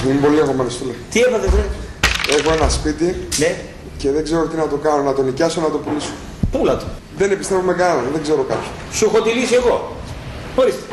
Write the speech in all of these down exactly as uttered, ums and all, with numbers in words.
Είμαι πολύ αγχωμένος, φίλε. Τι έπαθε, βρε? Έχω ένα σπίτι ναι. και δεν ξέρω τι να το κάνω, να το νοικιάσω, να το πουλήσω. Πούλα το. Δεν επιστρέφω κανέναν, δεν ξέρω κάποιον. Σου έχω τη λύση εγώ. Ορίστε.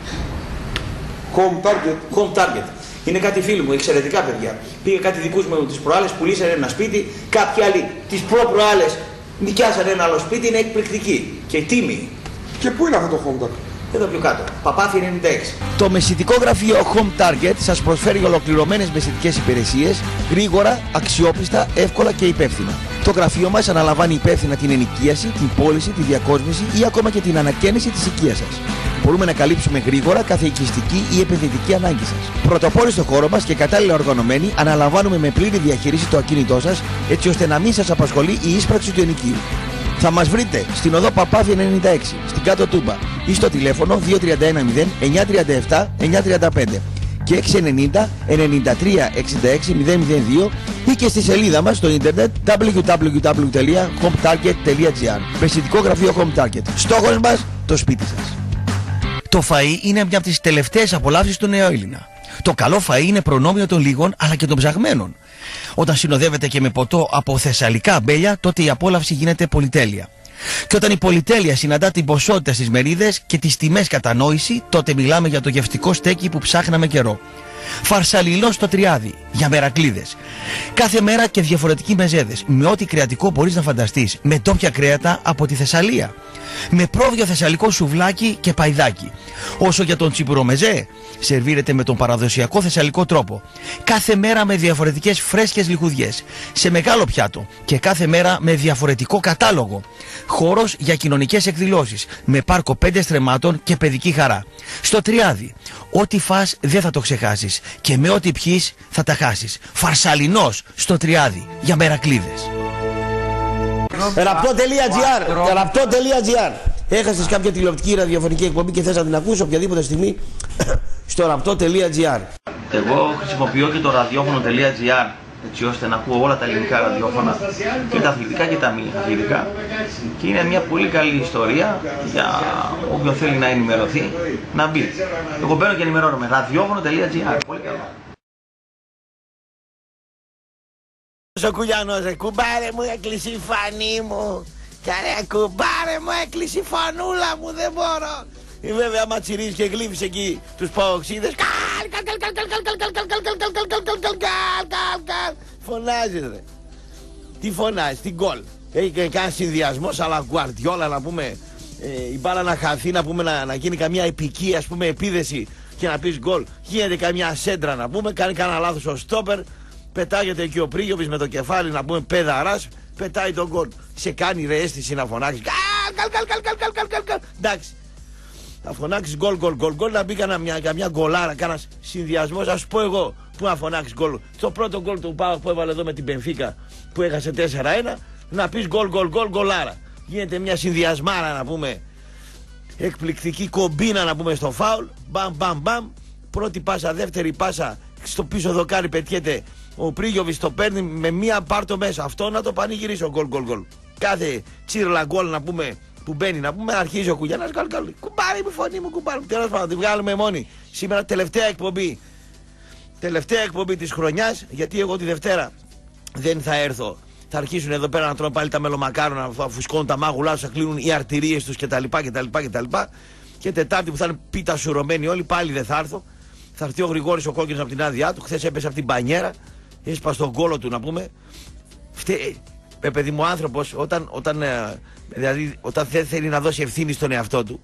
Home Target. Home Target. Είναι κάτι φίλοι μου, εξαιρετικά παιδιά. Πήγε κάτι δικούς μου τις προάλλες, πουλήσανε ένα σπίτι, κάποιοι άλλοι τις προ-προάλλες νοικιάσανε ένα άλλο σπίτι, είναι εκπληκτική και τίμη. Και πού είναι αυτό το Home Target? Εδώ πιο κάτω. Παπάθη ενενήντα έξι. Το μεσητικό γραφείο Home Target σας προσφέρει ολοκληρωμένες μεσητικές υπηρεσίες, γρήγορα, αξιόπιστα, εύκολα και υπεύθυνα. Το γραφείο μας αναλαμβάνει υπεύθυνα την ενοικίαση, την πώληση, τη διακόσμηση ή ακόμα και την ανακαίνιση της οικίας σας. Μπορούμε να καλύψουμε γρήγορα κάθε οικιστική ή επενδυτική ανάγκη σας. Πρωτοπόροι στο χώρο μας και κατάλληλα οργανωμένοι, αναλαμβάνουμε με πλήρη διαχείριση το ακίνητό σας, έτσι ώστε να μην σας απασχολεί η ίσπραξη του ενοικίου. Θα μας βρείτε στην οδό Παπάθη ενενήντα έξι, στην Κάτω Τούμπα ή στο τηλέφωνο δύο τρία ένα μηδέν εννιά τρία επτά εννιά τρία πέντε και έξι εννιά μηδέν εννιά τρία εξήντα έξι μηδέν μηδέν δύο ή και στη σελίδα μας στο ίντερνετ double-u double-u double-u τελεία home target τελεία gr. Μεσητικό γραφείο Home Target. Στόχος μας, το σπίτι σας. Το φαΐ είναι μια από τις τελευταίες απολαύσεις του νεοέλληνα. Το καλό φαΐ είναι προνόμιο των λίγων αλλά και των ψαγμένων. Όταν συνοδεύεται και με ποτό από θεσσαλικά αμπέλια, τότε η απόλαυση γίνεται πολυτέλεια. Και όταν η πολυτέλεια συναντά την ποσότητα στις μερίδες και τις τιμές κατανόηση, τότε μιλάμε για το γευτικό στέκι που ψάχναμε καιρό. Φαρσαλινό στο Τριάδι, για μερακλίδες. Κάθε μέρα και διαφορετικοί μεζέδες, με ό,τι κρεατικό μπορείς να φανταστείς, με ντόπια κρέατα από τη Θεσσαλία. Με πρόβιο θεσσαλικό σουβλάκι και παϊδάκι. Όσο για τον τσιπουρομεζέ, σερβίρεται με τον παραδοσιακό θεσσαλικό τρόπο. Κάθε μέρα με διαφορετικές φρέσκες λιχουδιές, σε μεγάλο πιάτο και κάθε μέρα με διαφορετικό κατάλογο. Χώρος για κοινωνικές εκδηλώσεις, με πάρκο πέντε στρεμμάτων και παιδική χαρά. Στο Τριάδι, ό,τι φας δεν θα το ξεχάσεις και με ό,τι πιείς θα τα χάσεις. Φαρσαλινός στο Τριάδι, για μερακλίδες. Ραπτό.gr Ραπτό.gr Έχασες κάποια τηλεοπτική ή ραδιοφωνική εκπομπή και θες να την ακούσεις οποιαδήποτε στιγμή στο ραπτό.gr. Εγώ χρησιμοποιώ και το ραδιόφωνο.gr έτσι ώστε να ακούω όλα τα ελληνικά ραδιόφωνα και τα αθλητικά και τα μη αθλητικά και είναι μια πολύ καλή ιστορία για όποιον θέλει να ενημερωθεί να μπει. Εγώ μπαίνω και ενημερώνομαι. ραδιόφωνο.gr. Πολύ καλό. Ο Κουλιανός, ρε κουμπάρε μου, έκλεισε η φανή μου. Και ρε κουμπάρε μου, έκλεισε η φανούλα μου, δεν μπορώ. Ή βέβαια άμα τσιρίζει και γλύφεις εκεί τους παοξίδες, φωνάζεις ρε. Τι φωνάζεις, τι γκολ. Έχει και κάνει συνδυασμός αλλά Γκουαρδιόλα να πούμε, ε, η μπάλα να χαθεί, να πούμε να, να γίνει καμιά επική ας πούμε επίδεση και να πεις γκολ. Γίνεται καμιά σέντρα να πούμε, κάνει κανένα λάθος ο στόπερ. Πετάγεται εκεί ο Πρίγιοβης με το κεφάλι να πούμε πέδαρας, πετάει τον γκολ. Σε κάνει ρε αίσθηση να φωνάξεις καλ καλ καλ καλ καλ καλ καλ. Εντάξει. Θα φωνάξεις γκολ γκολ γκολ γκολ, να μπει καμιά, καμιά γκολάρα, κάνας συνδυασμός. Ας πω εγώ που να φωνάξεις γκολ. Στο πρώτο γκολ του Πάου που έβαλε εδώ με την Μπενφίκα που έχασε τέσσερα ένα, να πεις γκολ γκολ γκολ γκολάρα. Γίνεται μια συνδυασμάρα να πούμε, εκπληκτική κομπίνα να πούμε στο φάουλ. Μπαμ μπαμ μπαμ. Πρώτη πάσα, δεύτερη πάσα, στο πίσω δοκάρι πετιέται. Ο Πρίγιοβης το παίρνει με μία πάρτο μέσα. Αυτό να το πανηγυρίσω γκολ γκολ γκολ. Κάθε τσίρλα γκολ να πούμε που μπαίνει να πούμε αρχίζει ο Κουγιανάς γκολ γκολ. Κουμπάρι μου φωνή μου κουμπάρι μου. Τέλος πάντων τη βγάλουμε μόνοι. Σήμερα τελευταία εκπομπή. Τελευταία εκπομπή της χρονιάς, γιατί εγώ τη Δευτέρα δεν θα έρθω. Θα αρχίσουν εδώ πέρα να τρώνε πάλι τα μελομακάρονα, θα φουσκώνουν τα μάγουλά τους, θα κλείνουν οι αρτηρίες τους κτλ. κτλ, κτλ. Και Τετάρτη που θα είναι πίτα σουρωμένοι όλοι, πάλι δεν θα έρθω. Θα έρθει ο Γρηγόρης ο κόκκινος από την άδειά του. Χθες έπεσε από την μπανιέρα. Έσπασε τον κόλο του να πούμε. Φταίει, ε, παιδί μου, άνθρωπος όταν, όταν, ε, δηλαδή, όταν δεν θέλει να δώσει ευθύνη στον εαυτό του,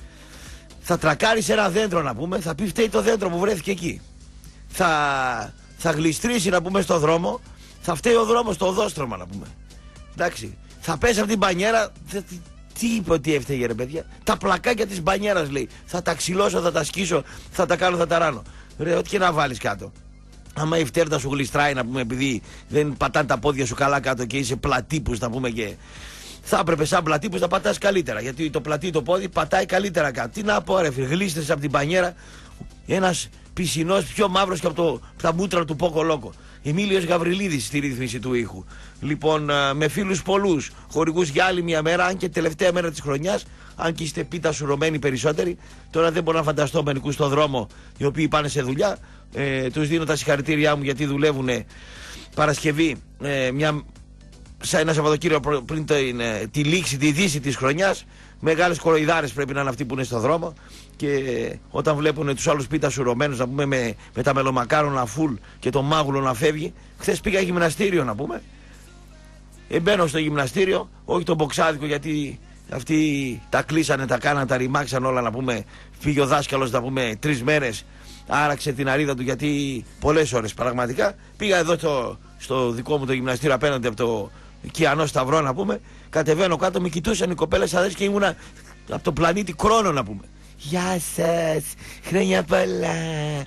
θα τρακάρει σε ένα δέντρο να πούμε, θα πει φταίει το δέντρο που βρέθηκε εκεί. Θα, θα γλιστρήσει να πούμε στο δρόμο, θα φταίει ο δρόμος στο οδόστρωμα να πούμε. Εντάξει, θα πέσει από την μπανιέρα. Θε, τι, τι είπε ότι έφταιγε ρε παιδιά? Τα πλακάκια της μπανιέρας λέει. Θα τα ξυλώσω, θα τα σκίσω, θα τα κάνω, θα τα ράνω. Ρε, ό,τι και να βάλεις κάτω. Άμα η φτέρτα σου γλιστράει να πούμε επειδή δεν πατάνε τα πόδια σου καλά κάτω και είσαι πλατύπους να πούμε και θα έπρεπε σαν πλατύπους να πατάς καλύτερα, γιατί το πλατή το πόδι πατάει καλύτερα κάτω. Τι να πω ρε φίλε, γλίστρες από την πανιέρα ένας πισινός πιο μαύρος και από, το, από τα μούτρα του Πόκο Λόκο. Εμίλιος Γαβριλίδης στη ρύθμιση του ήχου. Λοιπόν, με φίλους πολλούς, χορηγούς για άλλη μια μέρα, αν και τελευταία μέρα της χρονιάς, αν και είστε πίτα σουρωμένοι περισσότεροι. Τώρα δεν μπορώ να φανταστώ μερικούς στον δρόμο οι οποίοι πάνε σε δουλειά. ε, τους δίνω τα συγχαρητήριά μου γιατί δουλεύουν Παρασκευή ε, μια, σαν ένα Σαββατοκύριο πριν το, ε, τη λήξη, τη δύση της χρονιάς. Μεγάλες κοροϊδάρες πρέπει να είναι αυτοί που είναι στον δρόμο και όταν βλέπουν τους άλλους πίτα σουρωμένους να πούμε με, με τα μελομακάρονα φουλ και το μάγουλο να φεύγει. Χθες πήγα γυμναστήριο να πούμε. Ε, μπαίνω στο γυμναστήριο, όχι το μποξάδικο γιατί αυτοί τα κλείσανε, τα κάναν, τα ρημάξαν όλα να πούμε. Φύγει ο δάσκαλος να πούμε τρεις μέρες, άραξε την αρίδα του γιατί πολλές ώρες πραγματικά. Πήγα εδώ στο, στο δικό μου το γυμναστήριο απέναντι από το Κιανό Σταυρό να πούμε. Κατεβαίνω κάτω, με κοιτούσαν οι κοπέλες αδέρφες και ήμουνα από το πλανήτη Κρόνο να πούμε. Γεια σας, χρόνια πολλά.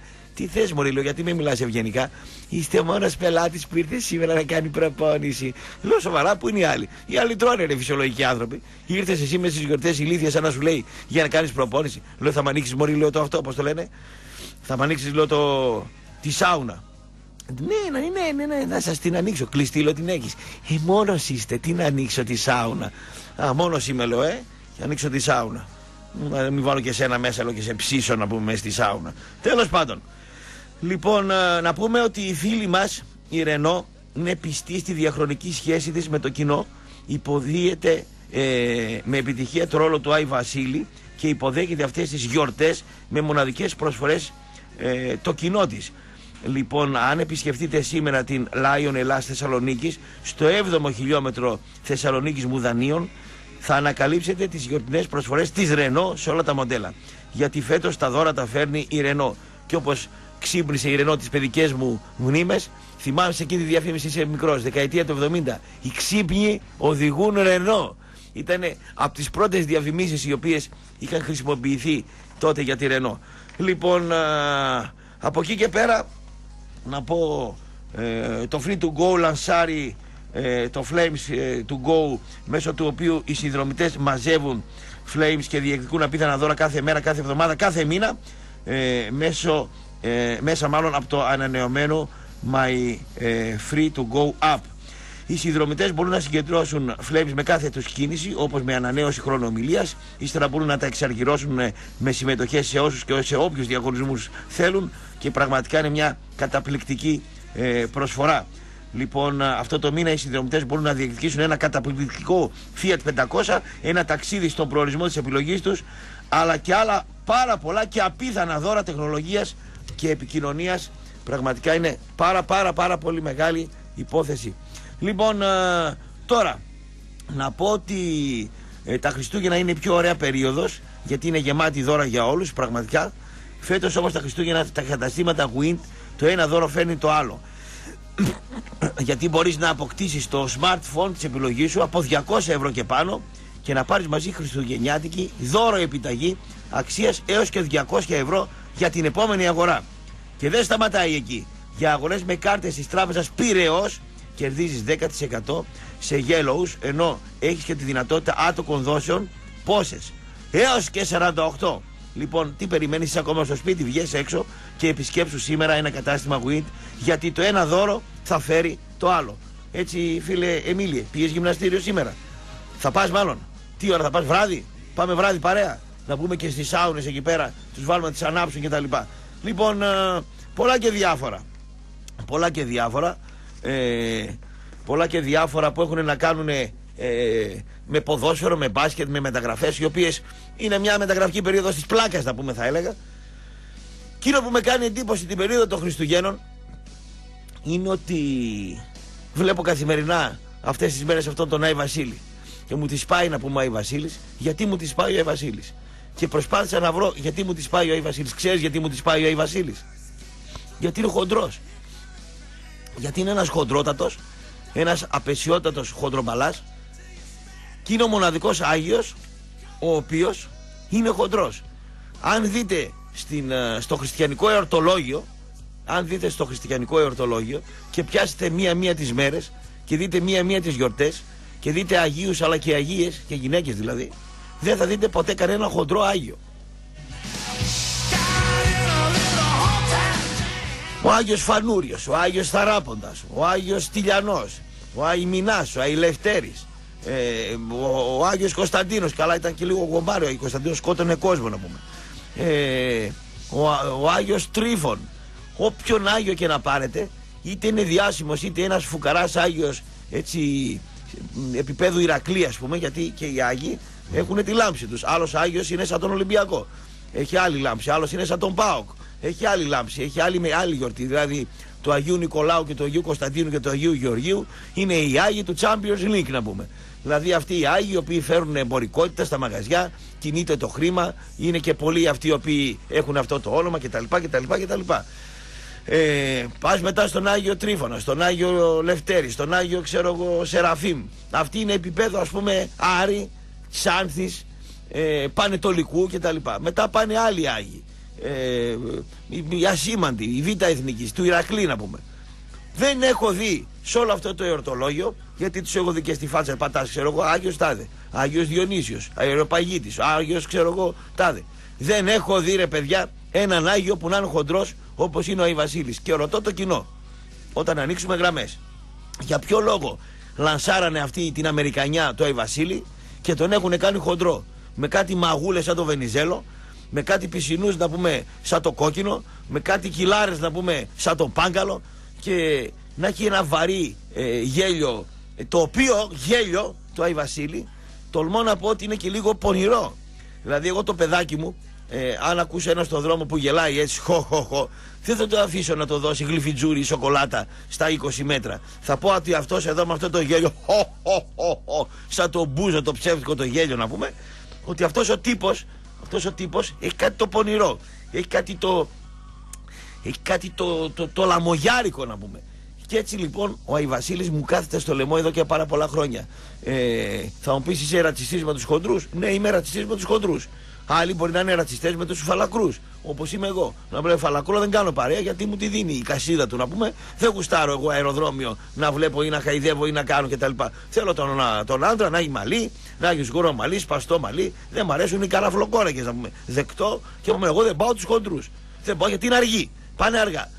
Τι θες μωρή, λέω, γιατί με μιλάς ευγενικά? Είστε ο μόνος πελάτης που ήρθε σήμερα να κάνει προπόνηση. Λέω σοβαρά, που είναι οι άλλοι? Οι άλλοι τρώνε ρε φυσιολογικοί άνθρωποι. Ήρθες εσύ με στις γιορτές ηλίθια σαν να σου λέει για να κάνεις προπόνηση. Λέω θα μ' ανοίξεις μωρή, λέω το αυτό, πώς το λένε? Θα μ' ανοίξεις, λέω, το... τη σάουνα. Ναι, ναι, ναι, ναι, να σας την ανοίξω. Κλειστή, λέω, την έχεις? Ε, μόνος είστε, τι να ανοίξω τη σάουνα? Α, μόνος είμαι, λέω, ε, και ανοίξω τη σάουνα. Να μην βάλω και σένα μέσα, λέω, και σε ψήσω να πούμε μέσα στη σάουνα. Τέλος πάντων. Λοιπόν, να πούμε ότι η φίλη μας, η Ρενό, είναι πιστή στη διαχρονική σχέση της με το κοινό. Υποδίεται ε, με επιτυχία το ρόλο του Άι Βασίλη και υποδέχεται αυτές τις γιορτές με μοναδικές προσφορές ε, το κοινό της. Λοιπόν, αν επισκεφτείτε σήμερα την Lion Ελλάς Θεσσαλονίκης, στο έβδομο χιλιόμετρο Θεσσαλονίκης Μουδανίων, θα ανακαλύψετε τις γιορτινές προσφορές της Ρενό σε όλα τα μοντέλα. Γιατί φέτος τα δώρα τα φέρνει η Ρενό. Και όπως ξύπνησε η Ρενό τις παιδικές μου μνήμες, θυμάμαι σε εκείνη τη διαφήμιση, είσαι μικρός, δεκαετία του εβδομήντα, οι ξύπνοι οδηγούν Ρενό. Ήταν από τις πρώτες διαφημίσεις οι οποίες είχαν χρησιμοποιηθεί τότε για τη Ρενό. Λοιπόν, α, από εκεί και πέρα να πω ε, το Free to Go λανσάρει ε, το Flames ε, to Go, μέσω του οποίου οι συνδρομητές μαζεύουν Flames και διεκδικούν απίθανα δώρα κάθε μέρα, κάθε εβδομάδα, κάθε μήνα ε, μέσω, ε, μέσα μάλλον από το ανανεωμένο My ε, Free to Go app. Οι συνδρομητές μπορούν να συγκεντρώσουν Flames με κάθε τους κίνηση, όπως με ανανέωση χρόνου ομιλίας, ύστερα μπορούν να τα εξαργυρώσουν με συμμετοχές σε όσους και σε όποιους διαγωνισμούς θέλουν και πραγματικά είναι μια καταπληκτική ε, προσφορά. Λοιπόν, αυτό το μήνα οι συνδρομητές μπορούν να διεκδικήσουν ένα καταπληκτικό Fiat πεντακόσια, ένα ταξίδι στον προορισμό της επιλογής τους, αλλά και άλλα πάρα πολλά και απίθανα δώρα τεχνολογίας και επικοινωνίας. Πραγματικά είναι πάρα πάρα πάρα πολύ μεγάλη υπόθεση. Λοιπόν, ε, τώρα να πω ότι ε, τα Χριστούγεννα είναι η πιο ωραία περίοδος, γιατί είναι γεμάτη δώρα για όλους πραγματικά. Φέτος όμως τα Χριστούγεννα τα καταστήματα Wind το ένα δώρο φέρνει το άλλο. Γιατί μπορείς να αποκτήσεις το smartphone της επιλογής σου από διακόσια ευρώ και πάνω και να πάρεις μαζί χριστουγεννιάτικη δώρο επιταγή αξίας έως και διακόσια ευρώ για την επόμενη αγορά. Και δεν σταματάει εκεί. Για αγορές με κάρτες της τράπεζας Πειραιώς κερδίζεις δέκα τοις εκατό σε Yellows, ενώ έχεις και τη δυνατότητα άτοκων δόσεων. Πόσες? Έως και σαράντα οκτώ. Λοιπόν, τι περιμένεις ακόμα στο σπίτι? Βγες έξω και επισκέψου σήμερα ένα κατάστημα Wind, γιατί το ένα δώρο θα φέρει το άλλο. Έτσι, φίλε Εμίλιε, πήγες γυμναστήριο σήμερα? Θα πας μάλλον? Τι ώρα θα πας? Βράδυ? Πάμε βράδυ παρέα? Να πούμε και στις σάουνες εκεί πέρα, τους βάλουμε να τις ανάψουν κτλ. Λοιπόν, ε, πολλά και διάφορα. Πολλά και διάφορα. Ε, πολλά και διάφορα που έχουν να κάνουν ε, με ποδόσφαιρο, με μπάσκετ, με μεταγραφές, οι οποίες είναι μια μεταγραφική περίοδος της πλάκας, να πούμε, θα έλεγα. Εκείνο που με κάνει εντύπωση την περίοδο των Χριστουγέννων είναι ότι βλέπω καθημερινά αυτές τις μέρες αυτόν τον Άι Βασίλη και μου τη σπάει, να πούμε, Άι Βασίλης. Γιατί μου τη σπάει ο Άι Βασίλης? Και προσπάθησα να βρω γιατί μου τη σπάει ο Άι Βασίλης. Ξέρεις γιατί μου τη σπάει ο Άι Βασίλης? Γιατί είναι χοντρός. Γιατί είναι ένας χοντρότατος, ένας απεσιότατος χοντρομπαλάς και είναι ο μοναδικός Άγιος ο οποίος είναι χοντρός. Αν δείτε στην, στο χριστιανικό εορτολόγιο, αν δείτε στο χριστιανικό εορτολόγιο και πιάσετε μία-μία τις μέρες και δείτε μία-μία τις γιορτές και δείτε Αγίους αλλά και Αγίες και γυναίκες δηλαδή, δεν θα δείτε ποτέ κανένα χοντρό Άγιο. Ο Άγιος Φανούριος, ο Άγιος Θαράποντας, ο Άγιος Στυλιανός, ο Αϊμινάς, ο Αϊλευτέρης, ε, ο, ο Άγιος Κωνσταντίνος, καλά ήταν και λίγο γομπάριο, ο Κωνσταντίνος σκότωνε κόσμο, να πούμε, ε, ο, ο Άγιος Τρίφων, όποιον Άγιο και να πάρετε, είτε είναι διάσημος είτε ένας φουκαράς Άγιος έτσι επίπεδου Ηρακλή, ας πούμε, γιατί και οι Άγιοι έχουν τη λάμψη τους. Άλλος Άγιος είναι σαν τον Ολυμπιακό, έχει άλλη λάμψη. Άλλος είναι σαν τον ΠΑΟΚ, έχει άλλη λάμψη, έχει άλλη, με άλλη γιορτή. Δηλαδή του Αγίου Νικολάου και του Αγίου Κωνσταντίνου και του Αγίου Γεωργίου είναι οι Άγιοι του Champions League, να πούμε. Δηλαδή αυτοί οι Άγιοι οι οποίοι φέρουν εμπορικότητα στα μαγαζιά, κινείται το χρήμα, είναι και πολλοί αυτοί οι οποίοι έχουν αυτό το όνομα κτλ. κτλ, κτλ. Ε, πας μετά στον Άγιο Τρίφωνα, στον Άγιο Λευτέρη, στον Άγιο ξέρω εγώ Σεραφείμ. Αυτή είναι επίπεδο, ας πούμε, Άρη, Ξάνθης, ε, Πανετολικού κτλ. Μετά πάνε άλλοι Άγιοι, ε, οι ασήμαντοι, η Β' Εθνικής, του Ηρακλή, να πούμε. Δεν έχω δει σε όλο αυτό το εορτολόγιο, γιατί τους έχω δει και στη φάτσα, πατάς, ξέρω εγώ, Άγιος τάδε, Άγιος Διονύσιος, Αεροπαγίτης, Άγιος ξέρω εγώ τάδε. Δεν έχω δει, ρε παιδιά, έναν Άγιο που να είναι χοντρός όπως είναι ο Άι Βασίλης. Και ρωτώ το κοινό, όταν ανοίξουμε γραμμές, για ποιο λόγο λανσάρανε αυτή την Αμερικανιά του Άι Βασίλη και τον έχουν κάνει χοντρό, με κάτι μαγούλες σαν το Βενιζέλο, με κάτι πισινούς να πούμε σαν το Κόκκινο, με κάτι κιλάρες να πούμε σαν το Πάγκαλο, και να έχει ένα βαρύ ε, γέλιο, ε, το οποίο γέλιο του Άι Βασίλη τολμώ να πω ότι είναι και λίγο πονηρό. Δηλαδή εγώ το παιδάκι μου, ε, αν ακούσω ένα στον δρόμο που γελάει έτσι χω χω χω, δεν θα το αφήσω να το δώσει γλυφιτζούρι ή σοκολάτα στα είκοσι μέτρα. Θα πω ότι αυτός εδώ με αυτό το γέλιο χω χω χω χω, σαν το μπούζο το ψεύτικο το γέλιο να πούμε, ότι αυτός ο τύπος, αυτός ο τύπος έχει κάτι το πονηρό, έχει κάτι το, έχει κάτι το, το, το, το λαμογιάρικο να πούμε. Και έτσι λοιπόν ο Άι Βασίλης μου κάθεται στο λαιμό εδώ και πάρα πολλά χρόνια. Ε, θα μου πεις είσαι ρατσιστής με τους χοντρούς? Ναι, είμαι ρατσιστής με τους χοντρούς. Άλλοι μπορεί να είναι ρατσιστές με τους φαλακρούς, όπως είμαι εγώ. Να βλέπω φαλακρό δεν κάνω παρέα γιατί μου τη δίνει η κασίδα του να πούμε. Δεν γουστάρω εγώ αεροδρόμιο να βλέπω ή να χαϊδεύω ή να κάνω κτλ. Θέλω τον, τον άντρα να έχει μαλλί, να έχει σγουρό μαλλί, σπαστό μαλλί. Δεν μ' αρέσουν οι καραφλοκόρακες να πούμε. Δεκτό και πούμε εγώ δεν πάω τους χοντρούς. Δεν πάω γιατί είναι αργοί. Πάνε αργά.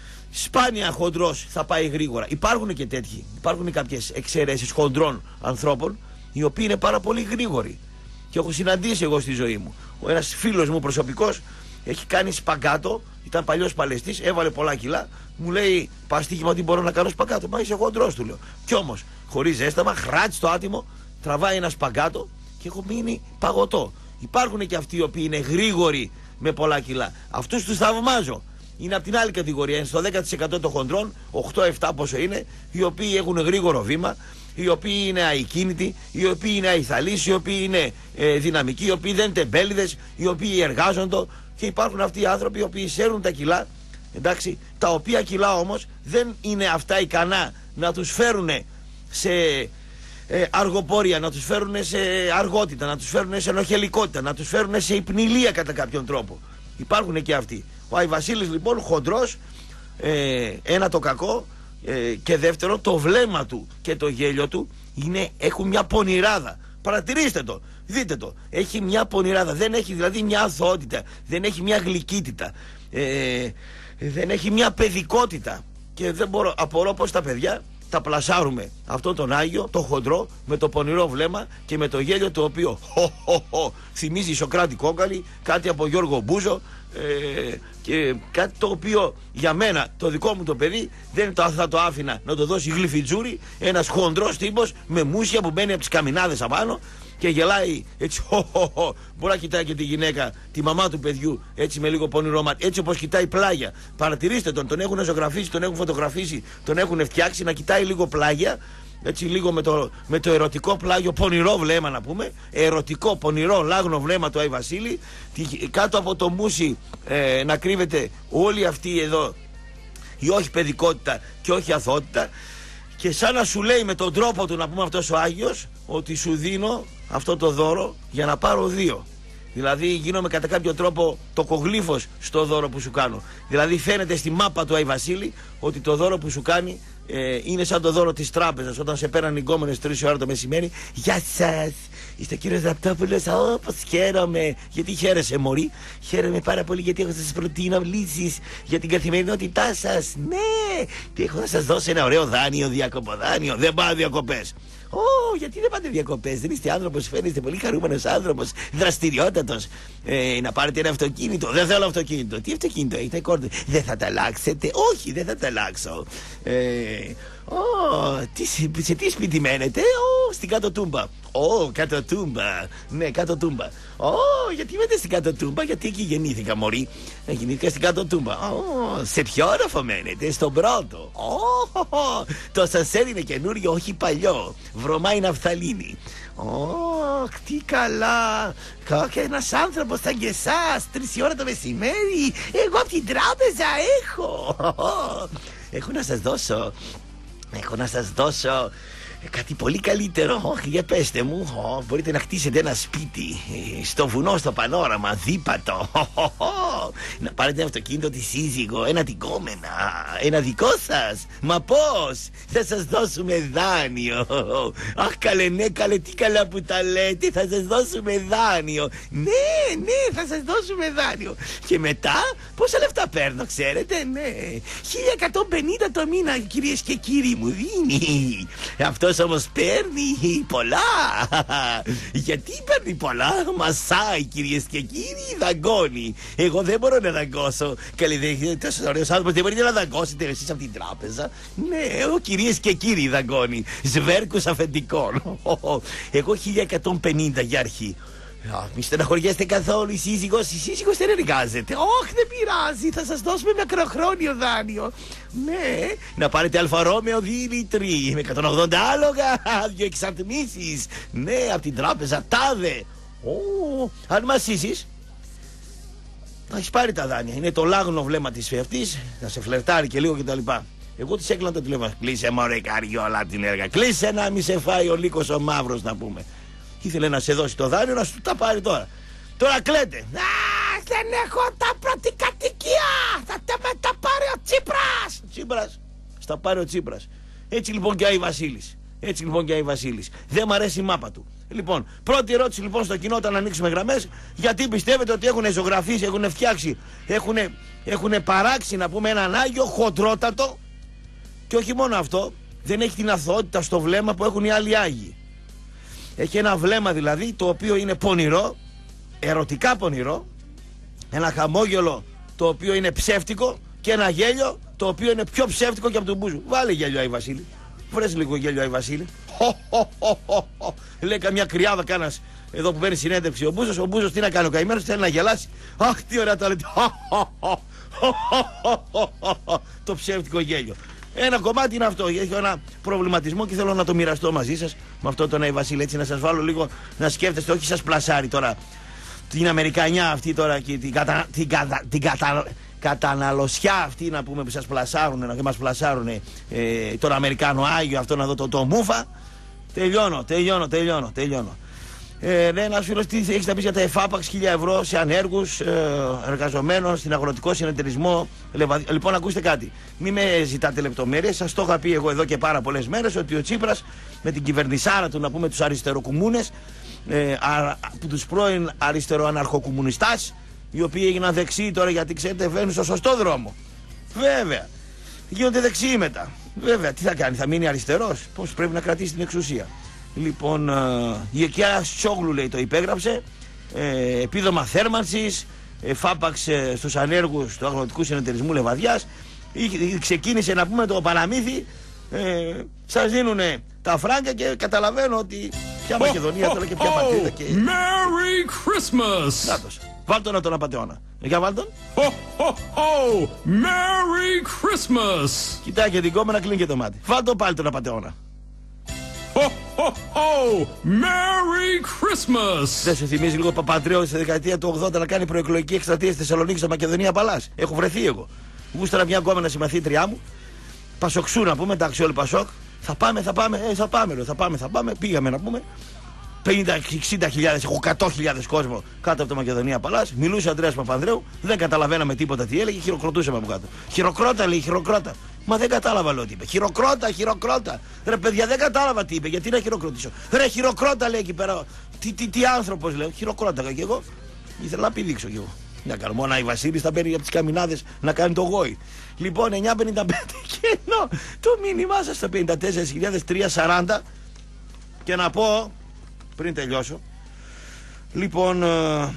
Σπάνια χοντρός θα πάει γρήγορα. Υπάρχουν και τέτοιοι. Υπάρχουν κάποιες εξαιρέσεις χοντρών ανθρώπων οι οποίοι είναι πάρα πολύ γρήγοροι. Και έχω συναντήσει εγώ στη ζωή μου. Ο ένας φίλος μου προσωπικός έχει κάνει σπαγκάτο, ήταν παλιός παλαιστής, έβαλε πολλά κιλά. Μου λέει παστίχημα ότι μπορώ να κάνω σπαγκάτο. Μα είσαι χοντρός, του λέω. Κι όμως, χωρίς ζέσταμα, χράτς το άτιμο, τραβάει ένα σπαγκάτο και έχω μείνει παγωτό. Υπάρχουν και αυτοί οι οποίοι είναι γρήγοροι με πολλά κιλά. Αυτούς τους θαυμάζω. Είναι από την άλλη κατηγορία, είναι στο δέκα τοις εκατό των χοντρών, οκτώ επτά πόσο είναι, οι οποίοι έχουν γρήγορο βήμα, οι οποίοι είναι αικίνητοι, οι οποίοι είναι αϊθαλείς, οι οποίοι είναι ε, δυναμικοί, οι οποίοι δεν είναι τεμπέληδες, οι οποίοι εργάζονται. Και υπάρχουν αυτοί οι άνθρωποι οι οποίοι σέρνουν τα κιλά, εντάξει, τα οποία κιλά όμως δεν είναι αυτά ικανά να τους φέρουν σε ε, αργοπόρια, να τους φέρουν σε αργότητα, να τους φέρουν σε ενοχελικότητα, να τους φέρουν σε υπνηλία κατά κάποιον τρόπο. Υπάρχουν και αυτοί. Ο Άι Βασίλης λοιπόν χοντρός, ε, ένα το κακό, ε, και δεύτερο το βλέμμα του και το γέλιο του είναι, έχουν μια πονηράδα. Παρατηρήστε το, δείτε το, έχει μια πονηράδα, δεν έχει δηλαδή μια αθωότητα, δεν έχει μια γλυκύτητα, ε, δεν έχει μια παιδικότητα. Και δεν μπορώ, απορώ πως τα παιδιά τα πλασάρουμε αυτόν τον Άγιο, το χοντρό, με το πονηρό βλέμμα και με το γέλιο το οποίο χω, χω, χω, θυμίζει Σοκράτη Κόκαλη, κάτι από Γιώργο Μπούζο, ε, και κάτι το οποίο για μένα, το δικό μου το παιδί, δεν το, θα το άφηνα να το δώσει γλυφιτζούρι, ένας χοντρός τύπος με μουσια που μπαίνει από τις καμινάδες απάνω και γελάει έτσι χω, χω, χω. Μπορεί να κοιτάει και τη γυναίκα, τη μαμά του παιδιού, έτσι με λίγο πονηρό μάτι, έτσι όπως κοιτάει πλάγια. Παρατηρήστε τον, τον έχουν ζωγραφίσει, τον έχουν φωτογραφίσει, τον έχουν φτιάξει να κοιτάει λίγο πλάγια, έτσι λίγο με το, με το ερωτικό πλάγιο, πονηρό βλέμμα να πούμε, ερωτικό, πονηρό, λάγνο βλέμμα του Άι Βασίλη, κάτω από το μουσι ε, να κρύβεται όλη αυτή εδώ η όχι παιδικότητα και όχι αθωότητα, και σαν να σου λέει με τον τρόπο του να πούμε αυτός ο Άγιος ότι σου δίνω αυτό το δώρο για να πάρω δύο. Δηλαδή γίνομαι κατά κάποιο τρόπο το κογλύφος στο δώρο που σου κάνω. Δηλαδή φαίνεται στη μάπα του Άι Βασίλη ότι το δώρο που σου κάνει ε, είναι σαν το δώρο της τράπεζας όταν σε πέραν οι γκόμενες τρεις ώρα το μεσημέρι. Γεια σας, είστε ο κύριος Ραπτόπουλος? Όπως χαίρομαι. Γιατί χαίρεσαι μωρή? Χαίρομαι πάρα πολύ γιατί έχω να σας προτείνω λύσεις για την καθημερινότητά σας. Ναι, και έχω να σας δώσω ένα ωραίο δάνειο, διακοποδάνειο. Δεν πάω διακοπές. Ω, γιατί δεν πάτε διακοπές, δεν είστε άνθρωπος, φαίνεστε πολύ χαρούμενος άνθρωπος, δραστηριότατος. Ε, να πάρετε ένα αυτοκίνητο. Δεν θέλω αυτοκίνητο. Τι αυτοκίνητο έχετε, κόρτε? Δεν θα τα αλλάξετε? Όχι, δεν θα τα αλλάξω. Ε, Ω, τι, σε τι σπίτι μένετε? Ω, στην κάτω Τούμπα. Ω, κάτω Τούμπα. Ναι, κάτω Τούμπα. Ω, γιατί μένετε στην κάτω Τούμπα? Γιατί εκεί γεννήθηκα, μωρή. Να γεννήθηκα στην κάτω Τούμπα. Ω, σε ποιο όροφο μένετε? Στον πρώτο. Ω, το ασανσέρ είναι καινούριο, όχι παλιό. Βρωμάει ναφθαλίνη. Ωχ, τι καλά. Και ένας άνθρωπος σαν και εσάς, τρεις η ώρα το μεσημέρι. Εγώ από την τράπεζα έχω. Έχω να σας δώσω. Έχω να σας δώσω κάτι πολύ καλύτερο. Όχι, για πέστε μου. Ω, μπορείτε να χτίσετε ένα σπίτι στο βουνό, στο πανόραμα, δίπατο. Να πάρετε ένα αυτοκίνητο τη σύζυγο, ένα τικόμενα, ένα δικό σας. Μα πώς? Θα σας δώσουμε δάνειο. Αχ, καλέ, ναι, καλέ, τι καλά που τα λέτε. Θα σας δώσουμε δάνειο. Ναι, ναι, θα σας δώσουμε δάνειο. Και μετά, πόσα λεφτά παίρνω, ξέρετε? Ναι, χίλια εκατόν πενήντα το μήνα, κυρίες και κύριοι, μου δίνει. Αυτός όμως παίρνει πολλά. Γιατί παίρνει πολλά? Μασάει, κυρίες και κύριοι, δαγκώνει. Εγώ δεν μπορώ να δαγκώσω. Καλή, δεν είναι τόσο ωραίος άνθρωπος, δεν μπορείτε να δαγκώσετε εσείς από την τράπεζα? Ναι, εγώ, κυρίες και κύριοι, δαγκώνει. Σβέρκους αφεντικών. Εγώ χίλια εκατόν πενήντα για αρχή. Μη στεναχωριέστε καθόλου, η σύζυγος, η σύζυγος δεν εργάζεται. Όχι, δεν πειράζει, θα σας δώσουμε μακροχρόνιο δάνειο. Ναι, να πάρετε Αλφα Ρώμεο δύο λίτροι με εκατόν ογδόντα άλογα, δύο εξατμίσεις. Ναι, από την τράπεζα τάδε. Ω, αν μασίσεις, θα έχεις πάρει τα δάνεια. Είναι το λάγνο βλέμμα της αυτής, θα σε φλερτάρει και λίγο κτλ. Εγώ της έκλανα το τηλέφωνο. Κλείσε, μωρέ καριόλα, την έργα. Κλείσε να μη σε φάει ο λύκος ο μαύρος, να πούμε. Ήθελε να σε δώσει το δάνειο, να σου τα πάρει τώρα. Τώρα κλαίτε. Αχ, δεν έχω τα πρωτικατοικία. Θα τα με τα πάρει ο Τσίπρας. Ο Τσίπρας, στα πάρει ο Τσίπρας. Έτσι λοιπόν και ο Άι Βασίλης. Έτσι λοιπόν και ο Άι Βασίλης. Δεν μ' αρέσει η μάπα του. Λοιπόν, πρώτη ερώτηση λοιπόν στο κοινό όταν ανοίξουμε γραμμές. Γιατί πιστεύετε ότι έχουν ζωγραφίσει, έχουν φτιάξει, έχουν, έχουν παράξει, να πούμε, έναν Άγιο χοντρότατο? Και όχι μόνο αυτό, δεν έχει την αθωότητα στο βλέμμα που έχουν οι άλλοι Άγιοι. Έχει ένα βλέμμα δηλαδή το οποίο είναι πονηρό, ερωτικά πονηρό, ένα χαμόγελο το οποίο είναι ψεύτικο και ένα γέλιο το οποίο είναι πιο ψεύτικο και από τον Μπούζου. Βάλε γέλιο, Άι Βασίλη. Βρες λίγο γέλιο, Άι Βασίλη. Λέει καμιά κρυάδα κάνας εδώ που παίρνει συνέντευξη ο Μπούζος. Ο Μπούζος τι να κάνει, ο καημένος θέλει να γελάσει. Αχ, τι ωραία τα λέτε. Το ψεύτικο γέλιο. Ένα κομμάτι είναι αυτό. Έχω ένα προβληματισμό και θέλω να το μοιραστώ μαζί σας με αυτό τον Άι Βασίλη. Έτσι να σας βάλω λίγο να σκέφτεστε. Όχι σας πλασάρει τώρα την Αμερικανιά αυτή τώρα και την, κατα... την, κατα... την κατα... καταναλωσιά αυτή, να πούμε, που σας πλασάρουν και μας πλασάρουν ε, τον Αμερικάνο Άγιο αυτό, να δω το, το μούφα. Τελειώνω, τελειώνω, τελειώνω, τελειώνω. Ε, ναι, ένας φίλος τι έχεις να πεις για τα εφάπαξ, χίλια ευρώ σε ανέργους, ε, εργαζομένους, στην αγροτικό συνεταιρισμό. Λοιπόν, ακούστε κάτι. Μην με ζητάτε λεπτομέρειες. Σας το είχα πει εγώ εδώ και πάρα πολλές μέρες ότι ο Τσίπρας με την κυβερνησάρα του, να πούμε, τους αριστεροκομμούνες, ε, α, τους πρώην αριστεροαναρχοκομμουνιστάς, οι οποίοι έγιναν δεξιοί τώρα γιατί ξέρετε βαίνουν στο σωστό δρόμο. Βέβαια. Γίνονται δεξιοί μετά. Βέβαια, τι θα κάνει, θα μείνει αριστερός? Πώς πρέπει να κρατήσει την εξουσία. Λοιπόν, η Εκιά Σόγλου λέει το υπέγραψε, ε, επίδομα θέρμανσης, ε, φάπαξ ε, στους ανέργους του αγροτικού συνεταιρισμού Λεβαδιάς. Ή, ξεκίνησε, να πούμε, το παραμύθι, ε, σας δίνουν τα φράγκα και καταλαβαίνω ότι ποια Μακεδονία τώρα και ποια πατρίδα και... Merry Christmas! Νάτος, βάλ' τον τον απατεώνα. Για βάλ' τον. Ho, ho, ho! Merry Christmas! Κοιτάει και την κόμενα, κλείνει και το μάτι. Βάλ' τον πάλι τον απατεώνα. Ho, ho, ho! Merry Christmas! Δεν σου θυμίζει λίγο Παπαντρέο στη δεκαετία του ογδόντα να κάνει προεκλογική εκστρατεία στη Θεσσαλονίκη, στο Μακεδονία Παλάς? Έχω βρεθεί εγώ. Γούσταρα μια γκόμενα συμμαθήτριά μου, Πασοξού να πούμε, εντάξει, όλοι Πασόκ. Θα πάμε, θα πάμε, ε, θα πάμε, θα πάμε, θα πάμε. Πήγαμε να πούμε. πενήντα εξήντα χιλιάδες, έχω εκατό χιλιάδες κόσμο κάτω από το Μακεδονία Παλάς. Μιλούσε ο Ανδρέας Παπανδρέου, δεν καταλαβαίναμε τίποτα τι έλεγε, χειροκροτούσαμε από κάτω. Χειροκρότα, λέει, χειροκρότα. Μα δεν κατάλαβα, λέω, τι είπε. Χειροκρότα, χειροκρότα. Ρε παιδιά, δεν κατάλαβα τι είπε, γιατί να χειροκροτήσω. Ρε χειροκρότα, λέει εκεί πέρα. Τι, τι, τι άνθρωπος, λέω. Χειροκρόταγα κι εγώ. Ήθελα να πηδήξω κι εγώ. Να κάνω μόνο, η Βασίλης θα παίρνει από τις καμινάδες να κάνει το γόη. Λοιπόν, εννιά πενήντα πέντε και ενώ το μήνυμά σας στα πενήντα τέσσερις χιλιάδες τριακόσια σαράντα Και να πω, πριν τελειώσω, λοιπόν, ε,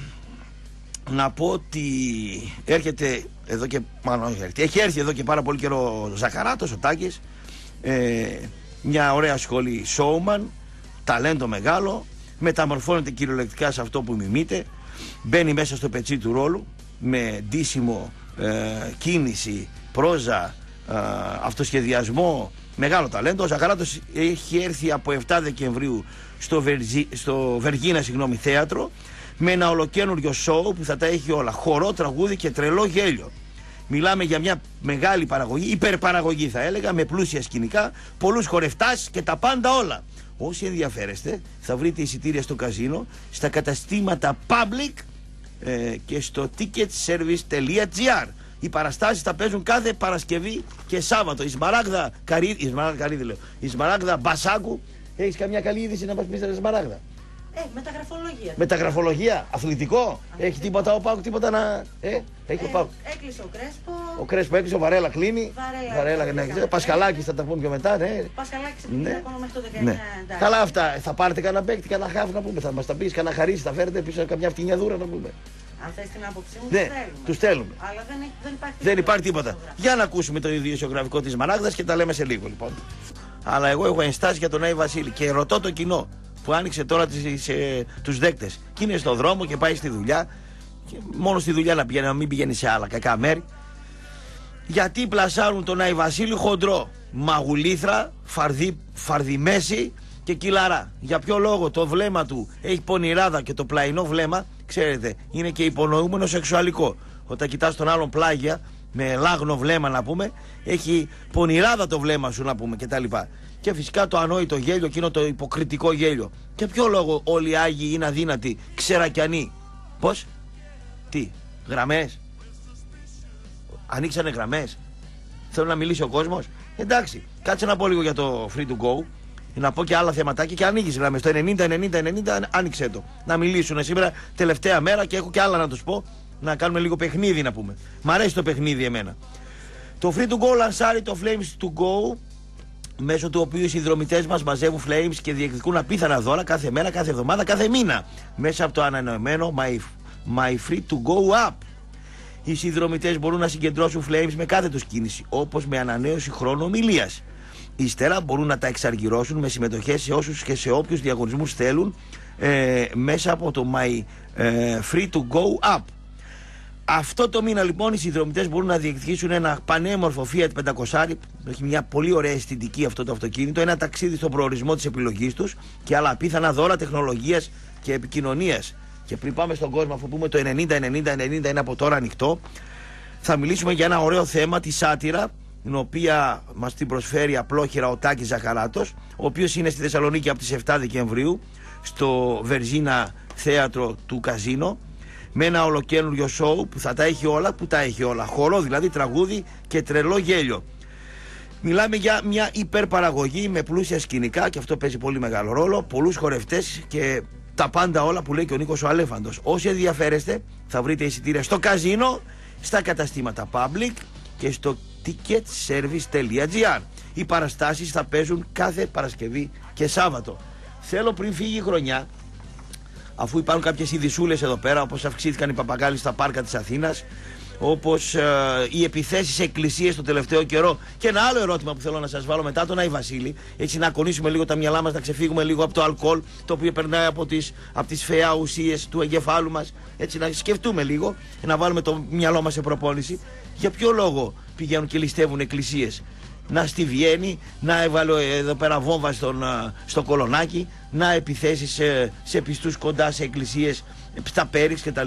να πω ότι έρχεται εδώ και, μάλλον έχει έρθει εδώ και πάρα πολύ καιρό ο Ζαχαράτος, ο Τάκης, ε, μια ωραία σχολή showman, ταλέντο μεγάλο, μεταμορφώνεται κυριολεκτικά σε αυτό που μιμείται, μπαίνει μέσα στο πετσί του ρόλου με ντύσιμο, ε, κίνηση, πρόζα, ε, αυτοσχεδιασμό, μεγάλο ταλέντο. Ο Ζαχαράτος έχει έρθει από επτά Δεκεμβρίου στο, Βερζι, στο Βεργίνα συγγνώμη, θέατρο, με ένα ολοκένουργιο σοου που θα τα έχει όλα, χορό, τραγούδι και τρελό γέλιο. Μιλάμε για μια μεγάλη παραγωγή, υπερπαραγωγή θα έλεγα, με πλούσια σκηνικά, πολλούς χορευτάς και τα πάντα όλα. Όσοι ενδιαφέρεστε θα βρείτε εισιτήρια στο καζίνο, στα καταστήματα Public ε, και στο ticketservice τελεία gr. Οι παραστάσεις θα παίζουν κάθε Παρασκευή και Σάββατο. Η Σμαράγδα Καρύδη, η Σμαράγδα Καρύδη λέω, η Σμαράγδα Μπασάκου, έχεις καμιά καλή είδηση να μας πεις για Σμαράγδα? Ε, μεταγραφολογία. Μεταγραφολογία, αθλητικό. Αθλητικό. Έχει τίποτα ο Πάουκ, τίποτα να. Ε, έχει ε, ο Πάουκ. Έκλεισε ο Κρέσπο. Ο Κρέσπο έκλεισε, ο Βαρέλα κλείνει. Βαρέλα, Βαρέλα ναι, Πασχαλάκης θα τα πούμε πιο μετά. Ναι. Πασχαλάκης ναι. πήγε ακόμα μέχρι το δεκαεννιά. Ναι. Καλά αυτά. Θα πάρετε κανένα παίκτη, κανένα χάφ να πούμε. Θα μας τα πεις, κανένα χαρίσει, θα φέρετε πίσω καμιά φτηνιά δούρα να πούμε. Αν θες την άποψή μου, ναι, τους στέλνουμε. Αλλά δεν, έχει, δεν υπάρχει δεν υπάρχει τίποτα. Για να ακούσουμε το ιδιοσιογραφικό της Μαράγδας και τα λέμε σε λίγο λοιπόν. Αλλά εγώ έχω ενστάσει για τον Άι Βασίλη και ρωτώ το κοινό που άνοιξε τώρα τις, ε, τους δέκτες και είναι στο δρόμο και πάει στη δουλειά και μόνο στη δουλειά να πηγαίνει, να μην πηγαίνει σε άλλα κακά μέρη. Γιατί πλασάρουν τον Άι Βασίλη χοντρό, μαγουλήθρα, φαρδί, φαρδιμέση και κυλαρά? Για ποιο λόγο? Το βλέμμα του έχει πονηράδα και το πλαϊνό βλέμμα, ξέρετε, είναι και υπονοούμενο σεξουαλικό. Όταν κοιτάς τον άλλον πλάγια με λάγνο βλέμμα να πούμε, έχει πονηράδα το βλέμμα σου να πούμε κτλ. Και φυσικά το ανόητο γέλιο, εκείνο το υποκριτικό γέλιο. Και ποιο λόγο όλοι οι Άγιοι είναι αδύνατοι, ξερακιανοί? Πώς? Τι? Γραμμές? Ανοίξανε γραμμές? Θέλω να μιλήσει ο κόσμος? Εντάξει, κάτσε να πω λίγο για το free to go. Να πω και άλλα θεματάκια και ανοίγεις γραμμές. Το ενενήντα ενενήντα ενενήντα άνοιξε το. Να μιλήσουν σήμερα τελευταία μέρα και έχω και άλλα να τους πω. Να κάνουμε λίγο παιχνίδι να πούμε. Μ' αρέσει το παιχνίδι εμένα. Το free to go λανσάρει το Flames to go, μέσω του οποίου οι συνδρομητές μας μαζεύουν flames και διεκδικούν απίθανα δώρα κάθε μέρα, κάθε εβδομάδα, κάθε μήνα. Μέσα από το ανανεωμένο My, My Free to Go App. Οι συνδρομητές μπορούν να συγκεντρώσουν flames με κάθε τους κίνηση, όπως με ανανέωση χρόνου ομιλίας. Ύστερα μπορούν να τα εξαργυρώσουν με συμμετοχές σε όσους και σε όποιους διαγωνισμούς θέλουν ε, μέσα από το My ε, Free to Go App. Αυτό το μήνα λοιπόν οι συνδρομητές μπορούν να διεκδικήσουν ένα πανέμορφο Fiat πεντακόσια, έχει μια πολύ ωραία αισθητική αυτό το αυτοκίνητο, ένα ταξίδι στον προορισμό της επιλογής τους και άλλα απίθανα δώρα τεχνολογίας και επικοινωνίας. Και πριν πάμε στον κόσμο, αφού πούμε το ενενήντα ενενήντα ενενήντα είναι από τώρα ανοιχτό, θα μιλήσουμε για ένα ωραίο θέμα, τη σάτυρα, την οποία μας την προσφέρει απλόχερα ο Τάκης Ζαχαράτος, ο οποίος είναι στη Θεσσαλονίκη από τις επτά Δεκεμβρίου στο Βερζίνα θέατρο του Καζίνο, με ένα ολοκένουργιο σοου που θα τα έχει όλα, που τα έχει όλα, χορό δηλαδή, τραγούδι και τρελό γέλιο. Μιλάμε για μια υπερπαραγωγή με πλούσια σκηνικά και αυτό παίζει πολύ μεγάλο ρόλο, πολλούς χορευτές και τα πάντα όλα που λέει και ο Νίκος ο Αλέφαντος. Όσοι ενδιαφέρεστε θα βρείτε εισιτήρια στο Καζίνο, στα καταστήματα Public και στο ticketservice τελεία gr. Οι παραστάσεις θα παίζουν κάθε Παρασκευή και Σάββατο. Θέλω πριν φύγει η χρονιά, αφού υπάρχουν κάποιες ειδισούλες εδώ πέρα, όπως αυξήθηκαν οι παπαγάλοι στα πάρκα της Αθήνας, όπως ε, οι επιθέσεις σε εκκλησίες το τελευταίο καιρό. Και ένα άλλο ερώτημα που θέλω να σας βάλω μετά τον Άι Βασίλη, έτσι να κονίσουμε λίγο τα μυαλά μας, να ξεφύγουμε λίγο από το αλκοόλ, το οποίο περνάει από τις, από τις φαιά ουσίες του εγκεφάλου μας, έτσι να σκεφτούμε λίγο, να βάλουμε το μυαλό μας σε προπόνηση. Για ποιο λόγο πηγαίνουν και ληστεύουν εκκλησίες? Να στη Βιέννη, να έβαλε εδώ πέρα βόμβα στον, στο Κολονάκι, να επιθέσει σε, σε πιστούς κοντά σε εκκλησίες, στα Πέριξ κτλ.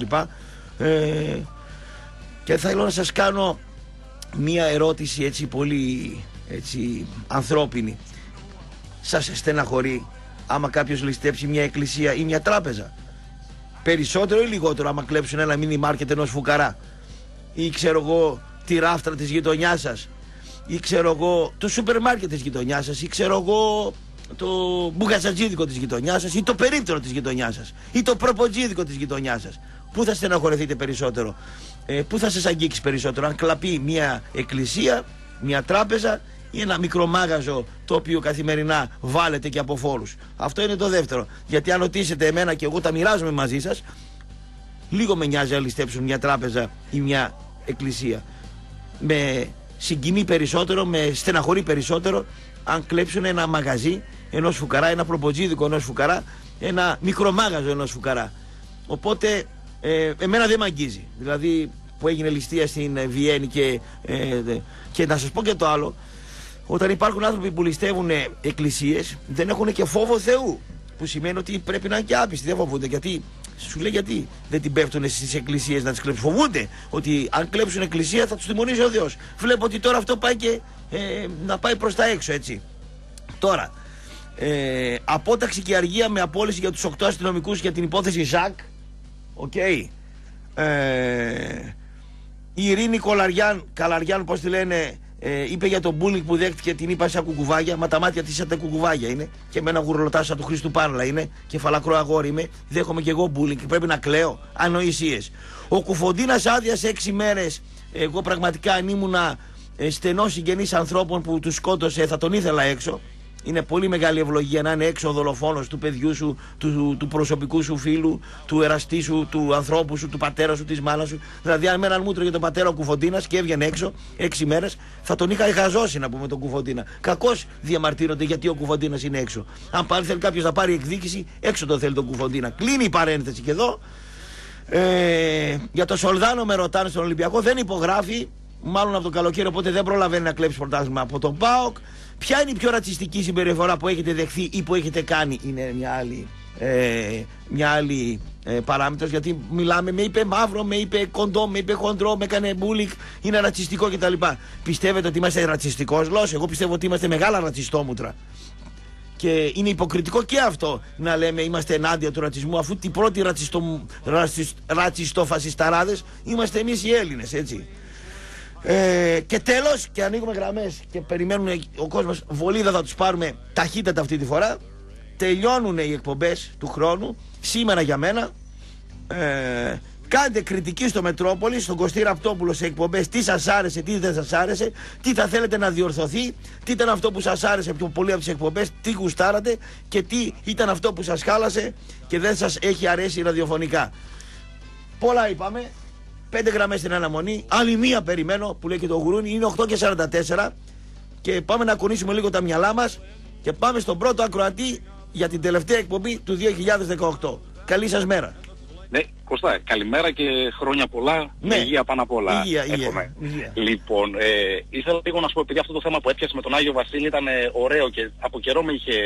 Ε, και θέλω να σας κάνω μία ερώτηση έτσι πολύ έτσι, ανθρώπινη. Σας στεναχωρεί άμα κάποιος ληστέψει μια εκκλησία ή μια τράπεζα? Περισσότερο ή λιγότερο άμα κλέψουν ένα μίνι μάρκετ ενός φουκαρά, ή ξέρω εγώ τη ράφτρα της γειτονιάς σας, ή ξέρω εγώ το σούπερ μάρκετ της γειτονιάς σας, ή ξέρω εγώ το μπουγασατζίδικο της γειτονιάς σας, ή το περίπτερο της γειτονιάς σας, ή το προποτζίδικο της γειτονιάς σας? Πού θα στεναχωρηθείτε περισσότερο? Ε, πού θα σας αγγίξει περισσότερο? Αν κλαπεί μια εκκλησία, μια τράπεζα ή ένα μικρό μάγαζο το οποίο καθημερινά βάλετε και από φόρους. Αυτό είναι το δεύτερο. Γιατί αν ρωτήσετε εμένα και εγώ τα μοιράζομαι μαζί σας, λίγο με νοιάζει να ληστέψουν μια τράπεζα ή μια εκκλησία. Με συγκινεί περισσότερο, με στεναχωρεί περισσότερο αν κλέψουν ένα μαγαζί ενός φουκαρά, ένα προποτζίδικο ενός φουκαρά, ένα μικρό μάγαζο ενός φουκαρά. Οπότε ε, εμένα δεν μ' αγγίζει. Δηλαδή που έγινε ληστεία στην ε, Βιέννη και, ε, και να σας πω και το άλλο, όταν υπάρχουν άνθρωποι που ληστεύουν ε, εκκλησίες, δεν έχουν και φόβο Θεού, που σημαίνει ότι πρέπει να είναι και άπιστοι, δεν φοβούνται. Γιατί σου λέει γιατί δεν την πέφτουν στις εκκλησίες να τις κλέψουν. Φοβούνται ότι αν κλέψουν εκκλησία θα τους τιμωρήσει ο Θεός. Βλέπω ότι τώρα αυτό πάει και ε, να πάει προς τα έξω, έτσι. Τώρα, ε, απόταξη και αργία με απόλυση για τους οκτώ αστυνομικούς για την υπόθεση Ζακ. Οκ. Okay. Ε, η Ειρήνη Κολαριάν, Καλαριάν, πώς τη λένε, ε, είπε για τον bullying που δέχτηκε, την είπα σαν κουκουβάγια. Μα τα μάτια της σαν τα κουκουβάγια είναι. Και με ένα γουρλωτά σαν του Χρήστου Πάρλα είναι. Κεφαλακρό αγόρι είμαι. Δέχομαι και εγώ bullying και πρέπει να κλαίω. Ανοησίες. Ο Κουφοντίνας άδειασε έξι μέρες. Εγώ πραγματικά αν ήμουνα ε, στενός συγγενής ανθρώπων που τους σκότωσε, θα τον ήθελα έξω. Είναι πολύ μεγάλη ευλογία να είναι έξω ο δολοφόνος του παιδιού σου, του, του προσωπικού σου φίλου, του εραστή σου, του ανθρώπου σου, του πατέρα σου, της μάνας σου. Δηλαδή, αν με έναν μούτρο για τον πατέρα ο Κουφοντίνας και έβγαινε έξω έξι μέρες, θα τον είχα εχαζώσει να πούμε τον Κουφοντίνα. Κακώς διαμαρτύρονται γιατί ο Κουφοντίνας είναι έξω. Αν πάλι θέλει κάποιος να πάρει εκδίκηση, έξω το θέλει τον Κουφοντίνα. Κλείνει η παρένθεση και εδώ. Ε, για το Σολδάνο με ρωτάνε στον Ολυμπιακό, δεν υπογράφει. Μάλλον από το καλοκαίρι, οπότε δεν προλαβαίνει να κλέψει πρωτάθλημα από τον ΠΑΟΚ. Ποια είναι η πιο ρατσιστική συμπεριφορά που έχετε δεχθεί ή που έχετε κάνει? Είναι μια άλλη, ε, μια άλλη ε, παράμετρος, γιατί μιλάμε, με είπε μαύρο, με είπε κοντό, με είπε χοντρό, με έκανε μπούλικ, είναι ρατσιστικό κτλ. Πιστεύετε ότι είμαστε ρατσιστικός λαός? Εγώ πιστεύω ότι είμαστε μεγάλα ρατσιστόμουτρα. Και είναι υποκριτικό και αυτό να λέμε είμαστε ενάντια του ρατσισμού, αφού οι πρώτοι ρατσιστο, ρατσιστο, ρατσιστοφασισταράδες είμαστε εμείς οι Έλληνες, έτσι. Ε, και τέλος, και ανοίγουμε γραμμές και περιμένουν ο κόσμος, βολίδα θα τους πάρουμε ταχύτατα αυτή τη φορά. Τελειώνουν οι εκπομπές του χρόνου σήμερα για μένα. ε, Κάντε κριτική στο Μετρόπολη, στον Κωστή Ραπτόπουλο, σε εκπομπές, τι σας άρεσε, τι δεν σας άρεσε, τι θα θέλετε να διορθωθεί, τι ήταν αυτό που σας άρεσε πιο πολύ από τις εκπομπές, τι γουστάρατε και τι ήταν αυτό που σας χάλασε και δεν σας έχει αρέσει ραδιοφωνικά. Πολλά είπαμε. Πέντε γραμμές στην αναμονή, άλλη μία περιμένω που λέει και το γουρούνι, είναι οκτώ και σαράντα τέσσερα και πάμε να κουνήσουμε λίγο τα μυαλά μας και πάμε στον πρώτο ακροατή για την τελευταία εκπομπή του δύο χιλιάδες δεκαοκτώ. Καλή σας μέρα. Ναι, Κωστά, καλημέρα και χρόνια πολλά, ναι. Υγεία πάνω απ' όλα. Υγεία, υγεία, υγεία. Λοιπόν, ε, ήθελα λίγο να σου πω, επειδή αυτό το θέμα που έπιασε με τον Άγιο Βασίλη ήταν ε, ωραίο και από καιρό με είχε...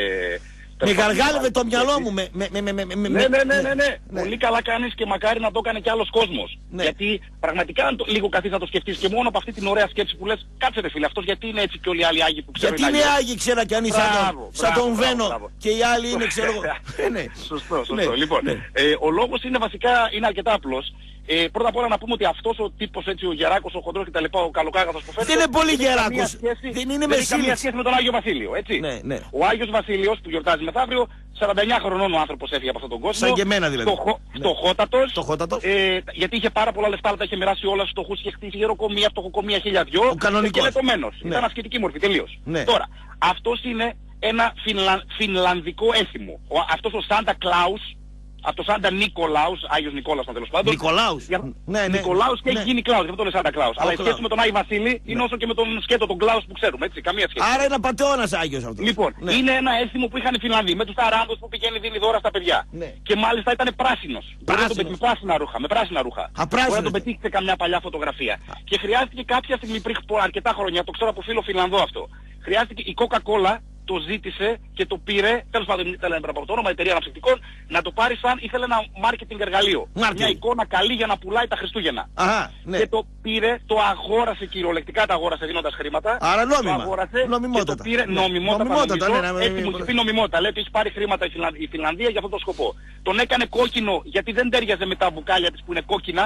Με γαργάλευε το μυαλό μου. Με, με, με, με, με, ναι, ναι, ναι, ναι, ναι, ναι. Πολύ καλά κάνεις και μακάρι να το έκανε κι άλλος κόσμος. Ναι. Γιατί πραγματικά αν το, λίγο καθίσεις να το σκεφτείς και μόνο από αυτή την ωραία σκέψη που λες, κάτσε ρε φίλε, αυτός γιατί είναι έτσι και όλοι οι άλλοι Άγιοι που ξέρουν. Γιατί είναι Άγιοι, ξέρα κι αν είσαι σαν τον Βένο και οι άλλοι είναι ξέρω εγώ. ναι. Σωστό, σωστό. Ναι. Λοιπόν, ναι. Ε, ο λόγος είναι βασικά είναι αρκετά απλός. Ε, πρώτα απ' όλα να πούμε ότι αυτός ο τύπος έτσι, ο Γεράκος, ο Χοντρός και τα λοιπά, ο Καλοκάγαθος που φαίνεται... Δεν είναι πολύ Γεράκος, δεν είναι με καμία σχέση με τον Άγιο Βασίλειο, έτσι. Ναι, ναι. Ο Άγιος Βασίλειος που γιορτάζει μεθαύριο, σαράντα εννιά χρονών ο άνθρωπος έφυγε από αυτόν τον κόσμο. Σαν και εμένα δηλαδή. Φτωχότατος. Φτωχότατος. Ε, γιατί είχε πάρα πολλά λεφτά, αλλά τα είχε μοιράσει όλα στους φτωχούς, είχε χτίσει γεροκομεία, φτωχοκομεία, χίλια δυο. Ο κανονικός. Και επομένως, ναι. Ήταν ασκητική μορφή, τελείως. Ναι. Τώρα, αυτός είναι ένα φινλα... φινλανδικό έθιμο. Ο, αυτός ο Σάντα Κλάους, από το Σάντα Νικολάους, Άγιος Νικόλαος τέλος πάντων. Νικολάους. Για... Ναι, ναι. Νικολάους και ναι. έχει γίνει Κλάους, γι' αυτό το λέει Σάντα Κλάους. Αλλά η σχέση με τον Άγιο Βασίλη ναι. είναι όσο και με τον σκέτο τον Κλάους που ξέρουμε, έτσι, καμία σχέση. Άρα είναι πατεώνας Άγιος αυτός. Λοιπόν, ναι. είναι ένα έθιμο που είχαν οι Φινλανδοί με τους ταράνδους που πηγαίνει δίνει δώρα στα παιδιά. Ναι. Και μάλιστα ήταν πράσινος. Πράσινος. Τον... Με πράσινα ρούχα, με πράσινα ρούχα. Μπορεί να τον πετύχει σε καμιά παλιά φωτογραφία. Και χρειάστηκε κάποια στιγμή πριν αρκετά χρόνια, το ξέρω από φίλο Φινλανδό αυτό. Χρειάστηκε η Coca-Cola το ζήτησε και το πήρε, τέλος πάντων ήθελε να από το όνομα εταιρεία αναψυκτικών, να το πάρει σαν ήθελε ένα marketing εργαλείο. Marketing. Μια εικόνα καλή για να πουλάει τα Χριστούγεννα. Αχα, ναι. Και το πήρε, το αγόρασε κυριολεκτικά, τα αγόρασε δίνοντας χρήματα. Άρα νόμιμα. Το αγόρασε νομιμότατα. Και το πήρε ναι. νομιμότατα. νομιμότατα ναι, ναι, έτσι μου έχει πει νομιμότατα. Λέει ότι έχει πάρει χρήματα η, Φιλανδία, η Φιλανδία για αυτόν τον σκοπό. Τον έκανε κόκκινο γιατί δεν τέριαζε με τα μπουκάλια της που είναι κόκκινα.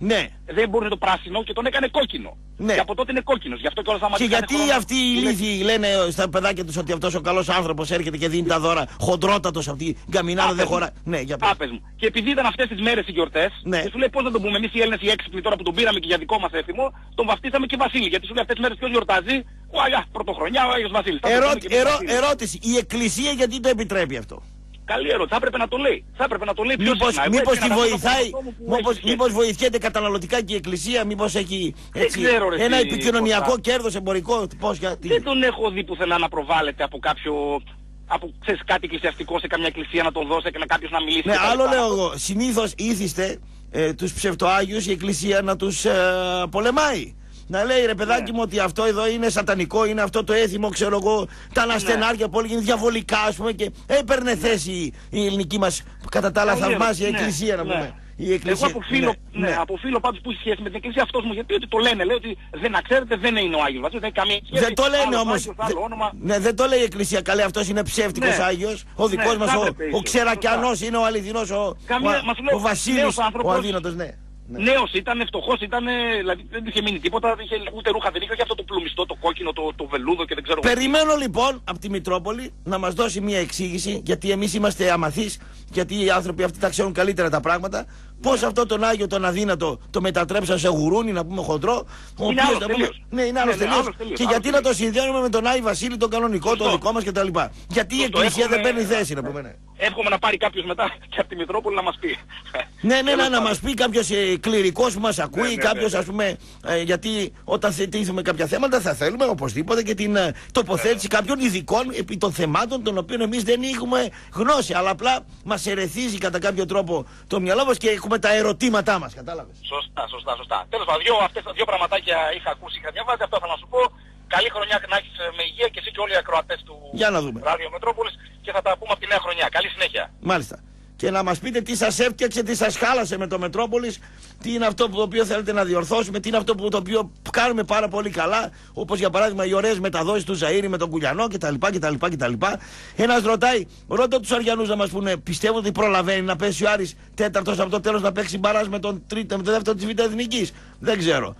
Ναι. Δεν μπορεί το πράσινο και τον έκανε κόκκινο. Ναι. Και από τότε είναι κόκκινος. Γι' αυτό και όλα θα Και γιατί αυτοί οι ηλίθιοι λένε στα παιδάκια τους ότι αυτός ο καλός άνθρωπος έρχεται και δίνει τα δώρα, χοντρότατος αυτή η γκαμινάδα δεν χωρά. Ναι, για πες. Άπες μου. Και επειδή ήταν αυτές τις μέρες οι γιορτές, Ναι. και σου λέει πώς να το πούμε εμείς οι Έλληνες οι έξυπνοι τώρα που τον πήραμε και για δικό μας έθιμο, τον βαφτίσαμε και Βασίλη. Γιατί σου λέει αυτές τις μέρες ποιος γιορτάζει, ο Αγιά, πρωτοχρονιά, ο Άγιος Βασίλης. Θα το πούμε Ερώτη, και εμείς ερώ, Βασίλη. ερώτηση, η Εκκλησία γιατί το επιτρέπει αυτό? Καλή ερώτηση. Θα έπρεπε να το λέει. Θα έπρεπε να το λέει πιο Μήπως, συχνά. Εγώ μήπως έτσι τη να αναφέρω βοηθάει, από αυτό που μήπως, έχει μήπως σχέση. βοηθιέται καταναλωτικά και η Εκκλησία, μήπως έχει έτσι, ξέρω, ρε, ένα τι, επικοινωνιακό Κώστα. κέρδος εμπορικό, πώς, γιατί... Δεν τον έχω δει πουθενά να προβάλλεται από κάποιο... από ξέρεις, κάτι εκκλησιαστικό σε καμιά εκκλησία να τον δώσει και να κάποιος να μιλήσει. Ναι, και τα άλλο λοιπά. λέω εγώ, συνήθως ήθιστε ε, τους ψευτοάγιους η Εκκλησία να τους ε, πολεμάει. Να λέει ρε παιδάκι Ναι. μου ότι αυτό εδώ είναι σατανικό, είναι αυτό το έθιμο, ξέρω εγώ, τα αναστενάρια που όλοι είναι διαβολικά, ας πούμε, και έπαιρνε θέση η ελληνική μας κατά τα άλλα Καλή θαυμάσια ερώτηση. εκκλησία, να Ναι. πούμε. Η εκκλησία. Εγώ αποφύλω, ναι, ναι. αποφύλω πάντως που έχει σχέση με την εκκλησία αυτός μου, γιατί ότι το λένε, λέει ότι δεν να ξέρετε δεν είναι ο Άγιος Βασίλης, δεν έχει καμία σχέση. Δεν το λένε Άλλος όμως. Άγιος, άλλο όνομα. Ναι, δεν το λέει η Εκκλησία. Καλέ, αυτός είναι ψεύτικος Ναι. Άγιος. Ο δικός Ναι, μας θα ο, έπρεπε ο ίσως. Ξερακιανός είναι ο αληθινός, ο, Καμία- ο, μας λέει, ο Βασίλης, νέος ο άνθρωπος. αδύνατος, ναι. Ναι. Νέος ήταν, φτωχός ήταν, δηλαδή δεν είχε μείνει τίποτα, δεν είχε ούτε ρούχα, δεν είχε, όχι αυτό το πλουμιστό, το κόκκινο, το, το βελούδο και δεν ξέρω. Περιμένω λοιπόν από τη Μητρόπολη να μας δώσει μια εξήγηση, γιατί εμείς είμαστε αμαθείς, γιατί οι άνθρωποι αυτοί τα ξέρουν καλύτερα τα πράγματα. Πώς αυτό τον Άγιο τον αδύνατο το μετατρέψαν σε γουρούνι, να πούμε χοντρό. Ο Είναι οποίος, άλλος να πούμε, τελείως. ναι, είναι άλλος Ναι, ναι, τελείως. άλλος τελείως, Και άλλος γιατί να το συνδέουμε με τον Άγιο Βασίλη, τον κανονικό, το Σωστό. δικό μας κτλ. Γιατί η Σωστό, Εκκλησία δεν έχουμε- παίρνει θέση, να πούμε. Ναι. Εύχομαι να πάρει κάποιος μετά και από τη Μητρόπολη να μας πει. Ναι, ναι, ναι, Τέλος να πάντων. μας πει κάποιος ε, κληρικός που μας ακούει, Ναι, ναι, κάποιος ναι, ναι. ας πούμε, ε, γιατί όταν θετήσουμε κάποια θέματα θα θέλουμε οπωσδήποτε και την ε, τοποθέτηση κάποιων ειδικών επί των θεμάτων των οποίων εμείς δεν έχουμε γνώση. Αλλά απλά μας ερεθίζει κατά κάποιο τρόπο το μυαλό μας και έχουμε τα ερωτήματά μας, κατάλαβες. Σωστά, σωστά, σωστά. Τέλος πάντων, δύο, αυτές, δύο πραγματάκια είχα ακούσει, είχα διαβάσει, αυτό θέλω να σου πω. Καλή χρονιά να έχεις ε, με υγεία και εσύ και όλοι οι ακροατές του Για να δούμε. Ράδιο Μετρόπολης και θα τα πούμε από τη νέα χρονιά. Καλή συνέχεια. Μάλιστα. Και να μας πείτε τι σας έφτιαξε, τι σας χάλασε με το Μετρόπολης, τι είναι αυτό που το οποίο θέλετε να διορθώσουμε, τι είναι αυτό που το οποίο κάνουμε πάρα πολύ καλά, όπως για παράδειγμα οι ωραίες μεταδόσεις του Ζαΐρη με τον Κουλιανό κτλ. κτλ, κτλ. Ένας ρωτάει, ρώτα τους Αριανούς να μας πούνε, πιστεύω ότι προλαβαίνει να πέσει ο Άρης τέταρτος από το τέλος να παίξει μπαράζ με τον, τρίτο, με τον δεύτερο της Β' Εθνικής. Δεν ξέρω.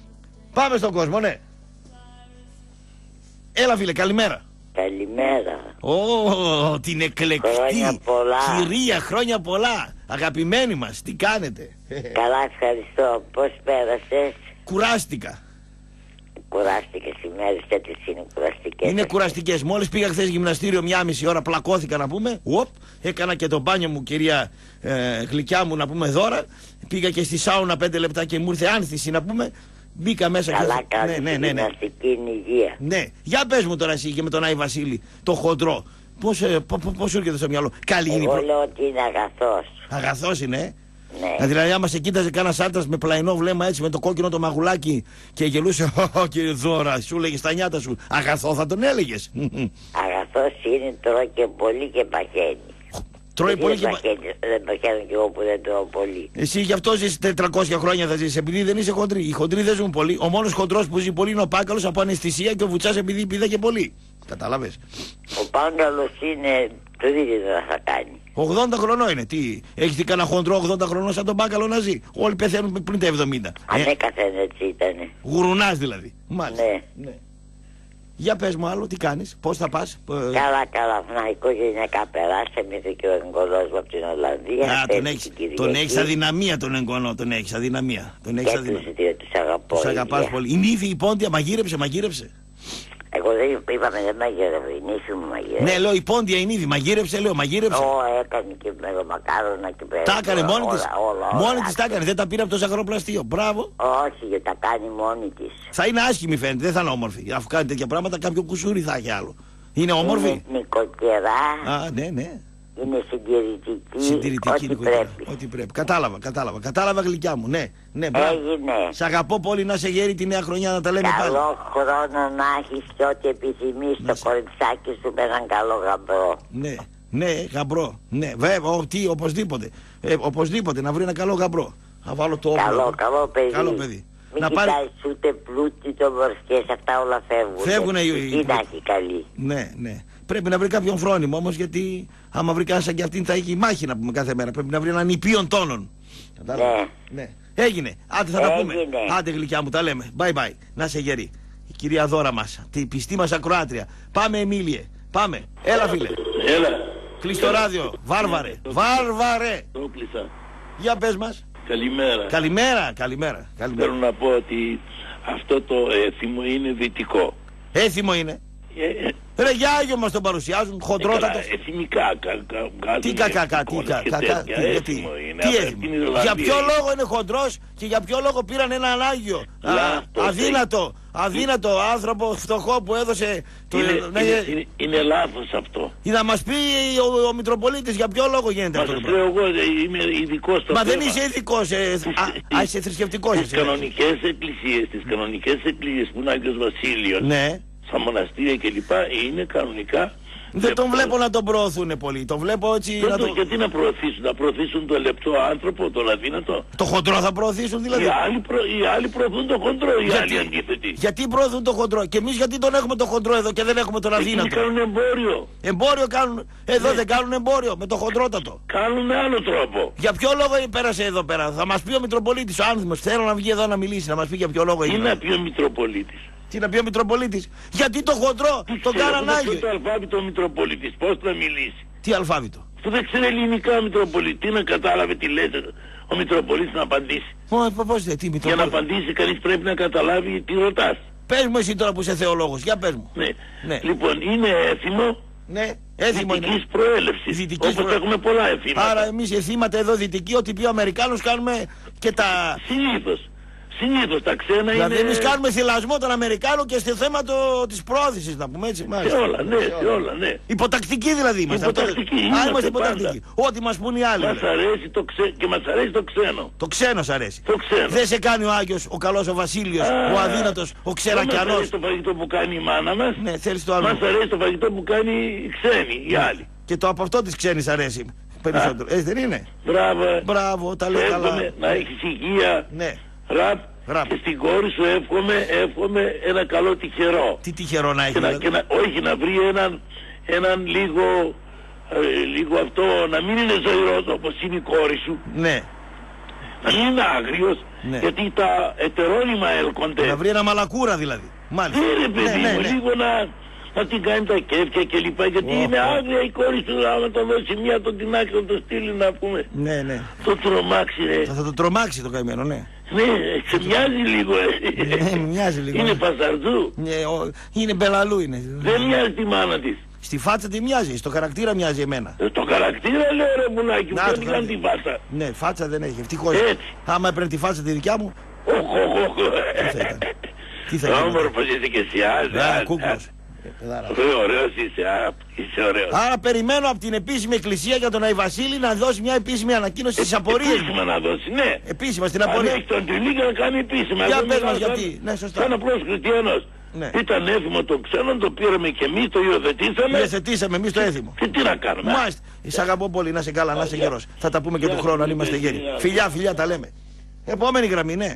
Πάμε στον κόσμο, ναι. Έλα φίλε, καλημέρα. Καλημέρα. Ω, την εκλεκτή Χρόνια πολλά. κυρία, χρόνια πολλά. Αγαπημένη μας, τι κάνετε? Καλά, ευχαριστώ. Πώς πέρασες? Κουράστηκα. Κουράστηκες οι μέρες, τέτοιες είναι κουραστικές. Είναι κουραστικές. Μόλις πήγα χθες γυμναστήριο μια μισή ώρα, πλακώθηκα να πούμε. Ουοπ, έκανα και το μπάνιο μου, κυρία ε, γλυκιά μου, να πούμε δώρα. Πήγα και στη σάουνα πέντε λεπτά και μου ήρθε άνθηση να πούμε. Μπήκα μέσα Καλά και... κάνεις, ναι, ναι, ναι, ναι. γυμναστική είναι υγεία. Ναι. Για πες μου τώρα εσύ και με τον Άι Βασίλη, το χοντρό. Πώς, ε, πο- πο- πώς σου έρχεται στο μυαλό? Καλή είναι η Εγώ προ... λέω ότι είναι αγαθός. Αγαθός είναι, ε. Ναι. Δηλαδή, άμα σε κοίταζε κανένα άντρα με πλαϊνό βλέμμα έτσι με το κόκκινο το μαγουλάκι και γελούσε, «Ω, κύριε Δώρα», σου λέγε στα νιάτα σου, αγαθό θα τον έλεγε. Αγαθός είναι, τρώει και πολύ και παχαίνει. Τρώει πολύ δεν και. παχαίνει- Δεν παχαίνω κι εγώ που δεν τρώω πολύ. Εσύ γι' αυτό ζεις τετρακόσια χρόνια θα ζεις, επειδή δεν είσαι χοντρή. Οι χοντροί δεν ζουν πολύ. Ο μόνος χοντρός που ζει πολύ είναι ο Πάγκαλος από αναισθησία και ο Βουτσάς επειδή πήδα και πολύ. Κατάλαβες. Ο Πάγκαλος είναι το ίδιο δεν θα κάνει. ογδόντα χρονών είναι. Τι, έχεις δει κανένα χοντρό ογδόντα χρονών σαν τον Πάγκαλο να ζει? Όλοι πεθαίνουν πριν τα εβδομήντα. Ανέκαθεν έτσι ήτανε. Γουρουνάς δηλαδή. Μάλιστα. Ναι. Ναι. Για πες μου άλλο, τι κάνεις, πώς θα πας? Καλά, καλά, να οικογενειακά περάσαμε, ήρθε και ο εγγονός μου από την Ολλανδία. Α, τον πέρσι έχεις, την Κυριακή. τον έχεις αδυναμία τον εγγονό, τον έχεις αδυναμία. Τον έχεις Και αδυναμία. τους δύο τους αγαπώ. Τους αγαπάς ίδια. πολύ. Η νύφη, η Πόντια, μαγείρεψε, μαγείρεψε. Εγώ δεν είπαμε δεν μαγειρεύω, η νύφη μου μαγειρεύει. Ναι, λέω η Πόντια, η νύφη, μαγείρεψε, λέω, μαγείρεψε. Ω, έκανε και μεγομακάρονα και πέρα. Τα έκανε μόνη όλα, της. όλα, όλα, Μόνη όλα. της τα έκανε, δεν τα πήρε από το ζαχαροπλαστείο. Μπράβο. Όχι, γιατί τα κάνει μόνη της. Θα είναι άσχημη φαίνεται, δεν θα είναι όμορφη. Αφού κάνει τέτοια πράγματα, κάποιο κουσούρι θα έχει άλλο. Είναι όμορφη. Είναι νοικοκυρά, Α, ναι, ναι. είναι συντηρητική, Συντηρητική ό,τι νοικοκυρά. πρέπει. Ό,τι πρέπει. Κατάλαβα, κατάλαβα. Κατάλαβα γλυκιά μου. Ναι, ναι, μπράβο. Έγινε. Σ' αγαπώ πολύ, να σε γέρει τη νέα χρονιά να τα λέμε πάλι. Καλό χρόνο να έχεις και ό,τι επιθυμείς Να στο σε- κοριτσάκι σου με έναν καλό γαμπρό. Ναι, ναι, γαμπρό. Ναι, βέβαια, ο, τι, οπωσδήποτε. Ε, οπωσδήποτε, να βρει ένα καλό γαμπρό. Θα βάλω το όπλο. Καλό, καλό παιδί. Καλό παιδί. Μην Να πάρει- κοιτάς ούτε πλούτη, ούτε βορσκές, αυτά όλα φεύγουν. Φεύγουνε οι- οι- Τι να έχει καλή. Ναι, ναι. Πρέπει να βρει κάποιον φρόνιμο όμως, γιατί άμα βρει κανένα σαν και αυτήν θα έχει μάχη να πούμε κάθε μέρα. Πρέπει να βρει έναν υπείον τόνον. Κατάλαβες? Ναι. Ναι. Έγινε. Άντε θα τα πούμε. Έγινε. Άντε γλυκιά μου, τα λέμε. Bye bye. Να σε γερή. Η κυρία Δώρα μας, τη πιστή μας ακροάτρια. Πάμε Εμίλιε. Πάμε. Έλα φίλε. Έλα. Κλείς το ράδιο. Βάρβαρε. Βάρβαρε. Το κλείσα. Για πες μας. Καλημέρα. Καλημέρα. Καλημέρα. Καλημέρα. Θέλω να πω ότι αυτό το έθιμο είναι δυτικό. Έθιμο είναι. Ε, ε, Ρε για Άγιο μας τον παρουσιάζουν, χοντρότατο. ε, εθιμικά, κα, κα, Τι κακά, τι κακά, γιατί. Τι έθιμο. Για ποιο λόγο είναι χοντρός και για ποιο λόγο πήραν έναν Άγιο. Λάθος, Αδύνατο, αδύνατο άνθρωπο φτωχό που έδωσε. Το, είναι, ναι, είναι, είναι, είναι λάθος αυτό. να μας πει ο, ο Μητροπολίτης για ποιο λόγο γίνεται Μα αυτό. σας λέω εγώ, ε, είμαι ειδικός στο Μα θέμα. δεν είσαι ειδικός, ε, α, α, είσαι θρησκευτικός. Στις κανονικές εκκλησίες, στις κανονικές εκκλησίες που είναι Άγιος Βασίλειος, ναι. στα μοναστήρια κλπ. Είναι κανονικά. Δεν τον βλέπω να τον προωθούν πολύ. Τον βλέπω έτσι. Δεν να το, το... Γιατί να προωθήσουν, να προωθήσουν το λεπτό άνθρωπο, τον αδύνατο. Το χοντρό θα προωθήσουν δηλαδή. Οι άλλοι, προ, οι άλλοι προωθούν το χοντρό, οι γιατί, άλλοι αντίθετοι. Γιατί προωθούν το χοντρό και εμείς γιατί τον έχουμε το χοντρό εδώ και δεν έχουμε τον αδύνατο. Εκείνοι κάνουν εμπόριο. Εμπόριο κάνουν. Εδώ ναι. δεν κάνουν εμπόριο με το χοντρότατο. Κάνουν με άλλο τρόπο. Για ποιο λόγο πέρασε εδώ πέρα. Θα μας πει ο Μητροπολίτης, ο άνθιμος. Θέλω να βγει εδώ να μιλήσει, να μας πει για ποιο λόγο Τι είναι. να πει ο Μητροπολίτης. Τι να πει ο Μητροπολίτης. Γιατί το χοντρό Τι το ξέρω, κάναν δεν Άγιο. ξέρει το αλφάβητο ο Μητροπολίτης. Πώς θα μιλήσει. Τι αλφάβητο. Που δεν ξέρει ελληνικά ο Μητροπολίτης. Τι να κατάλαβε τι λέτε ο Μητροπολίτης να απαντήσει. Ω, πώς δεν, τι Για να Μητροπολίτη. απαντήσει κανείς πρέπει να καταλάβει τι ρωτάς. Πες μου εσύ τώρα που είσαι θεολόγος. Για πες μου. Ναι. Ναι. Λοιπόν, είναι έθιμο. Ναι, έθιμο είναι. Δυτικής προέλευσης. Δυτικής Όπως προέλευσης. έχουμε πολλά εθήματα. Άρα εμείς οι θύματα εδώ δυτικοί, ότι πει ο Αμερικάνος κάνουμε και τα... Συνήθως. Συνήθως τα ξένα Δηλαδή είναι... εμείς κάνουμε θυλασμό των Αμερικάνων και στο θέμα το... της πρόθεσης, να πούμε έτσι. Σε Μάλιστα. όλα, ναι, σε όλα, ναι. Υποτακτικοί δηλαδή είμαστε. Υποτακτικοί, Α, είμαστε είμαστε πάντα. υποτακτικοί. Ό,τι μας πούν οι άλλοι. Μας δηλαδή. αρέσει το ξέ... και μας αρέσει το ξένο. Το ξένο σ' αρέσει. Το ξένο. Δεν σε κάνει ο Άγιος, ο καλός ο Βασίλειος, Α, ο αδύνατος, ο Δεν μας ξερακιανός. αρέσει το φαγητό που κάνει η μάνα μας. Ναι, θέλεις το άλλο. Μας αρέσει το φαγητό που κάνει οι ξένοι, οι άλλοι. Και το από αυτό της ξένης αρέσει περισσότερο. Έτσι δεν είναι. Μπράβο. Μπράβο, τα λέει καλά. Εύχομαι να έχεις υγεία. Ναι. Ραπ. Ραπ. Και στην κόρη σου εύχομαι, εύχομαι ένα καλό τυχερό. Τι τυχερό να έχει. Και να, δηλαδή. και να, όχι να βρει έναν, έναν λίγο, ε, λίγο αυτό, να μην είναι ζωηρός όπως είναι η κόρη σου. Ναι. Να μην είναι άγριος, Ναι. γιατί τα ετερόνυμα έρχονται. Να βρει ένα μαλακούρα δηλαδή. Μάλιστα. Ναι ρε παιδί ναι, μου, ναι. λίγο να, να την κάνει τα κέφια και λοιπά, γιατί Ω, είναι ω. άγρια η κόρη σου, άμα το δώσει μία τον την άκρη να το στείλει να πούμε. Ναι, ναι. Το τρομάξει ρε. Θα, θα το τρομάξει το καημένο, ναι. Ναι, σε μοιάζει λίγο ε. Ναι, μοιάζει λίγο. Είναι παζαρδού. Ναι, ο- είναι μπελαλού είναι. Δεν μοιάζει τη μάνα της. Στη φάτσα τη μοιάζει, στο χαρακτήρα μοιάζει εμένα. Ε, Το χαρακτήρα λέω ρε μουλάκι μου, Να, δεν το την κάνει τη χαρακτήρα. βάσα. Ναι, φάτσα δεν έχει, ευτυχώς. Έτσι. Άμα έπαιρνε τη φάτσα τη δικιά μου, Οχ, οχ, οχ. τι θα ήταν. Τι θα ήταν. Όμορφος είσαι και εσύ, Α, άντε. κούκλος. Ε, παιδάρα. Ωραίο, ωραίος είσαι, α, είσαι ωραίος. Άρα περιμένω από την επίσημη εκκλησία για τον Άι Βασίλη να δώσει μια επίσημη ανακοίνωση στις απορίες μου. Επίσημα να δώσει, ναι. Επίσημα στην Αν απορία. έχει τον Τριλίγκα να κάνει επίσημα. Για Εγώ πες μιλάω μας σαν- γιατί. Ναι, σωστά. Σαν απλός χριστιανός. Ναι. Ήταν έθιμο το ξένο, το πήραμε και εμείς, το υιοθετήσαμε. Υιοθετήσαμε εμείς το έθιμο. Και τι να κάνουμε. Μάλιστα. Σ' αγαπώ πολύ, να είσαι καλά, να είσαι Γεια. γερός. Θα τα πούμε και Γεια, του χρόνου αν γεια, είμαστε γεια, γέροι. γεια. Φιλιά, φιλιά, τα λέμε. Επόμενη γραμμή, ναι.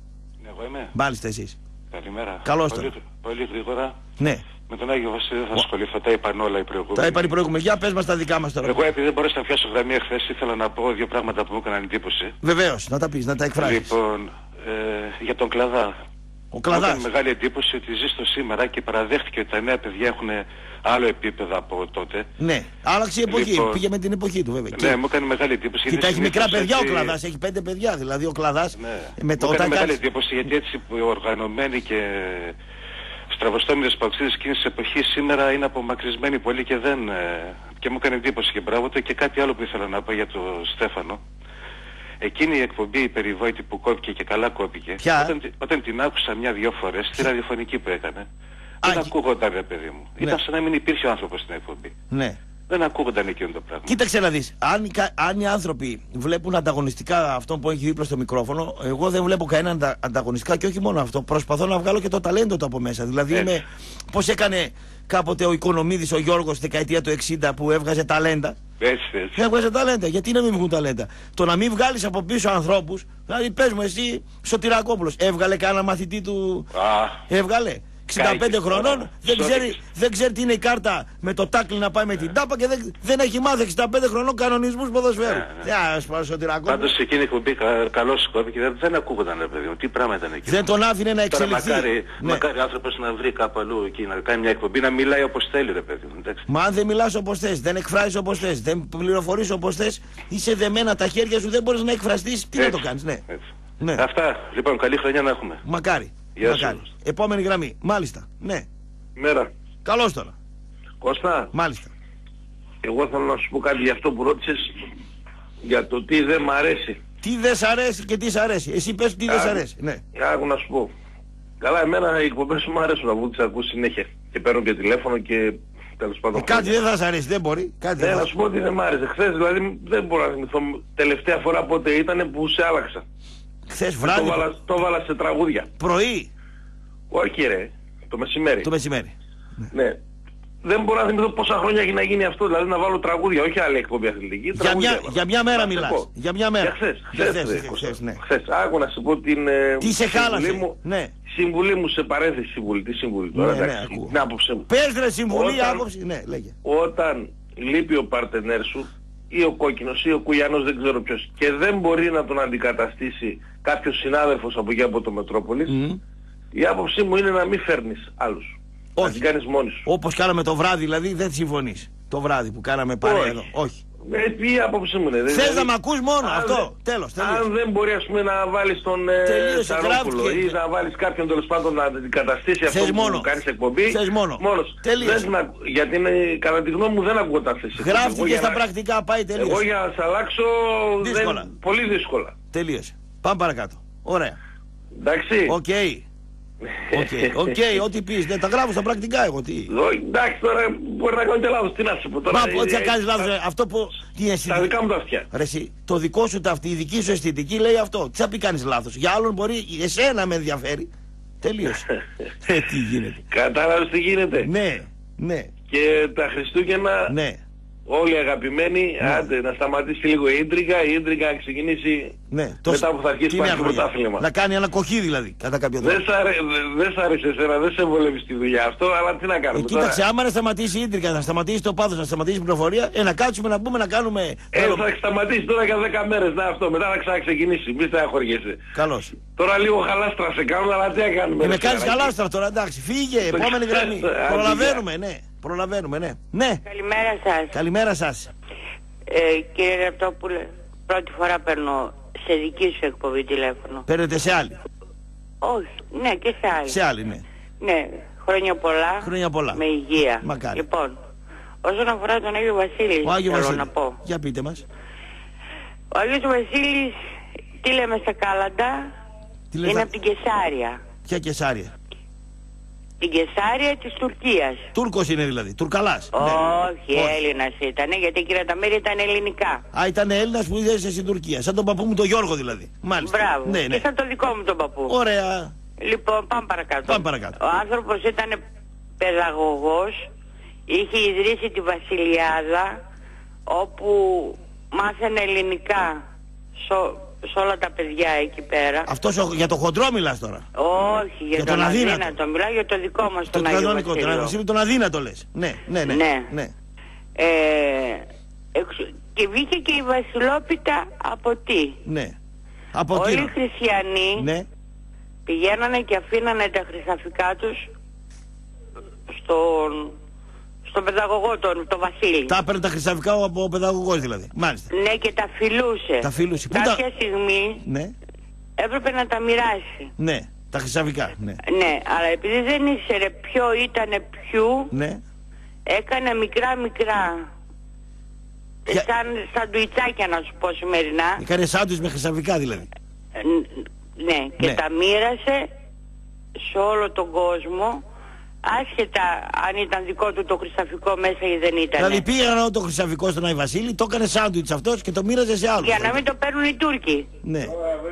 Εγώ είμαι. Μάλιστα εσείς. Καλημέρα. Καλώς πολύ, τον. πολύ γρήγορα. Ναι. Με τον Άγιο Βασίλειο θα ασχοληθώ. Τα είπαν όλα οι προηγούμενοι. Τα είπαν οι προηγούμενοι. Για πες μας τα δικά μας τώρα. Εγώ επειδή δεν μπορούσα να πιάσω γραμμή εχθές, ήθελα να πω δύο πράγματα που μου έκαναν εντύπωση. Βεβαίως, να τα πεις, να τα εκφράσεις. Λοιπόν, ε, για τον Κλαδά. Ο Κλαδάς. Μου έκανε μεγάλη εντύπωση ότι ζει στο σήμερα και παραδέχτηκε ότι τα νέα παιδιά έχουν άλλο επίπεδο από τότε. Ναι, άλλαξε η εποχή. Λοιπόν, Πήγε με την εποχή του βέβαια. Ναι, Και- μου έκανε μεγάλη εντύπωση. Κοίτα, γιατί έχει μικρά συνήθως παιδιά ο έτσι- Κλαδάς. Έχει πέντε παιδιά. Δηλαδή ο Κλαδάς Ναι. με το Μου έκανε όταν μεγάλη κάνεις- εντύπωση γιατί έτσι που οργανωμένοι και στραβοστόμιδες παοξίδες εκείνης της εποχής σήμερα είναι απομακρυσμένοι πολύ και δεν... ε, και μου έκανε εντύπωση και μπράβο του. Και κάτι άλλο που ήθελα να πω για τον Στέφανο. Εκείνη η εκπομπή η περιβόητη που κόπηκε και καλά κόπηκε, Ποια? όταν, τη- όταν την άκουσα μια-δυο φορές στη ραδιοφωνική που έκανε, Α, δεν και- ακούγονταν ρε παιδί μου. Ναι. Ήταν σαν να μην υπήρχε ο άνθρωπος στην εκπομπή. Ναι. Δεν ακούγονταν εκείνο το πράγμα. Κοίταξε να δεις, αν, οι κα- αν οι άνθρωποι βλέπουν ανταγωνιστικά αυτόν που έχει δίπλα στο μικρόφωνο, εγώ δεν βλέπω κανέναν αντα- ανταγωνιστικά και όχι μόνο αυτό. Προσπαθώ να βγάλω και το ταλέντο του από μέσα. Δηλαδή Έτσι. είμαι, πώς έκανε κάποτε ο Οικονομίδης ο Γιώργος στη δεκαετία του εξήντα που έβγαζε ταλέντα. Έτσι, έτσι. Έβγαζε ταλέντα. Γιατί να μην βγουν ταλέντα. Το να μην βγάλεις από πίσω ανθρώπους, δηλαδή πες μου εσύ, Σωτηρακόπουλος, έβγαλε κανένα μαθητή του. Α, Έβγαλε. εξήντα πέντε χρονών, δεν ξέρει, δεν ξέρει τι είναι η κάρτα με το τάκλι να πάει με την τάπα και δεν, δεν έχει μάθει εξήντα πέντε χρονών κανονισμούς ποδοσφαίρου. Πάντως εκείνη που μπήκα καλός σκόπι και δεν, δεν ακούγονταν, ρε παιδί μου. Τι πράγμα ήταν εκεί. Δεν τον άφηνε να εξελιχθεί. Τώρα, μακάρι, ναι. μακάρι άνθρωπος να βρει κάπου αλλού εκεί, να κάνει μια εκπομπή, να μιλάει όπως θέλει, ρε παιδί μου. Εντάξει. Μα αν δεν μιλάς όπως θες, δεν εκφράζεις όπως θες, δεν πληροφορείς όπως θες, είσαι δεμένα τα χέρια σου, δεν μπορείς να εκφραστείς. Τι έτσι, να το κάνεις, ναι. ναι. Αυτά, λοιπόν, καλή χρονιά να έχουμε. Μακάρι. Μακάρι. Επόμενη γραμμή. Μάλιστα. Ναι. Μέρα. Καλώς τώρα. Κώστα. Μάλιστα. Εγώ θέλω να σου πω κάτι για αυτό που ρώτησες για το τι δεν μ' αρέσει. Τι δεν σ' αρέσει και τι σ' αρέσει. Εσύ πες τι δεν σ' αρέσει. Ναι. Άκου να σου πω. Καλά, εμένα οι εκπομπές μου αρέσουν να βγουν, τις ακούς συνέχεια. Και παίρνω και τηλέφωνο και τέλος πάντων. Ε, κάτι δεν θα σ' αρέσει, δεν μπορεί. Κάτι ναι, θα... να σου πω ότι δεν μ' άρεσε. Χθες δηλαδή δεν μπορώ να θυμηθώ. Τελευταία φορά πότε ήταν που σε άλλαξα. Χθες βράδυ. Το βάλα, το βάλα σε τραγούδια. Πρωί. Όχι ρε, το μεσημέρι. Το μεσημέρι. Ναι. ναι. Δεν μπορώ να θυμηθώ πόσα χρόνια έχει να γίνει αυτό, δηλαδή να βάλω τραγούδια, όχι άλλη εκπομπή αθλητική. Για μια, για μια μέρα μιλάς. Για μια μέρα. Για χθες. Για χθες, χθες, χθες, χθες, ναι. χθες. Άκου να σου πω την τι σε χάλασε. μου, ναι. συμβουλή μου σε παρένθεση συμβουλή. Τι συμβουλή τώρα, ναι, εντάξει, ναι, την άποψή μου. Πες ρε συμβουλή, όταν, άποψη, ναι, λέγε. Όταν λείπει ο παρτενέρ σου, ή ο κόκκινος ή ο κουγιανός, δεν ξέρω ποιος, και δεν μπορεί να τον αντικαταστήσει κάποιος συνάδελφος από εκεί από το Μετρόπολης, mm. η άποψή μου είναι να μην φέρνεις άλλους. Όχι. Να την κάνεις μόνοι σου. Όπως κάναμε το βράδυ, δηλαδή δεν συμφωνείς. Το βράδυ που κάναμε παρέα εδώ. Όχι. Ε, τι άποψη μου είναι. Θες δηλαδή, να μ' ακούς μόνο αν αυτό. Δε, τέλος, τελείως. Αν δεν μπορεί ας πούμε να βάλεις τον ε, Σαρόπουλο ή να βάλεις κάποιον τέλος πάντων να αντικαταστήσει αυτό που μόνο. κάνεις εκπομπή. Θες μόνο. Μόνος. Τελείως. Να, γιατί είναι, κατά τη γνώμη μου δεν ακούγονταν αυτές. Γράφτηκε στα να... πρακτικά, πάει τελείως. Εγώ για να σε αλλάξω δύσκολα. Δεν, πολύ δύσκολα. Τελείωσε. Πάμε παρακάτω. Ωραία. Εντάξει. Οκ. Okay. Οκ, okay, okay, ό,τι πεις, δεν τα γράφω στα πρακτικά εγώ, τι. Εντάξει, τώρα μπορεί να κάνω και λάθος, τι να σου πω τώρα. Μα ό,τι θα κάνεις λάθος, αυτό που... Τα δικά μου τα αυτιά. Ρε εσύ, το δικό σου τα αυτή, η δική σου αισθητική λέει αυτό. Τι θα πει κάνεις λάθος, για άλλον μπορεί, εσένα με ενδιαφέρει. Τελείωσε. ε, τι γίνεται. Κατάλαβες τι γίνεται. Ναι, ναι. Και τα Χριστούγεννα... Ναι. Όλοι αγαπημένοι, ναι. άντε να σταματήσει λίγο η ίντρικα, η ίντρικα να ξεκινήσει ναι, το... μετά που θα αρχίσει πάλι το πρωτάθλημα. Να κάνει ένα κοχύ δηλαδή, κατά κάποιο τρόπο. Δεν σ' αρέ... δε άρεσε εσένα, δεν σε βολεύει τη δουλειά αυτό, αλλά τι να κάνουμε ε, κοίταξε, τώρα. Άμα να σταματήσει η ίντρικα, να σταματήσει το πάθος, να σταματήσει η πληροφορία, ε, να κάτσουμε να πούμε να κάνουμε... Ε, θα σταματήσει τώρα για δέκα μέρες, να αυτό, μετά να ξαναξεκινήσει, μη στεναχωριέσαι. Καλώς. Τώρα λίγο χαλάστρα σε κάνουμε, αλλά τι να κάνουμε. Ε, με κάνεις χαλάστρα τώρα, εντάξει, φύγε, επόμενη γραμμή. Προλαβαίνουμε, ναι. Προλαβαίνουμε, ναι. Ναι. Καλημέρα σας. Καλημέρα σας. Ε, κύριε Ραπτόπουλε, πρώτη φορά παίρνω σε δική σου εκπομπή τηλέφωνο. Παίρνετε σε άλλη? Όχι, ναι, και σε άλλη. Σε άλλη, ναι. Ναι, χρόνια πολλά. Χρόνια πολλά. Με υγεία. Μακάρι. Λοιπόν, όσον αφορά τον Άγιο Βασίλη, ο Άγιο θέλω Βασίλη. να πω. Για πείτε μας. Ο Άγιος Βασίλης, τι λέμε στα Κάλαντα, είναι στα... από την Κεσάρια. Ποια Κεσάρια? Την Κεσάρια της Τουρκίας. Τούρκος είναι δηλαδή, Τουρκαλάς. Όχι, ναι. Έλληνας ήτανε, γιατί εκείνα τα μέρη ήταν ελληνικά. Α, ήταν Έλληνας που είδες στην Τουρκία, σαν τον παππού μου τον Γιώργο δηλαδή. Μάλιστα. Μπράβο, ναι, ναι. Και σαν τον δικό μου τον παππού. Ωραία. Λοιπόν, πάμε παρακάτω. Πάμε παρακάτω. Ο άνθρωπος ήταν παιδαγωγός, είχε ιδρύσει τη Βασιλιάδα, όπου μάθαινε ελληνικά σο... σε όλα τα παιδιά εκεί πέρα. Αυτός ο, για το χοντρό μιλάς τώρα? Όχι, για, για τον, τον αδύνατο. αδύνατο. Μιλάω για το δικό μας τον Άγιο Βασίλειο. Τον Άγιο Βασίλειο τον αδύνατο λες. Ναι, ναι, ναι. ναι. ναι. Ε, εξ, και βγήκε και η Βασιλόπιτα από τι? Ναι. Από όλοι κύριο. οι χριστιανοί ναι. πηγαίνανε και αφήνανε τα χρυσαφικά τους στον... στον παιδαγωγό, τον, τον Βασίλη. Τα έπαιρνε τα χρυσαφικά από ο παιδαγωγός δηλαδή. Μάλιστα. Ναι, και τα φιλούσε. Τα φιλούσε. Κάποια τα... στιγμή ναι. έπρεπε να τα μοιράσει. Ναι, τα χρυσαφικά. Ναι, ναι, αλλά επειδή δεν ήξερε ποιο ήτανε ποιου, ναι. έκανε μικρά μικρά. Για... Σαν σαντουιτσάκια να σου πω σημερινά. Έκανε σάντουιτς με χρυσαφικά δηλαδή. Ε, ναι, και ναι. τα μοίρασε σε όλο τον κόσμο. Άσχετα αν ήταν δικό του το χρυσαφικό μέσα ή δεν ήταν. Δηλαδή πήγαν το χρυσαφικό στον Άγιο Βασίλη, το έκανε σάντουιτς αυτός και το μοίραζε σε άλλους. Για να μην το παίρνουν οι Τούρκοι. Ναι.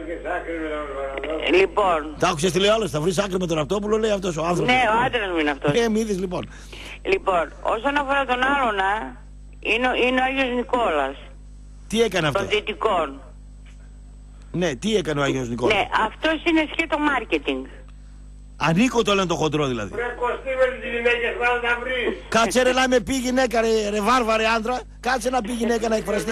Λοιπόν. Τα άκουσες τι λέει ο άλλος, θα βρεις άκρη με τον Ραπτόπουλο, λέει αυτός ο άνθρωπος. Ναι, ο άντρας μου είναι αυτός. Ε, μη είδες λοιπόν. Λοιπόν, όσον αφορά τον άλλον, είναι, είναι ο Άγιος Νικόλας. Τι έκανε αυτό? Των Δυτικών. Ναι, τι έκανε ο Άγιος Νικόλας? Ναι, αυτός είναι σκέτο μάρκετινγκ. Ανίκο το λένε το χοντρό δηλαδή. Ρε Κωστή με τις γυναίκες να τα βρεις. Κάτσε ρε να με πει γυναίκα ρε, ρε βάρβαρε άντρα. Κάτσε να πει γυναίκα να εκφραστεί.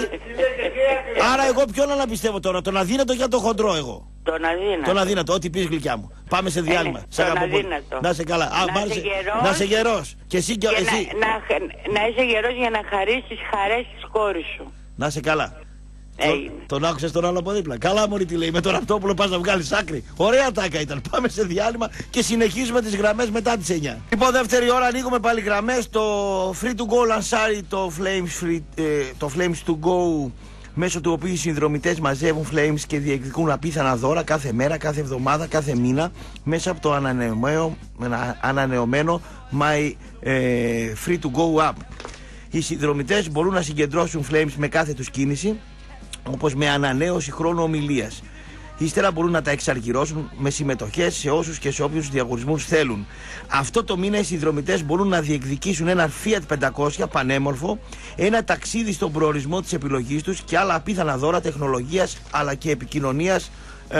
Άρα εγώ ποιον να πιστεύω τώρα, τον αδύνατο για τον χοντρό εγώ. Τον αδύνατο. Τον αδύνατο, ό,τι πεις γλυκιά μου. Πάμε σε διάλειμμα. Ε, σε τον αγαπώ πολύ. αδύνατο. Να σε καλά. Α, να, μάλιστα, είσαι γερός, να είσαι γερός. Και εσύ και και εσύ. Να, να, να είσαι γερός για να χαρίσεις τις χαρές της κόρης σου. Να σε καλά. Έγινε. Τον άκουσες τον άλλο από δίπλα. Καλά μωρή τι λέει. Με τον Ραπτόπουλο πας να βγάλεις άκρη. Ωραία τάκα ήταν. Πάμε σε διάλειμμα και συνεχίζουμε τις γραμμές μετά τις εννιά. Λοιπόν, δεύτερη ώρα ανοίγουμε πάλι γραμμές. Το Free to Go λανσάρει το Flames, free, ε, το Flames to Go, μέσω του οποίου οι συνδρομητές μαζεύουν Flames και διεκδικούν απίθανα δώρα κάθε μέρα, κάθε εβδομάδα, κάθε μήνα μέσα από το ανανεωμένο, ανανεωμένο My ε, Free to Go app. Οι συνδρομητές μπορούν να συγκεντρώσουν Flames με κάθε τους κίνηση, όπως με ανανέωση χρόνου ομιλίας. Ύστερα μπορούν να τα εξαργυρώσουν με συμμετοχές σε όσους και σε όποιους διαγωνισμούς θέλουν. Αυτό το μήνα οι συνδρομητές μπορούν να διεκδικήσουν ένα Fiat πεντακόσια πανέμορφο, ένα ταξίδι στον προορισμό της επιλογής τους και άλλα απίθανα δώρα τεχνολογίας αλλά και επικοινωνίας. Ε,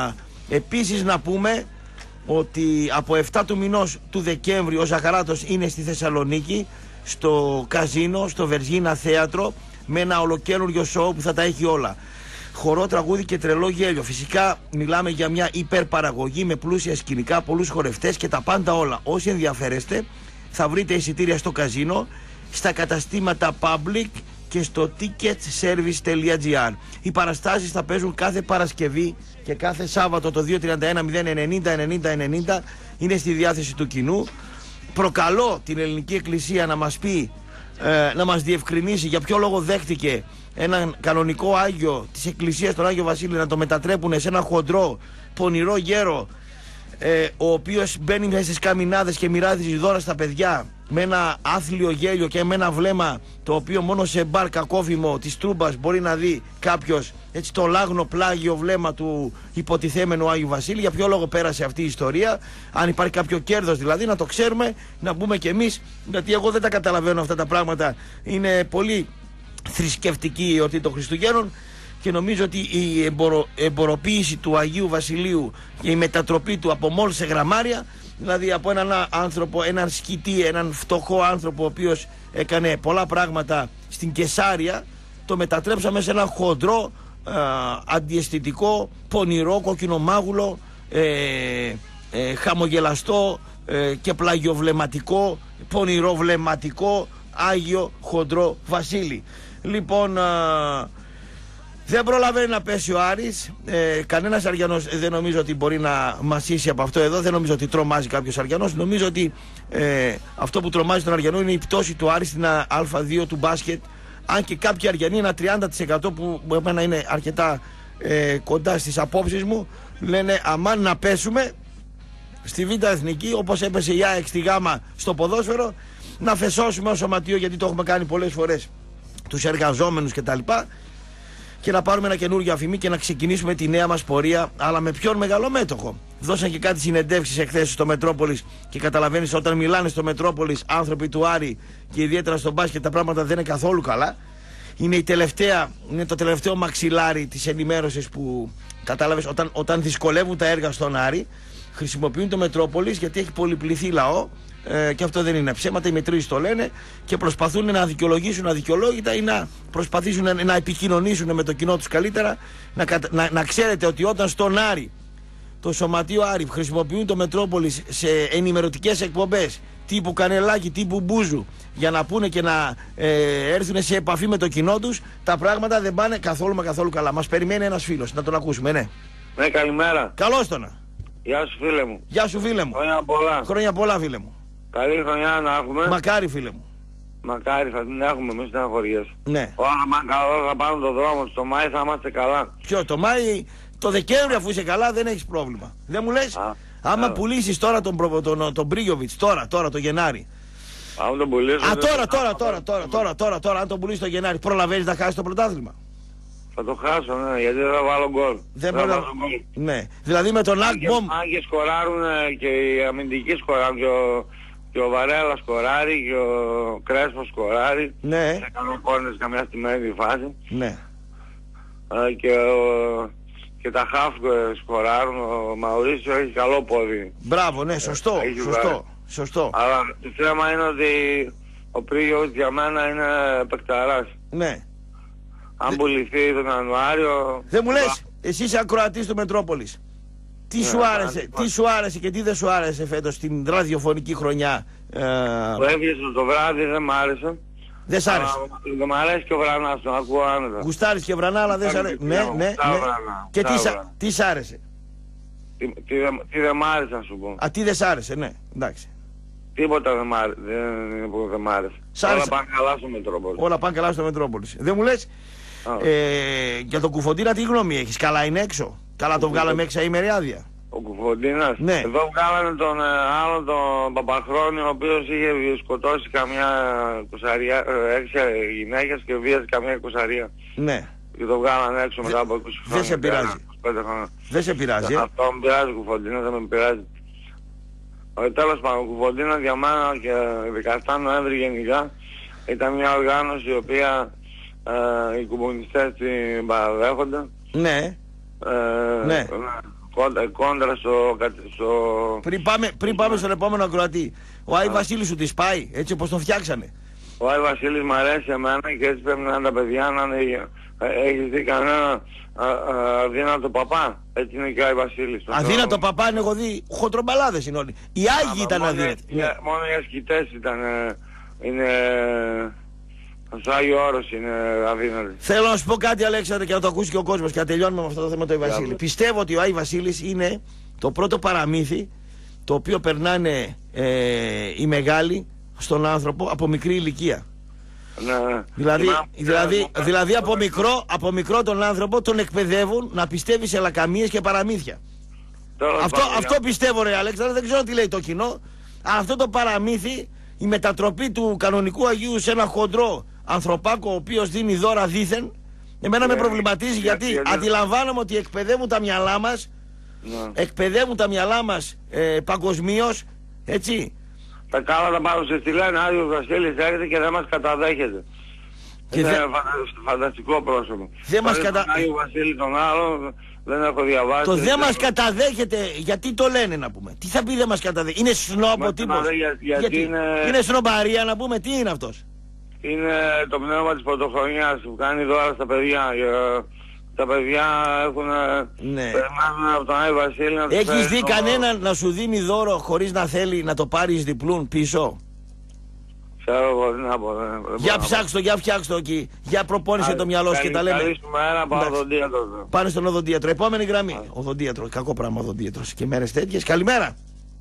επίσης να πούμε ότι από εφτά του μηνός του Δεκέμβρη ο Ζαχαράτος είναι στη Θεσσαλονίκη, στο Καζίνο, στο Βεργίνα Θέατρο, με ένα ολοκαίριο σοου που θα τα έχει όλα. Χορό, τραγούδι και τρελό γέλιο. Φυσικά μιλάμε για μια υπερπαραγωγή με πλούσια σκηνικά, πολλούς χορευτές και τα πάντα όλα. Όσοι ενδιαφέρεστε θα βρείτε εισιτήρια στο Καζίνο, στα καταστήματα Public και στο ticketservice τελεία gr. Οι παραστάσεις θα παίζουν κάθε Παρασκευή και κάθε Σάββατο. Το δύο τρία ένα μηδέν ενενήντα ενενήντα ενενήντα είναι στη διάθεση του κοινού. Προκαλώ την Ελληνική Εκκλησία να μας πει, ε, να μας διευκρινίσει για ποιο λόγο δέχτηκε έναν κανονικό Άγιο της Εκκλησίας, τον Άγιο Βασίλη, να το μετατρέπουν σε ένα χοντρό, πονηρό γέρο, ε, ο οποίος μπαίνει μέσα στις καμινάδες και μοιράζει δώρα στα παιδιά με ένα άθλιο γέλιο και με ένα βλέμμα το οποίο μόνο σε μπαρ κακόφημο της Τρούμπας μπορεί να δει κάποιος, έτσι, το λάγνο πλάγιο βλέμμα του υποτιθέμενου Άγιου Βασίλη. Για ποιο λόγο πέρασε αυτή η ιστορία, αν υπάρχει κάποιο κέρδος δηλαδή, να το ξέρουμε, να πούμε κι εμείς, γιατί εγώ δεν τα καταλαβαίνω αυτά τα πράγματα. Είναι πολύ θρησκευτική η εορτή των Χριστουγέννων και νομίζω ότι η εμπορο, εμποροποίηση του Αγίου Βασιλείου και η μετατροπή του από μόλις σε γραμμάρια, δηλαδή από έναν άνθρωπο, έναν σκητή, έναν φτωχό άνθρωπο ο οποίος έκανε πολλά πράγματα στην Κεσάρια, το μετατρέψαμε σε ένα χοντρό, ε, αντιαισθητικό, πονηρό, κοκκινομάγουλο, ε, ε, χαμογελαστό ε, και πλαγιοβλεματικό, πονηροβλεματικό Άγιο χοντρό Βασίλη. Λοιπόν, α, δεν προλαβαίνει να πέσει ο Άρης. ε, Κανένας Αριανός δεν νομίζω ότι μπορεί να μασίσει από αυτό εδώ. Δεν νομίζω ότι τρομάζει κάποιος Αριανός. Νομίζω ότι ε, αυτό που τρομάζει τον Αριανό είναι η πτώση του Άρη στην Α2 του μπάσκετ. Αν και κάποιοι Αριανοί, ένα τριάντα τοις εκατό που εμένα είναι αρκετά ε, κοντά στις απόψεις μου, λένε αμάν να πέσουμε στη Β' Εθνική, όπως έπεσε η ΑΕΚ στη Γάμα στο ποδόσφαιρο, να φεσώσουμε ως σωματείο, γιατί το έχουμε κάνει πολλές φορές, τους εργαζόμενους κτλ. Και να πάρουμε ένα καινούργιο αφημί και να ξεκινήσουμε τη νέα μας πορεία, αλλά με ποιον μεγαλομέτωχο. Δώσαν και κάτι συνεντεύξεις εχθές στο Μετρόπολης και καταλαβαίνεις όταν μιλάνε στο Μετρόπολης άνθρωποι του Άρη και ιδιαίτερα στο μπάσκετ τα πράγματα δεν είναι καθόλου καλά. Είναι, η τελευταία, είναι το τελευταίο μαξιλάρι της ενημέρωσης που κατάλαβες όταν, όταν δυσκολεύουν τα έργα στον Άρη. Χρησιμοποιούν το Μετρόπολης γιατί έχει πολυπληθεί λαό. Ε, και αυτό δεν είναι ψέματα, οι μετρήσεις το λένε και προσπαθούν να δικαιολογήσουν αδικαιολόγητα ή να προσπαθήσουν να, να επικοινωνήσουν με το κοινό τους καλύτερα. Να, να, να ξέρετε ότι όταν στον Άρη, το σωματείο Άρη, χρησιμοποιούν το Μετρόπολης σε ενημερωτικές εκπομπές τύπου Κανελάκη, τύπου Μπούζου, για να πούνε και να ε, έρθουν σε επαφή με το κοινό τους, τα πράγματα δεν πάνε καθόλου μα καθόλου καλά. Μας περιμένει ένας φίλος, να τον ακούσουμε. Ναι, ναι, καλημέρα. Καλώς τον. Γεια σου φίλε μου. Γεια σου φίλε μου. Χρόνια πολλά. Χρόνια πολλά φίλε μου. Καλή χρονιά να έχουμε. Μακάρι φίλε μου. Μακάρι θα την έχουμε, μην στεναχωριέσαι. Ναι. Άμα καλό θα πάρουν τον δρόμο, το Μάη θα είμαστε καλά. Ποιο, το Μάη, το Δεκέμβρη αφού είσαι καλά δεν έχεις πρόβλημα. Δεν μου λες, Α, άμα α, πουλήσεις τώρα τον, τον, τον, τον Μπρίγιοβιτς, τώρα, τώρα το Γενάρη. Αν τον πουλήσεις... Α, τώρα, τώρα, τώρα, τώρα, τώρα, τώρα, τώρα, αν τον πουλήσεις το Γενάρη, προλαβαίνεις να χάσεις το πρωτάθλημα. Θα το χάσω, ναι, γιατί δεν θα βάλω γκολ. Δεν θα βάλω γκολ. Ναι, δηλαδή με τον Ακμπομ... Αν και σκοράρουν και οι αμυντικοί σκοράρουν και ο, και ο Βαρέλα σκοράρει και ο Κρέσπος σκοράρει. Ναι. Σε κάνω κόρνες καμιά στη μέση φάση. Ναι. Α, και ο, και τα χαφ σκοράρουν. Ο Μαουρίσιο έχει καλό πόδι. Μπράβο, ναι, σωστό, έχει σωστό, βάρη. σωστό. Αλλά το θέμα είναι ότι ο Πρίγιος για μένα είναι παικταράς. Ναι. Αν Δε... πουληθεί τον Ιανουάριο... Δεν μου λες, εσύ είσαι ακροατής του Μετρόπολης. Τι, ναι, σου άρεσε, τι σου άρεσε και τι δεν σου άρεσε φέτος στην ραδιοφωνική χρονιά? Ε... Που έβγαινε το βράδυ δεν μ' άρεσε. Δεν σ' άρεσε? Δεν μ' αρέσει και ο Βρανάς, τον ακούω άνετα. Γουστάρεις και Βρανά, αλλά δεν σ' άρεσε. Ναι, ναι, ναι. Και τι, τι σ' άρεσε? Τι, τι, τι δεν μ' άρεσε να σου πω. Α, τι δεν σ' άρεσε, ναι, εντάξει. Τίποτα δεν μ' άρεσε. Δεν, δεν μ' άρεσε. Όλα πάνε καλά στο Μετρόπολη. Όλα πάνε καλά στο Μετρόπολη. Δεν μου λες, ε, για τον Κουφοντίνα τι γνώμη έχεις? Καλά είναι έξω? Καλά τον βγάλαμε έξω ημεριάδια? Ο Κουφοντίνας. Ναι. Εδώ βγάλανε τον ε, άλλο τον Παπαχρόνη, ο οποίος είχε σκοτώσει καμιά κουσαρία, έξι γυναίκες και βίασε καμιά κουσαρία. Ναι. Και το βγάλανε έξω μετά από είκοσι χρόνια. Δεν σε πειράζει. Δεν σε πειράζει. Αυτό με πειράζει ο Κουφοντίνας, δεν με πειράζει. Τέλος πάντων, ο Κουφοντίνας για μένα και δεκαεπτά Νοέμβρη γενικά ήταν μια οργάνωση η οποία ε, οι κομμουνιστές την παραδέχονται. Ναι. Ε, ναι. Κόντρα, κόντρα στο, στο... Πριν πάμε, πριν πάμε στον επόμενο ακροατή, ο Άι Βασίλης σου τη πάει, έτσι όπως τον φτιάξανε? Ο Άι Βασίλης μου αρέσει εμένα και έτσι πρέπει να είναι τα παιδιά να είναι... Έχεις δει κανένα αδύνατο παπά? Έτσι είναι και ο Άι Βασίλης. Αδύνατο παπά είναι, έχω δει, χοντρομπαλάδες είναι όλοι. Οι Άγιοι ήταν αδύνατοι. Μόνο οι ασκητές ήταν... Είναι... Στο Άγιο Όρος είναι αδύνατο. Θέλω να σου πω κάτι, Αλέξανδρε, και να το ακούσει και ο κόσμος και να τελειώνουμε με αυτό το θέμα του Άι Βασίλη. Πιστεύω ότι ο Άι Βασίλης είναι το πρώτο παραμύθι το οποίο περνάνε ε, οι μεγάλοι στον άνθρωπο από μικρή ηλικία. Ναι. Δηλαδή, δηλαδή, δηλαδή από, μικρό, από μικρό τον άνθρωπο τον εκπαιδεύουν να πιστεύει σε λακαμίες και παραμύθια. Αυτό, αυτό πιστεύω, ρε Αλέξανδρε, δεν ξέρω τι λέει το κοινό. Αυτό το παραμύθι, η μετατροπή του κανονικού Αγίου σε ένα χοντρό ανθρωπάκο ο οποίος δίνει δώρα δήθεν, εμένα με προβληματίζει, γιατί αντιλαμβάνομαι ότι εκπαιδεύουν τα μυαλά μας, εκπαιδεύουν τα μυαλά μας ε, παγκοσμίως, έτσι. Τα καλά τα πάνω σε τη λένε, Άγιος Βασίλης έρχεται και δεν μας καταδέχεται. Και είναι δε... φανταστικό πρόσωπο. Δεν μας κατα... Άγιο Βασίλη τον άλλο δεν έχω διαβάσει. Το δεν μας καταδέχεται, γιατί το λένε να πούμε? Τι θα πει δεν μας καταδέχεται? Είναι σνόμπο τύπος? Για, γιατί γιατί είναι... είναι σνομπαρία να πούμε? Τι είναι αυτός? Είναι το πνεύμα της πρωτοχρονιάς που κάνει δώρα στα παιδιά. Τα παιδιά έχουν... Ναι. Περνάνε από τον Άγιο Βασίλη να τους... Έχεις δει κανέναν να σου δίνει δώρο χωρίς να θέλει να το πάρεις διπλούν πίσω? Ξέρω εγώ, τι να πω. Για ψάξ' το, για φτιάξ' το εκεί. Για προπόνησε το μυαλό σου και τα λέμε. Καλήσουμε ένα από οδοντίατρο. Πάνε στον οδοντίατρο. Επόμενη γραμμή. Οδοντίατρο. Κακό πράγμα οδοντίατρος. Και μέρες τέτοιες. Καλημέρα.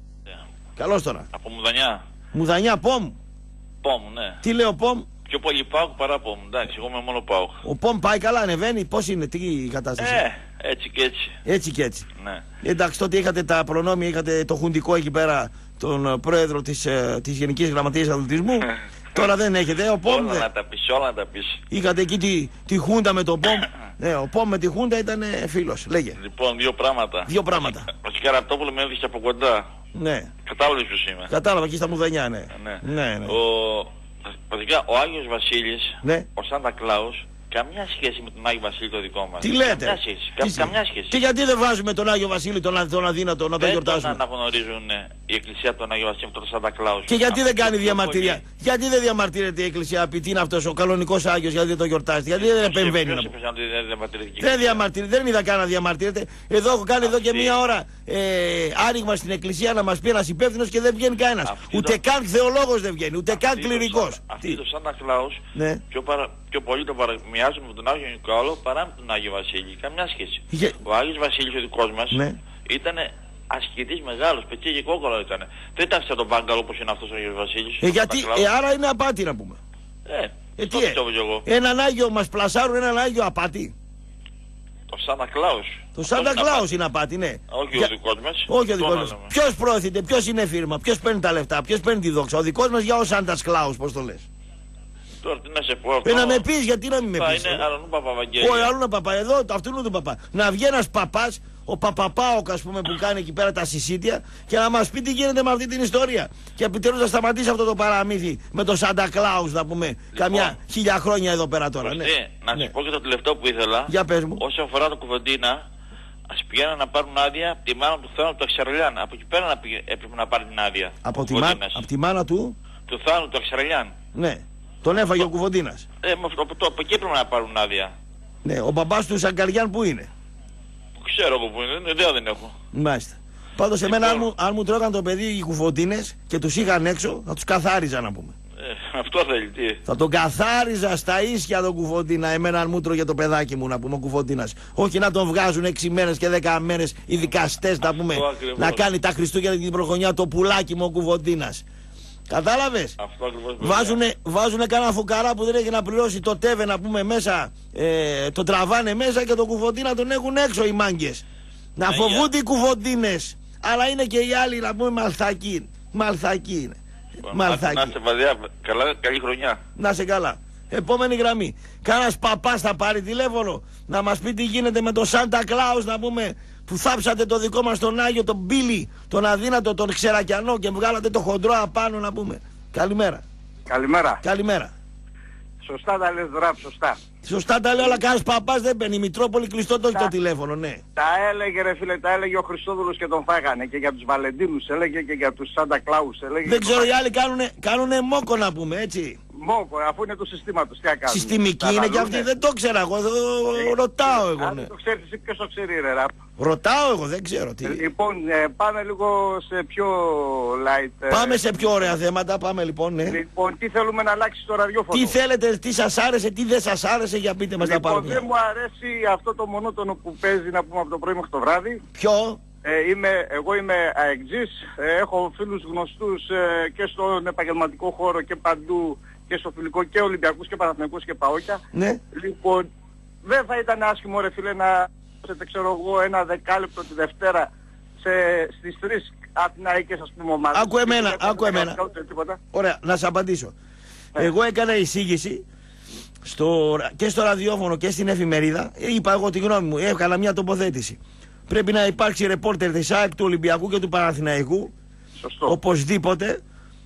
Καλώς τώρα. Από Μουδανιά. Μουδανιά, Πομ. Πομ, ναι. Τι λέει ο Πομ? Πιο πολύ ΠΑΟΚ παρά Πομ. Εντάξει, εγώ είμαι μόνο ΠΑΟΚ. Ο Πομ πάει καλά, ανεβαίνει. Πώς είναι, τι η κατάσταση? Ε, έτσι και έτσι. Έτσι και έτσι. Ναι. Εντάξει, τότε είχατε τα προνόμια, είχατε το χουντικό εκεί πέρα, τον πρόεδρο της, της Γενικής Γραμματείας Αθλητισμού. Τώρα δεν έχετε. Ο Πομ. Όλα να τα πεις, όλα να τα πεις. Είχατε εκεί τη, τη Χούντα με τον Πομ. Ναι, ο Πομ με τη Χούντα ήταν φίλος. Λέγε. Λοιπόν, δύο πράγματα. Δύο πράγματα. Ο Σκαρατόπουλο με έδειξε από κοντά. Ναι. Κατάλαβες ποιος είμαι? Κατάλαβα, εκεί στα Μουδανιά, ναι. Ναι. ναι, ναι. Ο... Βασικά, ο Άγιος Βασίλης, ναι. ο Σάντα Κλάους, καμιά σχέση με τον Άγιο Βασίλη το δικό μας. Τι λέτε? Καμιά σχέση. Κα, καμιά σχέση. Και γιατί δεν βάζουμε τον Άγιο Βασίλη τον, τον αδύνατο να τον γιορτάσουμε? Δεν αναγνωρίζουν η Εκκλησία τον Άγιο Βασίλη με τον Σάντα Κλάους. Και γιατί δεν κάνει διαμαρτυρία? Πολύ. Γιατί δεν διαμαρτύρεται η Εκκλησία? Πει τι είναι αυτός ο κανονικός Άγιος, γιατί δεν τον γιορτάζει? Γιατί δεν επεμβαίνει? Να... Δεν διαμαρτύρεται, δεν είδα καν να διαμαρτύρεται. Εδώ έχω κάνει εδώ και μία ώρα ε, άνοιγμα στην Εκκλησία να μας πει ένας υπεύθυνος και δεν βγαίνει κανένας. Ούτε καν θεολόγος δεν βγαίνει, ούτε καν κληρικός. Αυτή το Σάντα Κλάους πιο πολύ το παραμοιάζουν με τον Άγιο Νικόλαο παρά με τον Άγιο Βασίλη. Καμιά σχέση. Yeah. Ο Άγιος Βασίλης ο δικός μας ναι. ήταν ασκητής μεγάλος, πετσί και κόκκολο ήταν. Δεν ήταν σαν τον Μπάγκαλο όπως είναι αυτός ο Άγιος Βασίλης. Ε, γιατί, ε, άρα είναι απάτη να πούμε. Ε, ε τι ε, εγώ. Έναν Άγιο μας πλασάρουν, έναν Άγιο απάτη. Το Σάντα Κλάους. Το Σάντα Κλάους είναι απάτη, ναι. Όχι για... ο δικός μας. Όχι ο δικός μας. Ποιος προωθείται, ποιος είναι φίρμα, ποιος παίρνει τα λεφτά, ποιος παίρνει τη δόξα? Ο δικός μας για ο Σάντα Κλάους, πώς το λες? Τώρα τι να σε πω αυτό. Ε, να με πεις, γιατί να μην με πεις? Είναι αλλού παπα Βαγγέλη. Όχι, αλλού παπα, εδώ, το αυτού του παπά. Να βγει ένας παπάς, ο Παπαπάοκ ας πούμε που κάνει εκεί πέρα τα συσίτια και να μας πει τι γίνεται με αυτή την ιστορία. Και επιτέλους να σταματήσει αυτό το παραμύθι με τον Σάντα Κλάους να πούμε. Λοιπόν, καμιά χίλια χρόνια εδώ πέρα τώρα. Ναι. Να ναι. σου πω και το τελευταίο που ήθελα. Για πες μου. Όσο αφορά το Κουφοντίνα, ας πηγαίνουν να πάρουν άδεια από τη μάνα του Θάνου του Αξαρελιάν. Από εκεί πέρα να πήγε, έπρεπε να πάρει την άδεια. Από, τη, μα... από τη μάνα του... Του Θάνου του Αξαρελιάν. Ναι. Τον έφαγε το... ο Κουφοντίνας. Ε, από, από, από εκεί έπρεπε να πάρουν άδεια. Ναι, ο μπαμπάς του Σαγκαριάν που είναι? Ξέρω εγώ που είναι, ιδέα δεν έχω. Μάλιστα. Πάντως εμένα αν μου, αν μου τρώγαν το παιδί οι Κουφοντίνες και τους είχαν έξω, θα τους καθάριζα να πούμε. Ε, αυτό θέλει, τι. Θα τον καθάριζα στα ίσια τον Κουφοντίνα, εμένα αν μου τρώγε το παιδάκι μου να πούμε ο Κουφοντίνας. Όχι να τον βγάζουν έξι μέρες και δέκα μέρες οι δικαστές να πούμε, να κάνει τα Χριστούγεννα και την πρωτοχρονιά το πουλάκι μου ο Κουφοντίνας. Κατάλαβες? Αυτό ακριβώς. Βάζουνε, βάζουνε κανένα φουκαρά που δεν έχει να πληρώσει το τέβε να πούμε μέσα, ε, το τραβάνε μέσα και το Κουφοντίνα τον έχουν έξω οι μάγκες. Να ναι, φοβούνται οι Κουφοντίνες. Αλλά είναι και οι άλλοι να πούμε μαλθακοί. Μαλθακοί είναι. Μαλθακοί. Να σε βαδιά, καλά, καλή χρονιά. Να σε καλά. Επόμενη γραμμή. Κάνας παπάς θα πάρει τηλέφωνο να μας πει τι γίνεται με τον Σάντα Κλάους να πούμε, που θάψατε το δικό μας τον Άγιο, τον Μπίλι, τον αδύνατο, τον Ξερακιανό και βγάλατε το χοντρό απάνω να πούμε. Καλημέρα. Καλημέρα. Καλημέρα. Σωστά τα λες, Δραπ, σωστά. Σωστά τα λέω, αλλά κάνεις παπάς δεν παίρνει. Η Μητρόπολη κλειστό το, το τηλέφωνο, ναι. Τα έλεγε ρε φίλε, τα έλεγε ο Χριστόδουλος και τον φάγανε. Και για τους Βαλεντίνους έλεγε και για τους Σάντα Κλάους έλεγε. Δεν ξέρω, οι άλλοι κάνουνε, κάνουνε μόκο να πούμε, έτσι. Μόκο, αφού είναι του συστήματος, τι κάνουν. Συστημική είναι και αυτή, δεν το ξέρω εγώ, εδώ ε, ρωτάω εγώ. Αν ναι. το ξέρεις εσύ ποιος το ξέρει ρε Ραπ. Ρωτάω εγώ, δεν ξέρω τι. Λοιπόν, ε, πάμε λίγο σε πιο light. Ε, πάμε σε πιο ωραία θέματα, πάμε λοιπόν, ναι. Λοιπόν, τι θέλουμε να αλλάξει στο ραδιόφωνο. Τι θέλετε, τι σας άρεσε, τι δεν σας άρεσε, για πείτε μας λοιπόν, τα πάρουμε. Δεν μου αρέσει αυτό το μονότονο που παίζει να πούμε από το πρωί μέχρι το βράδυ. Ποιο? Ε, είμαι, εγώ είμαι αεξής, ε, έχω φίλους γνωστούς ε, και στον επαγγελματικό χώρο και παντού και στο φιλικό και Ολυμπιακούς και Παναθηναϊκούς και Παόκια. Ναι. Λοιπόν, δεν θα ήταν άσχημο ρε φίλε να δώσετε ξέρω εγώ ένα δεκάλεπτο τη Δευτέρα σε, στις τρεις αθηναϊκές ας πούμε ομάδες. Άκου εμένα, άκου εμένα. Ωραία, να σας απαντήσω. Ε. Εγώ έκανα εισήγηση στο, και στο ραδιόφωνο και στην εφημερίδα. Είπα εγώ τη γνώμη μου, έκανα μια τοποθέτηση. Πρέπει να υπάρξει ρεπόρτερ της ΑΕΚ, του Ολυμπιακού και του Παναθηναϊκού. Σωστό. Οπωσδήποτε.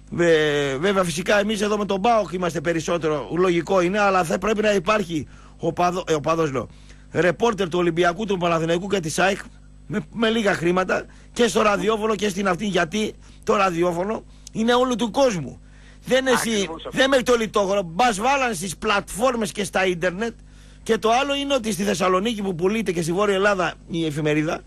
Βε, βέβαια φυσικά εμείς εδώ με τον ΠΑΟΚ είμαστε περισσότερο, λογικό είναι, αλλά θα πρέπει να υπάρχει ο, παδο, ε, ο παδός λέω, ρεπόρτερ του Ολυμπιακού, του Παναθηναϊκού και της ΑΕΚ με, με λίγα χρήματα και στο ραδιόφωνο και στην αυτή, γιατί το ραδιόφωνο είναι όλου του κόσμου. Δεν, εσύ, δεν με το λιτόχωρο, μπας βάλαν στις πλατφόρμες και στα ίντερνετ. Και το άλλο είναι ότι στη Θεσσαλονίκη που πουλείται και στη Βόρεια Ελλάδα η εφημερίδα,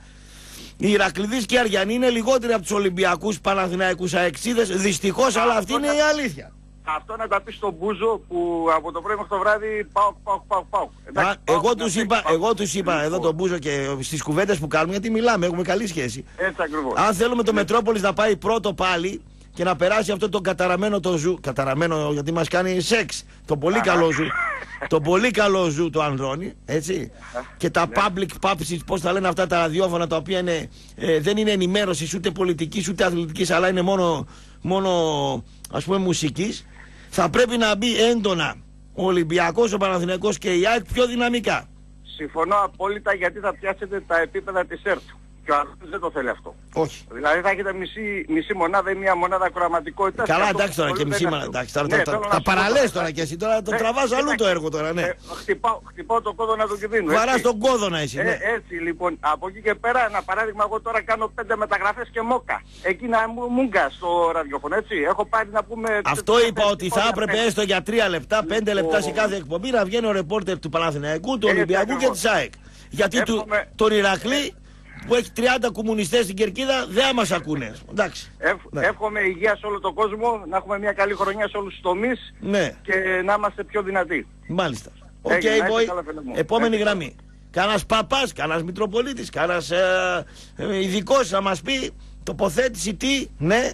οι Ηρακλήδης και οι Αριανοί είναι λιγότεροι από τους Ολυμπιακούς, Παναθηναϊκούς, αεξίδες. Δυστυχώς, αλλά αυτή είναι η αλήθεια. Αυτό να τα πει στον Μπούζο που από το πρωί μέχρι το βράδυ πάω, πάω, πάω, πάω. Εντάξει, εγώ τους είπα, εγώ τους είπα εδώ τον Μπούζο και στις κουβέντες που κάνουμε, γιατί μιλάμε, έχουμε καλή σχέση. Έτσι ακριβώς. Αν θέλουμε το Μετρόπολης να πάει πρώτο πάλι και να περάσει αυτό το καταραμένο το ζου, καταραμένο γιατί μας κάνει σεξ, το πολύ καλό ζου, το πολύ καλό ζου του Ανδρώνη, έτσι, και τα public publicists, πώς τα λένε αυτά τα ραδιόφωνα τα οποία είναι, ε, δεν είναι ενημέρωσης ούτε πολιτικής ούτε αθλητικής, αλλά είναι μόνο, μόνο ας πούμε μουσικής, θα πρέπει να μπει έντονα ο Ολυμπιακός, ο Παναθηναϊκός και η ΑΕΚ πιο δυναμικά. Συμφωνώ απόλυτα, γιατί θα πιάσετε τα επίπεδα της ΕΡΤ. Και ο Ανδρώνης δεν το θέλει αυτό. Όχι. Δηλαδή θα έχετε μισή, μισή μονάδα ή μία μονάδα κραματικότητα. Καλά, εντάξει τώρα και μισή μονάδα. Εντάξει, τώρα, ναι, τα τα παραλές τώρα και εσύ τώρα το ε, τραβάς αλλού το έργο τώρα, ναι. Ε, χτυπάω, χτυπάω το κόδωνα του κινδύνου. Βαράς τον κόδωνα εσύ, ναι. Ε, έτσι λοιπόν, από εκεί και πέρα, ένα παράδειγμα, εγώ τώρα κάνω πέντε μεταγραφές και μόκα. Εκεί να μου μούγκα στο ραδιόφωνο, έτσι. Έχω πάρει να πούμε. Αυτό είπα ότι θα έπρεπε έστω για τρία λεπτά, πέντε λεπτά σε κάθε εκπομπή να βγαίνει ο ρεπόρτερ του Παναθηναϊκού, του Ολυμπιακού και της ΑΕΚ. Γιατί τον Ηρακλή που έχει τριάντα κομμουνιστές στην Κερκίδα δεν μας ακούνε. Εντάξει. Εύχ, ναι. Εύχομαι υγεία σε όλο τον κόσμο, να έχουμε μια καλή χρονιά σε όλους τους τομείς, ναι, και να είμαστε πιο δυνατοί. Μάλιστα. Οκ, okay, boy. Επόμενη Έχει. γραμμή. Κανάς παπάς, κανάς Μητροπολίτης, κανάς ε, ε, ειδικός να μας πει τοποθέτηση τι, ναι.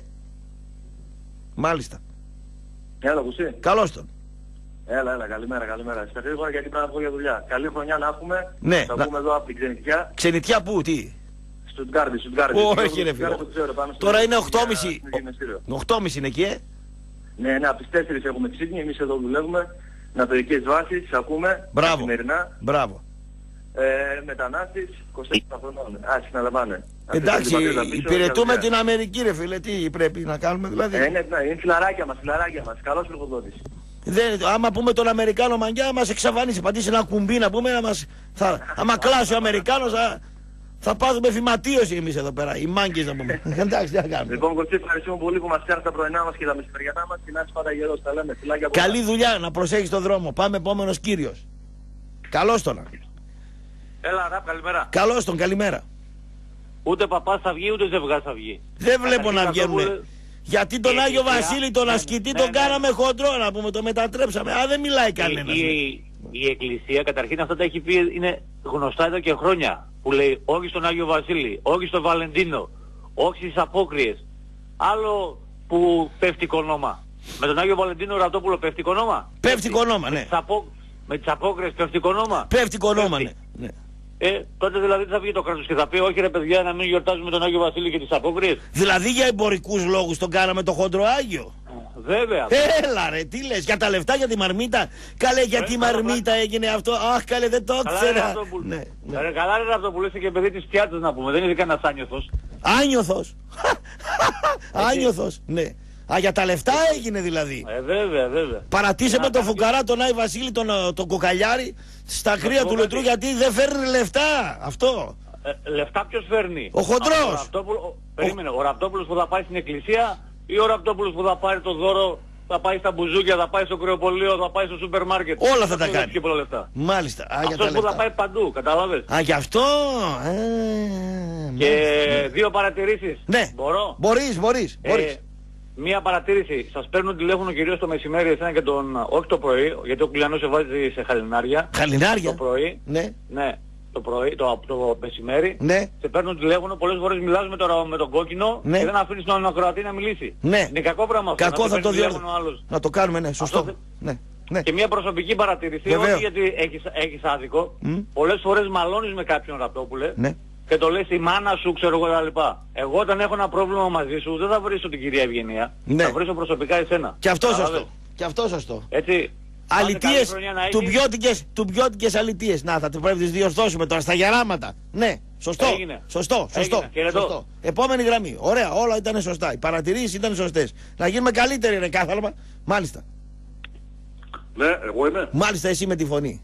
Μάλιστα. Έλα, Κουσί. Καλώς τον. Έλα, έλα, καλημέρα, καλημέρα. Στα γρήγορα γιατί πρέπει να βγω για δουλειά. Καλή χρονιά να έχουμε. Ναι. Θα να... πούμε εδώ από την Ξενιτιά. Ξενιτιά πού, τι? Στουτγκάρδη, Στουτγκάρδη. Όχι ρε φίλε. Τώρα είναι οκτώ και μισή. οκτώ και μισή είναι εκεί, ε. Ναι, ναι, από τις τέσσερις έχουμε ξύπνη, εμείς εδώ δουλεύουμε. Νατοικές βάσεις, ακούμε. Μπράβο. Καθημερινά. Μπράβο. Ε, μετανάστης, είκοσι επτά χρονών. Άσχη να λαμβάνε. Εντάξει, υπηρετούμε την Αμερική ρε φίλε, τι πρέπει να κάνουμε δηλαδή. Ε, ναι, ναι, είναι φιλαράκια μας, φιλαράκια μας. Καλός πληροφορτής. Δεν, άμα πούμε τον Αμερικάνο μαγκιά μας εξαφανίσει, πατήσει ένα κουμπί να πούμε, να μας, θα, άμα κλάσει ο Αμερικάνος θα, Θα πάθουμε φυματίωση εμείς εδώ πέρα, οι μάγκες να πούμε. Εντάξει, τι θα κάνουμε. Λοιπόν, Κωστή, ευχαριστούμε πολύ που μας φτιάχνετε τα πρωινά μας και τα μεσημεριανά μας. Την άση πάντα γερός, τα λέμε. Φιλάκια από καλή δουλειά, να προσέχεις τον δρόμο. Πάμε επόμενος κύριος. Καλώς τον. Έλα, Ραπ, καλημέρα. Καλώς τον, καλημέρα. Ούτε παπάς θα βγει, ούτε ζευγάς θα βγει. Δεν βλέπω να βγαίνουμε. Γιατί τον Άγιο Βασίλη, τον ασκητή, τον κάναμε χοντρό να πούμε, το μετατρέψαμε. Α, δεν μιλάει κανένας. Η Εκκλησία καταρχήν αυτά τα έχει πει, είναι γνωστά εδώ και χρόνια. Που λέει όχι στον Άγιο Βασίλη, όχι στον Βαλεντίνο, όχι στις απόκριες. Άλλο που πέφτει κονόμα. Με τον Άγιο Βαλεντίνο Ραπτόπουλο πέφτει κονόμα. Πέφτει κονόμα, ναι. Με τις, απο... με τις απόκριες πέφτει κονόμα. Πέφτει κονόμα, ναι. ναι. Ε, τότε δηλαδή θα βγει το κράτος και θα πει όχι ρε παιδιά να μην γιορτάζουμε τον Άγιο Βασίλη και τις απόκριες. Δηλαδή για εμπορικούς λόγους τον κάναμε το χοντρο Άγιο. Βέβαια. Έλα ρε, τι λες, για τα λεφτά, για τη μαρμίτα. Καλέ, για τη μαρμίτα έγινε αυτό. Αχ, καλέ, δεν το ήξερα. Ναι, ναι. Ρε, καλά ρε αυτό που λες και παιδί της πιάτας να πούμε, δεν είναι κανένας άνιωθος. Άνιωθος. Άνιωθος, ναι. Α, για τα λεφτά έγινε δηλαδή. Ε, βέβαια, βέβαια. Παρατήσε με τον φουκαρά τον Άι Βασίλη, τον, τον κοκαλιάρη, στα κρύα του λετρού, γιατί δεν φέρνει λεφτά. Αυτό. Ε, λεφτά ποιος φέρνει? Ο χοντρός. Ο, Ραπτόπουλο, ο, περίμενε, ο Ραπτόπουλος που θα πάει στην εκκλησία ή ο Ραπτόπουλος που θα πάρει το δώρο, θα πάει στα μπουζούκια, θα πάει στο κρεοπωλείο, θα πάει στο σούπερ μάρκετ. Όλα θα τα κάνει. Και πολλά λεφτά. Μάλιστα. Α, αυτός για τα που λεφτά. θα πάει παντού, κατάλαβες. Α, γι' αυτό. Α, και μάλιστα. δύο παρατηρήσεις. Ναι. Μπορώ. Μπορείς, μπορείς. Ε, μπορείς. Μία παρατήρηση. Σας παίρνουν τηλέφωνο κυρίως το μεσημέρι, εσένα και τον, όχι το πρωί, γιατί ο Κουλιανός σε βάζει σε χαλινάρια. Χαλινάρια. Το πρωί. Ναι. Ναι. Το πρωί, το, το μεσημέρι. Ναι. Σε παίρνουν τηλέφωνο, πολλές φορές μιλάς με, το, με τον κόκκινο ναι. και δεν αφήνεις τον ακροατή να μιλήσει. Ναι. Είναι κακό πράγμα αυτό. Κακό, να θα το διόρθω. Να το κάνουμε, ναι, σωστό. Αυτό... Ναι. Ναι. Και μια προσωπική παρατήρηση, Βεβαίως. όχι γιατί έχεις, έχεις άδικο. Mm. Πολλές φορές μαλώνεις με κάποιον Ραπτόπουλε. Ναι. Και το λες η μάνα σου, ξέρω εγώ τα λοιπά. Εγώ όταν έχω ένα πρόβλημα μαζί σου δεν θα βρίσω την κυρία Ευγενία. Ναι. Θα βρίσω προσωπικά εσένα. Και αυτό Κατάλαβες. σωστό. Και αυτό σωστό. Έτσι. Αλητίες, τουμπιώτικες αλητίες. Να, θα πρέπει να τις διορθώσουμε τώρα στα γεράματα. Ναι, σωστό. Έγινε. Σωστό, σωστό. Έγινε. σωστό. Επόμενη γραμμή. Ωραία, όλα ήταν σωστά. Οι παρατηρήσεις ήταν σωστές. Να γίνουμε καλύτεροι, ρε κάθαλμα. Μάλιστα. Ναι, εγώ είμαι. Μάλιστα, εσύ με τη φωνή.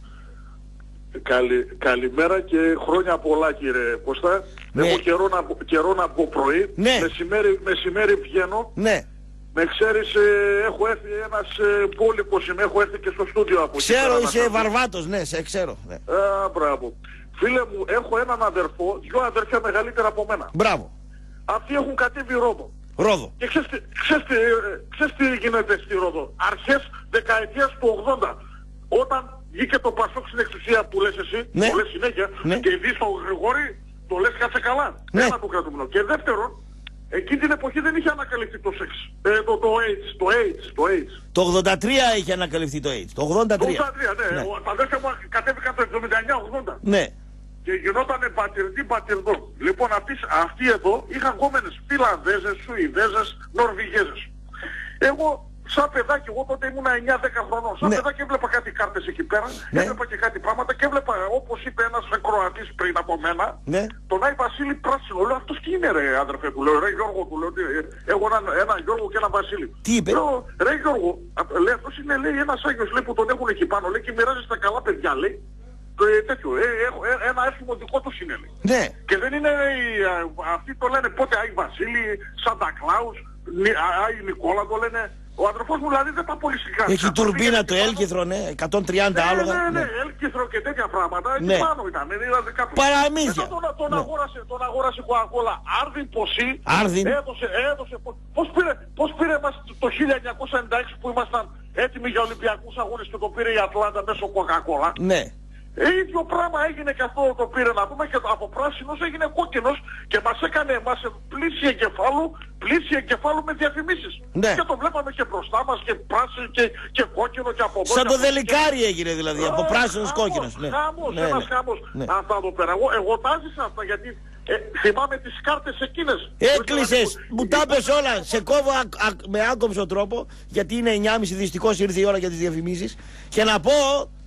Καλη, καλημέρα και χρόνια πολλά κύριε Κώστα. Ναι. Έχω καιρό να, καιρό να πω πρωί. Ναι. Μεσημέρι, μεσημέρι βγαίνω. Ναι. Με ξέρεις, ε, έχω έρθει ένας ε, πόλικος είμαι, έχω έρθει και στο στούντιο από εκεί. Ξέρω, είσαι βαρβάτος, ναι, σε ξέρω. Ναι. Α, μπράβο. Φίλε μου, έχω έναν αδερφό, δυο αδερφιά μεγαλύτερα από μένα. Μπράβο. Αυτοί έχουν κατέβει Ρόδο. Ρόδο. Και ξέρεις, τι- ξέρεις, τι, ε, ξέρεις τι γίνεται στη Ρόδο. Αρχές δεκαετίας του ογδόντα. Όταν βγήκε το Πασόκ στην εξουσία που λες εσύ, Ναι. που λες συνέχεια, Ναι. και δεις τον Γρηγόρη, το λες κάτσε καλά. Ναι. Ένα το κρατούμενο. Και δεύτερον, εκείνη την εποχή δεν είχε ανακαλυφθεί το σεξ. Ε, το, το AIDS, το AIDS, το AIDS. Το ογδόντα τρία είχε ανακαλυφθεί το AIDS. Το ογδόντα Το τρία. ογδόντα τρία, ναι. Ναι. Ο- Τα αδέρφια μου κατέβηκαν το εβδομήντα εννιά ογδόντα. Ναι. Και γινόταν πατερντή πατερντό. Λοιπόν, αυτοί, αυτοί εδώ είχαν κόμενες Φιλανδέζες, Σουηδέζες, Νορβηγέζες. Εγώ, σαν παιδάκι, εγώ τότε ήμουν εννιά δέκα χρονών. Σαν Ναι. παιδάκι έβλεπα κάτι κάρτες εκεί πέρα, Ναι. έβλεπα και κάτι πράγματα και έβλεπα, όπως είπε ένας Κροατής πριν από μένα, Ναι. τον Άι Βασίλη πράσινο. Λέω, αυτός τι είναι ρε άδερφε, του λέω, ρε Γιώργο, του λέω, «Τι- έχω έναν ένα Γιώργο και έναν Βασίλη. Τι είπε? Λέω, ρε Γιώργο, α- λέει, αυτός είναι λέει, ένας Άγιος λέει, που τον έχουν εκεί πάνω, λέει, και μοιράζει στα καλά παιδιά, λέει. Το, ε, τέτοιο, ε, έχω, ε, ένα έθιμο δικό του είναι, λέει. Ναι. Και δεν είναι, ε, α, αυτοί το λένε πότε Άι Βασίλη, Σάντα Κλάους, Νι- Α- Άι Νικόλα το λένε. Ο αδερφός μου δηλαδή δεν τα πολύ σιγά. Έχει τουρμπίνα το έλκυθρο, ναι. εκατόν τριάντα Ναι, άλογα. ναι, ναι, Ναι. έλκυθρο και τέτοια πράγματα. Εκεί Ναι. πάνω ήταν. Δηλαδή κάπου. Παραμύθια. Μετά τον, τον, Ναι. αγόρασε, τον αγόρασε Coca-Cola. Άρδιν ποσί. Άρδιν. Έδωσε, έδωσε. Πώς, πώς πήρε, πώς πήρε μας το χίλια εννιακόσια ενενήντα έξι που ήμασταν έτοιμοι για Ολυμπιακούς αγώνες και το πήρε η Ατλάντα μέσω Coca-Cola. Ναι. Ε, ίδιο πράγμα έγινε και αυτό το πήρε να πούμε και το, από πράσινος έγινε κόκκινος και μας έκανε εμάς πλήση εγκεφάλου, πλήση εγκεφάλου με διαφημίσεις. Ναι. Και το βλέπαμε και μπροστά μας και πράσινο και, και κόκκινο και από εδώ. Σαν και το από εκεί. δελικάρι έγινε δηλαδή, από Α, πράσινος χαμός, κόκκινος. Ναι. Χαμός, Ναι, ένας ναι. χαμός. Ναι. Αυτά εδώ πέρα. Εγώ, εγώ τα ζήσα αυτά γιατί ε, θυμάμαι τις κάρτες εκείνες. Έκλεισες, μου τα πες όλα. Σε κόβω α, α, με άκομψο τρόπο, γιατί είναι εννιά και μισή, δυστυχώς ήρθε η ώρα για τις διαφημίσεις. Και να πω,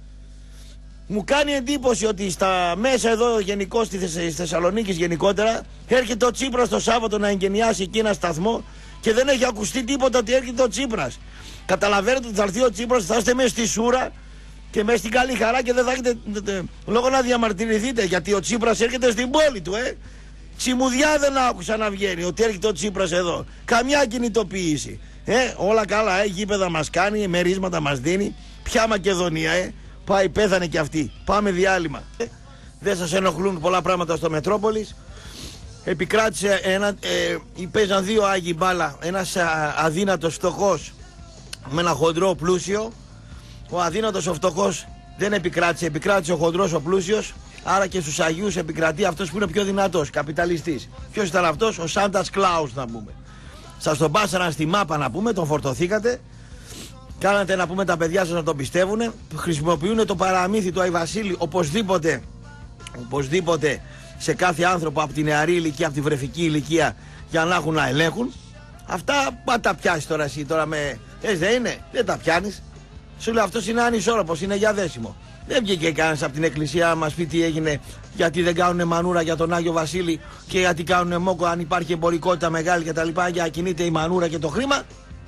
μου κάνει εντύπωση ότι στα μέσα εδώ γενικώς στη Θεσ- Θεσσαλονίκη γενικότερα έρχεται ο Τσίπρας το Σάββατο να εγκαινιάσει εκεί ένα σταθμό και δεν έχει ακουστεί τίποτα ότι έρχεται ο Τσίπρας. Καταλαβαίνετε ότι θα έρθει ο Τσίπρας, θα είστε μέσα στη σούρα Και μέσα στην καλή χαρά και δεν θα έχετε λόγο να διαμαρτυρηθείτε, γιατί ο Τσίπρας έρχεται στην πόλη του, ε. Τσιμουδιά δεν άκουσα να βγαίνει ότι έρχεται ο Τσίπρας εδώ. Καμιά κινητοποίηση. Ε, όλα καλά, ε, γήπεδα μας κάνει, μερίσματα μας δίνει. Ποια Μακεδονία, ε. Πάει, πέθανε κι αυτή. Πάμε διάλειμμα. Ε, δεν σας ενοχλούν πολλά πράγματα στο Μετρόπολης. Επικράτησε ένα, ε, παίζαν δύο άγιοι μπάλα. Ένας α, αδύνατος φτωχός με ένα χοντρό πλούσιο. Ο αδύνατος ο φτωχός δεν επικράτησε, επικράτησε ο χοντρός ο πλούσιος. Άρα και στους Αγίους επικρατεί αυτός που είναι πιο δυνατός, καπιταλιστής. Ποιος ήταν αυτός? Ο Σάντας Κλάους, να πούμε. Σας τον πάσαραν στη μάπα, να πούμε, τον φορτωθήκατε. Κάνατε, να πούμε, τα παιδιά σας να τον πιστεύουν. Χρησιμοποιούν το παραμύθι του Άι Βασίλη οπωσδήποτε, οπωσδήποτε σε κάθε άνθρωπο από τη νεαρή ηλικία, από τη βρεφική ηλικία, για να έχουν να ελέγχουν. Αυτά μα τα πιάσει τώρα εσύ, τώρα με. Έτσι δεν είναι, δεν τα πιάνεις. Σου λέω αυτός είναι ανισόρροπος, είναι για δέσιμο. Δεν βγήκε κανένας από την εκκλησία να μας πει τι έγινε, γιατί δεν κάνουνε μανούρα για τον Άγιο Βασίλη και γιατί κάνουνε μόκο αν υπάρχει εμπορικότητα μεγάλη κτλ. Για να κινείται η μανούρα και το χρήμα.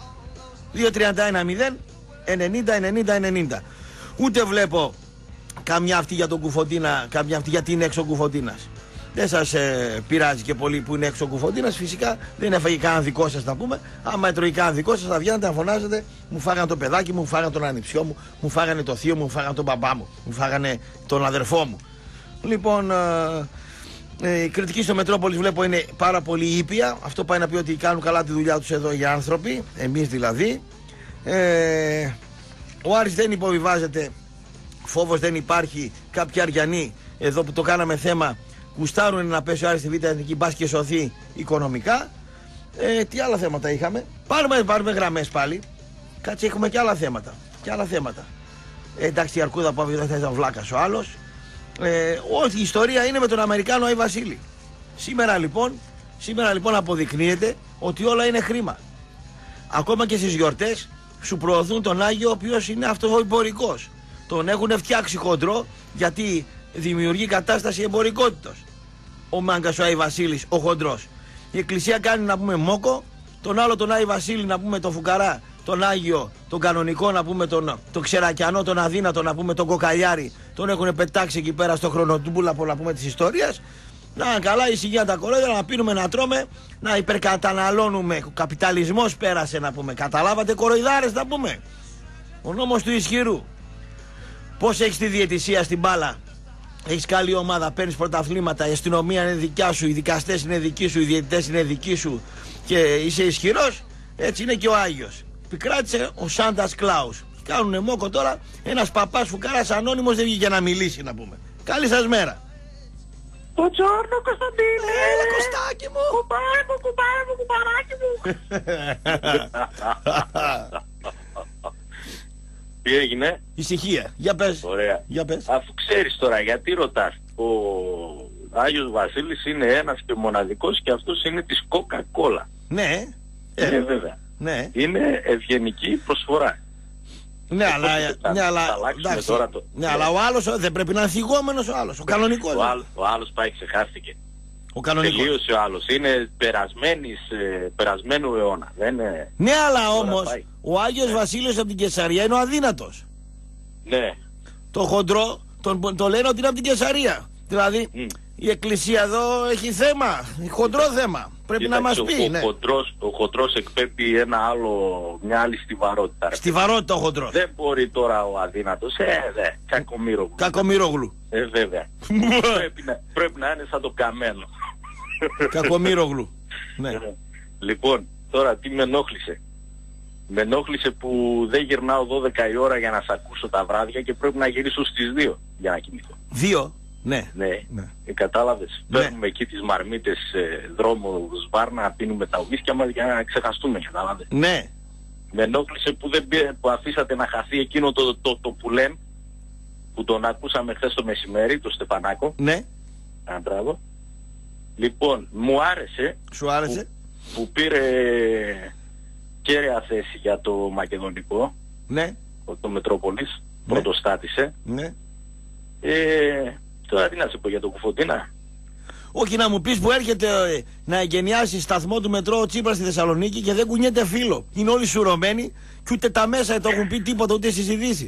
δύο τριάντα ένα μηδέν ενενήντα ενενήντα ενενήντα. Ούτε βλέπω καμιά αυτή για τον Κουφοντίνα, καμιά αυτή γιατί είναι έξω ο Κουφοντίνας. Δεν σας ε, πειράζει και πολύ που είναι έξω ο Κουφοντίνας. Φυσικά δεν έφαγε κανένα δικό σας, να πούμε. Άμα έτρωγε κανένα δικό σας, θα βγαίνετε να φωνάζετε. Μου φάγανε το παιδάκι μου, μου φάγανε τον ανιψιό μου, μου φάγανε το θείο μου, μου φάγανε τον μπαμπά μου, μου φάγανε τον αδερφό μου. Λοιπόν, ε, ε, η κριτική στο Μετρόπολης βλέπω είναι πάρα πολύ ήπια. Αυτό πάει να πει ότι κάνουν καλά τη δουλειά τους εδώ οι άνθρωποι, εμείς δηλαδή. Ε, ο Άρης δεν υποβιβάζεται, φόβος δεν υπάρχει. Κάποιοι Αριανοί εδώ που το κάναμε θέμα γουστάρουν να πέσει ο Άρης στη Β' Εθνική, μπας και σωθεί οικονομικά. Ε, τι άλλα θέματα είχαμε? Πάρουμε, πάρουμε γραμμές πάλι. Κάτσε, έχουμε και άλλα θέματα. Και άλλα θέματα. Ε, εντάξει, η Αρκούδα που δεν θα ήταν βλάκας ο άλλος. Ε, όχι, η ιστορία είναι με τον Αμερικάνο Άι Βασίλη. Σήμερα λοιπόν, σήμερα λοιπόν αποδεικνύεται ότι όλα είναι χρήμα. Ακόμα και στις γιορτές σου προωθούν τον Άγιο, ο οποίος είναι αυτός ο εμπορικός. Τον έχουν φτιάξει χοντρό γιατί δημιουργεί κατάσταση εμπορικότητας. Ο μάγκας ο Άι Βασίλης, ο χοντρός. Η Εκκλησία κάνει, να πούμε, μόκο. Τον άλλο τον Άι Βασίλη, να πούμε, τον φουκαρά, τον Άγιο, τον κανονικό, να πούμε, τον, τον ξερακιανό, τον αδύνατο, να πούμε, τον κοκαλιάρη. Τον έχουν πετάξει εκεί πέρα στο χρονοτούμπουλα, να πούμε, της ιστορίας. Να καλά, η ησυχία τα κορόιδια, να πίνουμε, να τρώμε, να υπερκαταναλώνουμε. Ο καπιταλισμός πέρασε, να πούμε. Καταλάβατε, κοροϊδάρες, να πούμε. Ο νόμος του ισχυρού. Πώς έχεις τη διαιτησία στην μπάλα? Έχεις καλή ομάδα, παίρνεις πρωταθλήματα, η αστυνομία είναι δικιά σου, οι δικαστές είναι δικοί σου, οι διαιτητές είναι δικοί σου και είσαι ισχυρός. Έτσι είναι και ο Άγιος. Πικράτησε ο Σάντας Κλάους. Κάνουνε μόκο τώρα, ένας παπάς φουκάρας ανώνυμος δεν βγήκε να μιλήσει, να πούμε. Καλή σας μέρα. Buongiorno Κωνσταντίνε. Έλα Κωστάκι μου. Κουμπάρι μου, κουμπάρι μου, κουμπαράκι μου. Τι έγινε? Ησυχία. Για πες. Ωραία. Για πες. Αφού ξέρεις τώρα γιατί ρωτάς. Ο Άγιος Βασίλης είναι ένας και μοναδικός και αυτός είναι της Coca-Cola. Ναι. Ε, ε, βέβαια. Ναι. Είναι ευγενική προσφορά. Ναι, αλλά, θα, ναι, αλλά, εντάξει, τώρα το... ναι, αλλά ο άλλος δεν πρέπει να είναι θυγόμενος ο άλλος, ο κανονικός. Ο, άλλος, ο άλλος πάει, ξεχάστηκε. Ο κανονικός. Τελείωσε ο άλλος. Είναι περασμένης, ε, περασμένου αιώνα. Δεν είναι... Ναι, αλλά όμως ο Άγιος ναι. Βασίλειος από την Κεσαρία είναι ο αδύνατος. Ναι. Το χοντρό, τον, το λένε ότι είναι από την Κεσαρία. Δηλαδή mm. η Εκκλησία εδώ έχει θέμα, χοντρό θέμα. Πρέπει Κοίταξε, να μας πει. Ο, ναι. χοντρός, ο χοντρός εκπέμπει ένα άλλο, μια άλλη στιβαρότητα. Στιβαρότητα ο χοντρός. Δεν μπορεί τώρα ο αδύνατος. Ε, δε, κακομοίρογλου. Κακομοίρογλου. Ε, βέβαια. πρέπει, να, πρέπει να είναι σαν το καμένο. Κακομοίρογλου. Ναι. Λοιπόν, τώρα τι με ενόχλησε. Με ενόχλησε που δεν γυρνάω δώδεκα η ώρα για να σ' ακούσω τα βράδια και πρέπει να γυρίσω στις δύο για να κοιμηθώ. Δύο? Ναι. Ναι. ναι. Ε, κατάλαβες. Ναι. Παίρνουμε εκεί τις μαρμίτες ε, δρόμο Σβάρνα, πίνουμε τα ουίσκια μας για να ξεχαστούμε, κατάλαβες. Ναι. Με ενόχλησε που, δεν, που αφήσατε να χαθεί εκείνο το, το, το, το που λένε, που τον ακούσαμε χθες το μεσημέρι, το Στεφανάκο. Ναι. Αντράβο. Λοιπόν, μου άρεσε. Σου άρεσε. Που, που πήρε κέρια θέση για το μακεδονικό. Ναι. Το Μετρόπολης. Ναι. Πρωτοστάτησε. Ναι. Ε, τώρα τι να σε πω για το Κουφοντίνα. Όχι, να μου πεις που έρχεται ε, να εγκαινιάσει σταθμό του μετρό ο Τσίπρας στη Θεσσαλονίκη και δεν κουνιέται φίλο. Είναι όλοι σουρωμένοι και ούτε τα μέσα το έχουν πει τίποτα, ούτε στις ειδήσεις. Τι,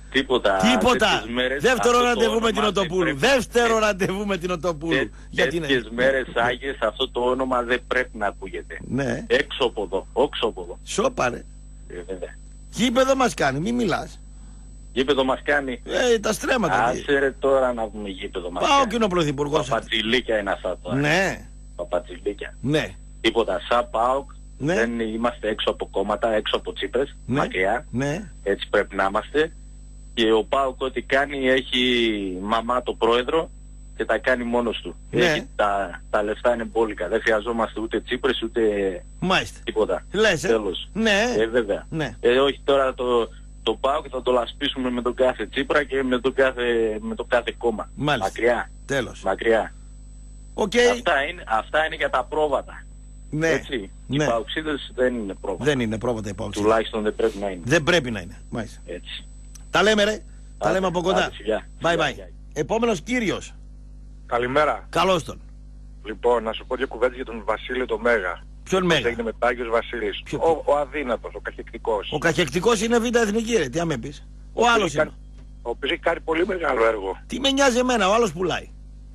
Τίποτα. Τίποτα. Μέρες, Δεύτερο ραντεβού με την Οτοπούλου. Πρέπει... Δεύτερο ραντεβού με την Οτοπούλου. Γιατί τέτοιες είναι... μέρες Άγιες αυτό το όνομα δεν πρέπει να ακούγεται. Ναι. Έξω από εδώ. Όξω από εδώ. Σώπαρε. Ε, Γήπεδο μας κάνει, μη μιλάς. Γήπεδο μας κάνει. Ε, τα στρέμματα. Άσε ρε τώρα να πούμε γήπεδο μας. Πάω και είναι ο πρωθυπουργός. Παπατζηλίκια είναι αυτά τώρα. Ναι. Παπατζηλίκια. Ναι. Τίποτα. Σαν ΠΑΟΚ. Ναι. Δεν είμαστε έξω από κόμματα, έξω από Τσίπρες. Ναι. Μακριά. Ναι. Έτσι πρέπει να είμαστε. Και ο ΠΑΟΚ ό,τι κάνει έχει μαμά το πρόεδρο και τα κάνει μόνος του. Ναι. Έχει τα, τα λεφτά είναι μπόλικα. Δεν χρειαζόμαστε ούτε Τσίπρες ούτε Μάλιστα. τίποτα. Λες, ε? Τέλος. Ναι. Ε, βέβαια. Ναι. Ε, όχι τώρα το, το ΠΑΟΚ θα το λασπίσουμε με τον κάθε Τσίπρα και με το κάθε, με το κάθε κόμμα. Μάλιστα. Μακριά. Τέλος. Μακριά. Okay. Αυτά, είναι, αυτά είναι για τα πρόβατα. Ναι. Έτσι. Ναι. Οι παοξίδες δεν είναι πρόβατα. Δεν είναι πρόβατα οι παοξίδες. Τουλάχιστον δεν πρέπει να είναι. Δεν πρέπει να είναι. Μάλιστα. Έτσι. Τα λέμε ρε. Τα λέμε από κοντά. Φιλιά. Bye bye. Επόμενος κύριος. Καλημέρα. Καλώς τον. Λοιπόν, να σου πω δύο κουβέντες για τον Βασίλη το Μέγα. Ποιον Μέγα? Έγινε μετά Άγιος Βασίλης. Ποιο... Ο, ο αδύνατος, ο καχεκτικός. Ο καχεκτικός είναι β' εθνική ρε. Τι άμε πεις. Ο, ο άλλος είναι. Κάνει, ο οποίος έχει κάνει πολύ μεγάλο έργο. Τι με νοιάζει εμένα, ο άλλος πουλάει.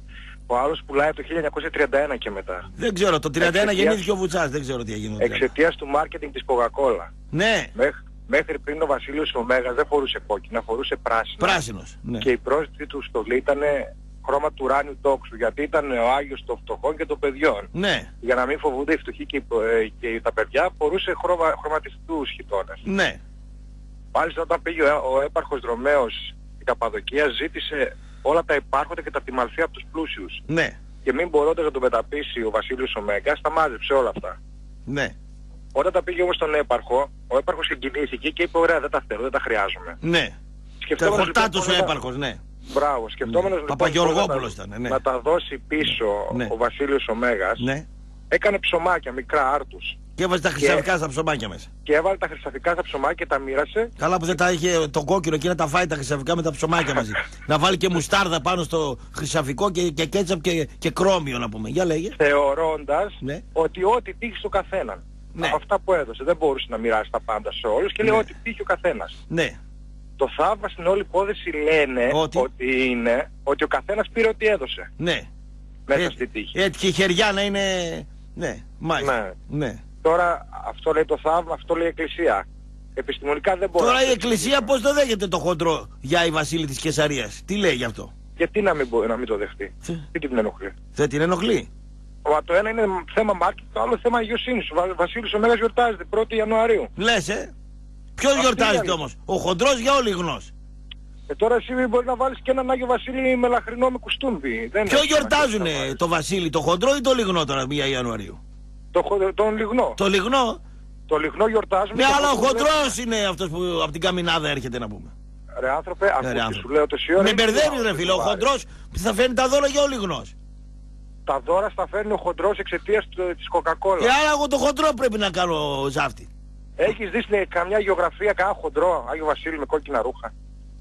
Ο άλλος πουλάει από το χίλια εννιακόσια τριάντα ένα και μετά. Δεν ξέρω, το τριάντα ένα εξαιτίας... γεννήθηκε ο Βουτσάς, δεν ξέρω τι έγινε. Εξαιτίας του μάρκετινγκ της Coca-Cola. Ναι. Μέχ, μέχρι πριν ο Βασίλειος ο Μέγας δεν φορούσε κόκκινα, φορούσε πράσινα. Πράσινος, ναι. Και η πρόσθετη του στολή ήταν χρώμα του ουράνιου τόξου, γιατί ήταν ο Άγιος των φτωχών και των παιδιών. Ναι. Για να μην φοβούνται οι φτωχοί και, ε, και τα παιδιά, φορούσε χρώμα, χρωματιστούς χιτώνες. Ναι. Μάλιστα όταν πήγε ο, ο έπαρχος Δρομέος η Καπαδοκία ζήτησε όλα τα υπάρχοντα και τα τιμαλφία από τους πλούσιους. Ναι. Και μην μπορώντας να τον μεταπίσει ο Βασίλειος ο Μέγας, τα μάζεψε όλα αυτά. Ναι. Όταν τα πήγε όμως στον έπαρχο, ο έπαρχος συγκινήθηκε και είπε ωραία δεν τα θέλω, δεν τα χρειάζομαι. Ναι. Σκεφτόμενος χορτάτος ο έπαρχος, ναι. Μπράβο, σκεφτόμενος ναι. λοιπόν Παπαγεωργόπουλος να, ήταν, ναι. να τα δώσει πίσω ναι. ο Βασίλειος ο Μέγας, ναι. έκανε ψωμάκια, μικρά άρτους. Και έβαζε τα χρυσαφικά και... στα ψωμάκια μέσα. Και έβαλε τα χρυσαφικά στα ψωμάκια και τα μοίρασε. Καλά που δεν τα είχε το κόκκινο και να τα φάει τα χρυσαφικά με τα ψωμάκια μαζί. Να βάλει και μουστάρδα πάνω στο χρυσαφικό και, και κέτσαπ και, και κρόμιο να πούμε. Για λέγε. Θεωρώντας ναι. ότι ό,τι τύχει στο καθέναν. Ναι. Από αυτά που έδωσε. Δεν μπορούσε να μοιράσει τα πάντα σε όλους και λέει ναι. ό,τι τύχει ο καθένας. Ναι. Το θαύμα στην όλη υπόθεση λένε ότι, ότι είναι ότι ο καθένας πήρε ό,τι έδωσε. Ναι. Μέσα ε, στη τύχη. Έτσι και η χεριά να είναι... Ναι, μάλιστα. Ναι. ναι. Τώρα αυτό λέει το θαύμα, αυτό λέει η Εκκλησία. Επιστημονικά δεν μπορεί. Τώρα η Εκκλησία πώς το δέχεται το χοντρό για η Βασίλη της Κεσαρίας. Τι λέει γι' αυτό. Γιατί να μην, μπορεί, να μην το δεχτεί. Τι την ενοχλεί. Δεν την ενοχλεί. Μα το ένα είναι θέμα μάρκετ, το άλλο θέμα αγιοσύνης. Ο Βα, Βασίλης ο Μέγας γιορτάζεται πρώτη Ιανουαρίου. Λες ε. Ποιος γιορτάζεται όμως. Ο χοντρός για όλη γνώση. Ε, τώρα εσύ μπορεί να βάλεις και έναν Άγιο Βασίλη με λαχρινό με κουστούμβι. Ποιο γιορτάζουνε, το Βασίλη, το χοντρό ή το λιγνό τώρα μία Ιανουαρίου. Το, τον λιγνό. Το λιγνό. Το λιγνό γιορτάζουμε. Ναι, αλλά ο χοντρός είναι αυτός που από την καμινάδα έρχεται να πούμε. Ρε άνθρωπε, ναι, ακούστε, σου λέω τόση ώρα. Με μπερδεύεις ρε φίλε, ο χοντρός θα φέρνει τα δώρα για ο λιγνός. Τα δώρα στα φέρνει ο χοντρός εξαιτίας της Coca-Cola. Και άρα εγώ το χοντρό πρέπει να κάνω ζάφτη. Έχεις δει ναι, καμιά γεωγραφία, κανένα χοντρό, Άγιο Βασίλη με κόκκινα ρούχα.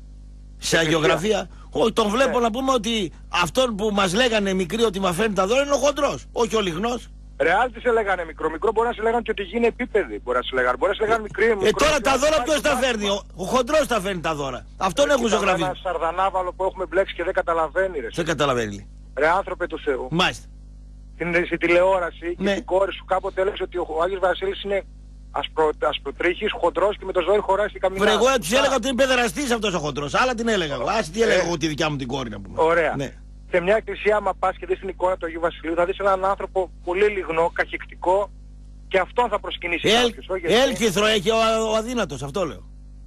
Σε αγιογραφία. Όχι, τον βλέπω ναι. να πούμε ότι αυτόν που μας λέγανε μικροί ότι μας φέρνει τα δώρα είναι ο χοντρός, όχι ο λιγνός. Ρε άλλοι σε λέγανε μικρό, μικρό μπορεί να σε λέγανε και ότι γίνει επίπεδη. Μπορεί να σε λέγανε, μπορεί να σε λέγανε μικρή. Ε, μικρό, τώρα μικρό, τα δώρα ποιος τα φέρνει, ο, ο χοντρός τα φέρνει τα δώρα. Αυτόν έχουν ζωγραφεί. Ένα σαρδανάβαλο που έχουμε μπλέξει και δεν καταλαβαίνει ρε. Δεν καταλαβαίνει. Ρε άνθρωπε του Θεού. Μάλιστα. Στην, στην τηλεόραση ναι. και η κόρη σου κάποτε έλεγε ότι ο Άγιος Βασίλης είναι ασπρο, ασπροτρίχης, χοντρός και με το ζόρι χωράει στην καμινάδα. Βρε, εγώ της έλεγα ότι είναι παιδεραστής αυτός ο χοντρός. Άλλα την έλεγα εγώ. Ας τι έλεγα εγώ τη δικιά μου την κόρη να πούμε. Ωραία. Ναι. Σε μια εκκλησία άμα πας και δεις την εικόνα του Αγίου Βασιλείου θα δεις έναν άνθρωπο πολύ λιγνό, καχεκτικό και αυτόν θα προσκυνήσει Ελ, κάποιος. έλκυθρο έχει ο, ο αδύνατος, αυτό λέω.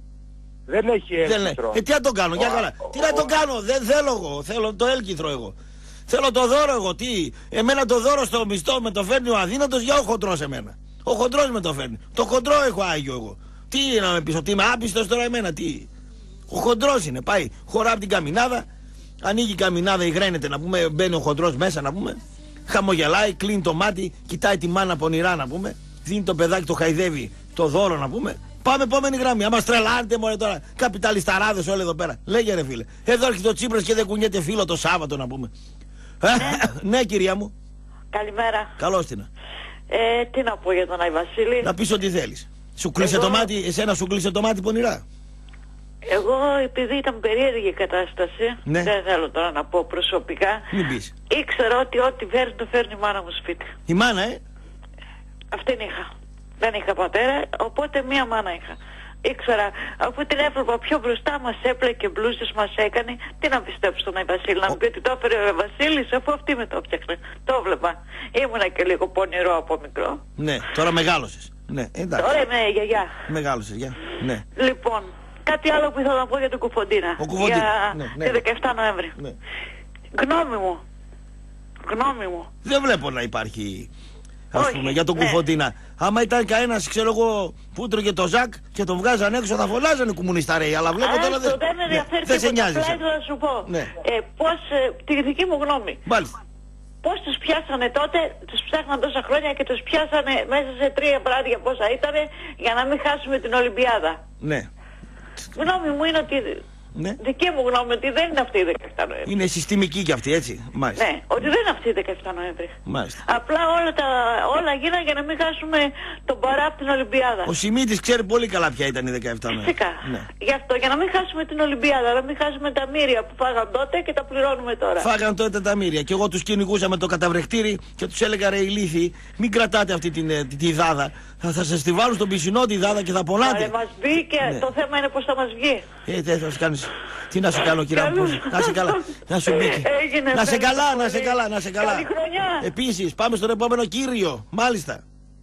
Δεν έχει έλκυθρο. Ε, τι να τον κάνω, για καλά. Τι να τον κάνω, δεν θέλω εγώ, θέλω το έλκυθρο εγώ. Θέλω το δώρο εγώ, τι. Εμένα το δώρο στο μισθό με το φέρνει ο αδύνατος για ο χοντρός εμένα. Ο χοντρός με το φέρνει. Το χοντρό έχω άγιο εγώ. Τι να με πεις, ότι είμαι άπιστος τώρα εμένα, τι. Ο χοντρός είναι, πάει, χωρά από την καμινάδα, ανοίγει η καμινάδα, υγραίνεται να πούμε, μπαίνει ο χοντρός μέσα να πούμε, χαμογελάει, κλείνει το μάτι, κοιτάει τη μάνα πονηρά να πούμε, δίνει το παιδάκι, το χαϊδεύει το δώρο να πούμε. Πάμε επόμενη γραμμή. Άμα στρελάνετε μωρέ τώρα, καπιταλισταράδες όλοι εδώ πέρα. Λέγε ρε φίλε, εδώ έρχεται ο Τσίπρας και δεν κουνιέται φίλο το Σάββατο να πούμε. Ναι, ναι κυρία μου. Καλημέρα. Καλώς την. Ε, τι να πω για τον Άι Βασίλη. Να πεις ό,τι θέλεις. Σου κλείσε Εγώ... το μάτι, εσένα σου κλείσε το μάτι πονηρά. Εγώ επειδή ήταν περίεργη η κατάσταση, ναι. δεν θέλω τώρα να πω προσωπικά, μην πεις. Ήξερα ότι ό,τι φέρνει το φέρνει η μάνα μου σπίτι. Η μάνα, ε? Αυτήν είχα. Δεν είχα πατέρα, οπότε μία μάνα είχα. Ήξερα, αφού την έβλεπα πιο μπροστά, μας έπλεκε μπλούζες, μας έκανε. Τι να πιστέψω στον Άι Βασίλη, να μου πει ότι το έφερε ο Βασίλης, αφού αυτή με το φτιάχνε. Το έβλεπα. Ήμουνα και λίγο πονηρό από μικρό. Ναι, τώρα μεγάλωσες. Ναι, εντάξει. Τώρα είμαι γιαγιά. Μεγάλωσες, γεια. Ναι. Λοιπόν, κάτι άλλο που ήθελα να πω για τον Κουφοντίνα. Ο Κουφοντίνα. Για Ναι, ναι. τη δεκαεφτά Νοέμβρη. Ναι. Γνώμη μου. Γνώμη μου. Δεν βλέπω να υπάρχει, ας Όχι, πούμε, για τον ναι. Κουφοντίνα. Άμα ήταν κανένας, ξέρω εγώ, που τρώγε το Ζακ και τον βγάζαν έξω, θα φωνάζανε κομμουνισταρέοι. Αλλά βλέπω τώρα δεν... δεν με ναι, ενδιαφέρει δεν σε τίποτα. νοιάζει. Απλά ήθελα να σου πω. Ναι. Ε, πώς, ε, τη δική μου γνώμη. Μάλιστα. Πώς τους πιάσανε τότε, τους ψάχναν τόσα χρόνια και τους πιάσανε μέσα σε τρία βράδια πόσα ήτανε για να μην χάσουμε την Ολυμπιάδα. Ναι. Γνώμη μου είναι ότι... Ναι. Δική μου γνώμη ότι δεν είναι αυτή η δεκαεφτά Νοέμβρη. Είναι συστημική κι αυτή, έτσι. Μάλιστα. Ναι, ότι δεν είναι αυτή η δεκαεφτά Νοέμβρη. Μάλιστα. Απλά όλα, τα, όλα γίνανε για να μην χάσουμε τον παρά από την Ολυμπιάδα. Ο Σιμίτης ξέρει πολύ καλά ποια ήταν η δεκαεφτά Νοέμβρη. Φυσικά. Ναι. Γι' αυτό, για να μην χάσουμε την Ολυμπιάδα, να μην χάσουμε τα μύρια που φάγαν τότε και τα πληρώνουμε τώρα. Φάγαν τότε τα μύρια. Και εγώ τους κυνηγούσα με το καταβρεχτήρι και τους έλεγα ρε ηλίθιοι, μην κρατάτε αυτή την, τη, τη δάδα. Θα, θα σας τη βάλουν στον πισινό τη δάδα και θα πονάτε. Άρα μας μπήκε, Ναι. το θέμα είναι πώς θα μας βγει. Ε, δεν θα σου κάνεις. Τι να σου κάνω, κυρία μου, πώς- να σε καλά. Να σου μπήκε. Έγινε, Να σε ευχαριστώ καλά, να σε πολύ. καλά, να σε καλά. Καλή χρονιά. Επίσης, πάμε στον επόμενο κύριο. Μάλιστα.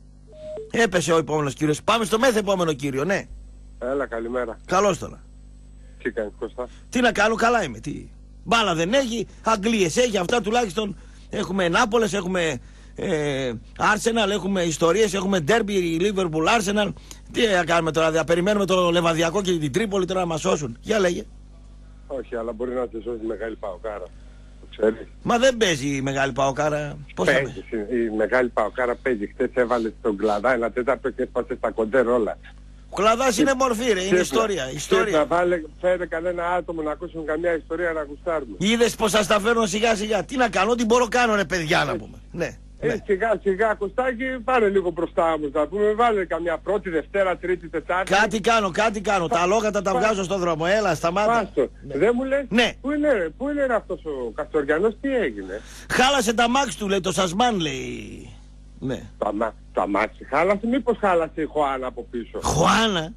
Έπεσε ο επόμενος κύριος. Πάμε στο μέθε επόμενο κύριο, ναι. Έλα, καλημέρα. Καλώς τώρα. Τι κάνεις, Κώστα? Τι να κάνω, καλά είμαι. Τι. Μπάλα δεν έχει, Αγγλίες έχει, αυτά τουλάχιστον. Έχουμε Νάπολες, έχουμε ε, Arsenal, έχουμε ιστορίες, έχουμε Derby, Liverpool, Arsenal. Τι να κάνουμε τώρα, θα περιμένουμε το Λεβαδιακό και την Τρίπολη τώρα να μας σώσουν. Για λέγε. Όχι, αλλά μπορεί να τη σώσει η μεγάλη Παοκάρα. Το ξέρεις. Μα δεν παίζει η μεγάλη Παοκάρα. Πώς θα παίζει? Παίζει, η μεγάλη Παοκάρα παίζει. Χτες έβαλε στον Κλαδά ένα τέταρτο και έσπασε στα κοντέρ όλα. Ο Κλαδάς είναι μορφή, ρε, είναι Και- ιστορία. και ιστορία. να βάλε, φέρε κανένα άτομο να ακούσουν καμιά ιστορία να γουστάρουμε. Είδες πως σας τα φέρνω σιγά σιγά. Τι να κάνω, ό,τι μπορώ κάνω ρε παιδιά να πούμε. Ναι. Ε, σιγά σιγά Κωστάκι, πάνε λίγο μπροστά όμως να πούμε, βάλε καμιά πρώτη, Δευτέρα, Τρίτη, Τετάρτη. Κάτι κάνω, κάτι κάνω. Τα λόγατα τα βγάζω στον δρόμο. Έλα, σταμάτα. Πάστο. Δεν μου λες, Ναι. πού είναι, ρε, πού είναι ρε αυτός ο Καστοριανός, τι έγινε? Χάλασε τα μάξι του, λέει, το Σασμάν, λέει. Ναι. Τα, μα, τα μάξι χάλασε, μήπως χάλασε η Χωάνα από πίσω? Χωάνα.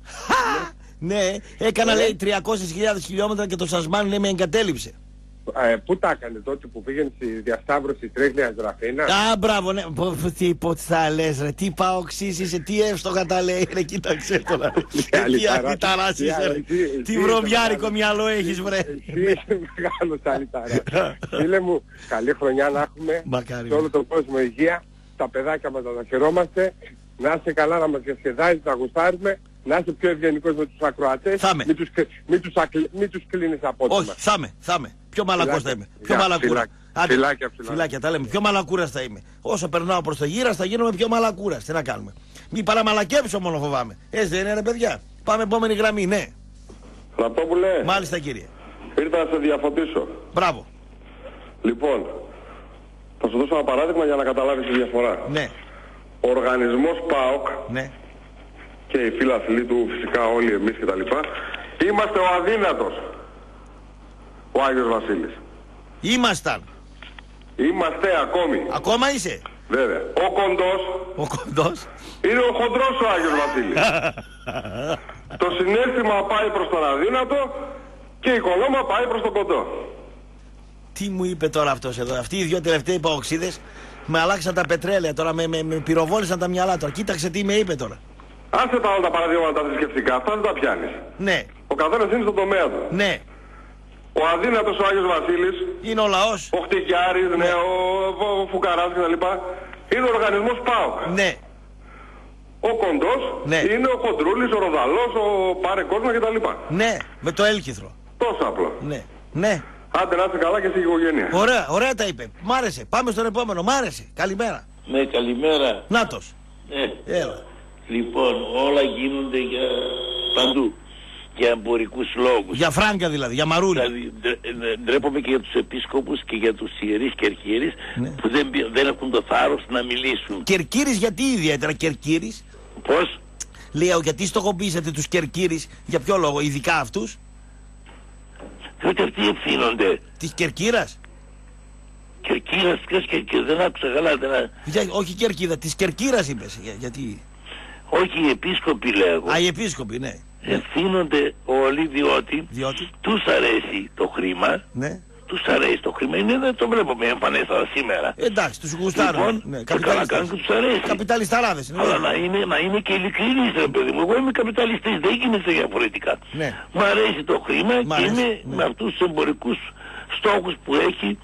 Ναι, έκανα λέει τριακόσιες χιλιάδες χιλιόμετρα και το Σασμάν λέει με εγκατέλειψε. Ε, πού τα έκανε τότε που πήγαινε στη διασταύρωση Τρίγλιας Δραφίνα? Α, μπράβο, ναι. Πω, πω, Τι πω, τι θα λες ρε, τι παοξής είσαι, τι εύστοχα τα λέει ρε, κοίταξε τώρα. Τι αλυταράς είσαι ρε, τι βρωμιάρικο μυαλό έχεις βρε. Εσύ είσαι μεγάλος αλυταράς. Φίλε μου, καλή χρονιά να έχουμε, Μακάρι. σε όλο τον κόσμο υγεία, τα παιδάκια μας να τα χαιρόμαστε, να είσαι καλά, να μας διασκεδάζεις, να γουστάρουμε, να είσαι πιο ευγενικός με τους ακροατές, μην τους, κλ- μην τους, ακλ- μην τους κλείνεις απότομα. Όχι, θα είμαι, θα είμαι. Πιο μαλακός θα είμαι. Πιο Γεια, μαλακούρα. φυλάκια. Άντε, Φυλάκια, φυλάκια. φυλάκια, τα λέμε. Πιο μαλακούρας θα είμαι. Όσο περνάω προς το γύρας θα γίνομαι πιο μαλακούρας. Τι να κάνουμε. Μη παραμαλακέψω μόνο φοβάμαι. Έτσι δεν είναι ρε παιδιά. Πάμε επόμενη γραμμή, ναι. Ραπτόπουλε. Μάλιστα κύριε. Ήρθα να σε διαφωτίσω. Μπράβο. Λοιπόν, θα σου δώσω ένα παράδειγμα για να καταλάβεις τη διαφορά. Ναι. Ο οργανισμός ΠΑΟΚ Ναι. και οι φίλαθλοι του, φυσικά όλοι εμείς κτλ. Είμαστε ο αδύνατος. Ο Άγιος Βασίλης. Ήμασταν. Είμαστε ακόμη. Ακόμα είσαι. Βέβαια. Ο κοντός. Ο κοντός. Είναι ο χοντρός ο Άγιος Βασίλης. Το συναίσθημα πάει προς τον αδύνατο και η κολόμα πάει προς τον κοντό. Τι μου είπε τώρα αυτός εδώ. Αυτοί οι δυο τελευταίοι παοξίδες με αλλάξαν τα πετρέλαια τώρα. Με, με, με πυροβόλησαν τα μυαλά τώρα. Κοίταξε τι με είπε τώρα. Άσε τα όλα τα παραδείγματα τα θρησκευτικά. Αυτά δεν τα πιάνεις. Ναι. Ο καθένας είναι στον τομέα του. Ναι. Ο αδύνατος ο Άγιος Βασίλης. Είναι ο λαός. Ο Χτυκιάρης, ναι, ο, ο Φουκαράς κτλ. Είναι ο οργανισμός ΠΑΟΚ. Ναι. Ο κοντός Ναι. είναι ο Χοντρούλης, ο Ροδαλός, ο Πάρε Κόσμο κτλ. Ναι. Με το έλκυθρο. Τόσο απλό. Ναι. Ναι. Άντε να είσαι καλά και στην οικογένεια. Ωραία, ωραία τα είπε. Μ' άρεσε. Πάμε στον επόμενο. Μ' άρεσε. Καλημέρα. Ναι, καλημέρα. Νάτος. Ναι. Έλα. Λοιπόν, όλα γίνονται για παντού. Για εμπορικούς λόγους. Για φράγκα δηλαδή, για μαρούρι. Δηλαδή, ντρε- ε, ντρέπομαι και για τους επίσκοπους και για τους ιερείς και αρχιερείς που δεν, πη- δεν έχουν το θάρρος να μιλήσουν. Κερκύρης γιατί ιδιαίτερα Κερκύρης. Πώς? Λέω γιατί στοχοποιήσατε τους Κερκύρης, για ποιο λόγο, ειδικά αυτούς. Διότι αυτοί ευθύνονται. Της Κερκύρας. Κερκύρας, ποιος Κερκύρας, δεν άκουσα καλά. Δεν... Για, όχι Κερκίδα, της Κερκύρας είπες. Για, γιατί... Όχι οι επίσκοποι λέγω. Α, οι επίσκοποι, ναι. Ευθύνονται όλοι διότι, διότι... τους αρέσει το χρήμα. Ναι. Τους αρέσει το χρήμα, είναι, δεν το βλέπουμε εμφανέστερα σήμερα. Εντάξει, τους γουστάρουν. Λοιπόν, ναι, καλά κάνουν και τους αρέσει. Καπιταλισταράδες. Ναι. Αλλά να είναι, να είναι και ειλικρινής, ρε παιδί μου. Εγώ είμαι καπιταλιστής, δεν γίνεται διαφορετικά. Ναι. Μ' αρέσει το χρήμα Μ' και αρέσει, είμαι ναι. με αυτούς τους εμπορικούς στόχους που έχει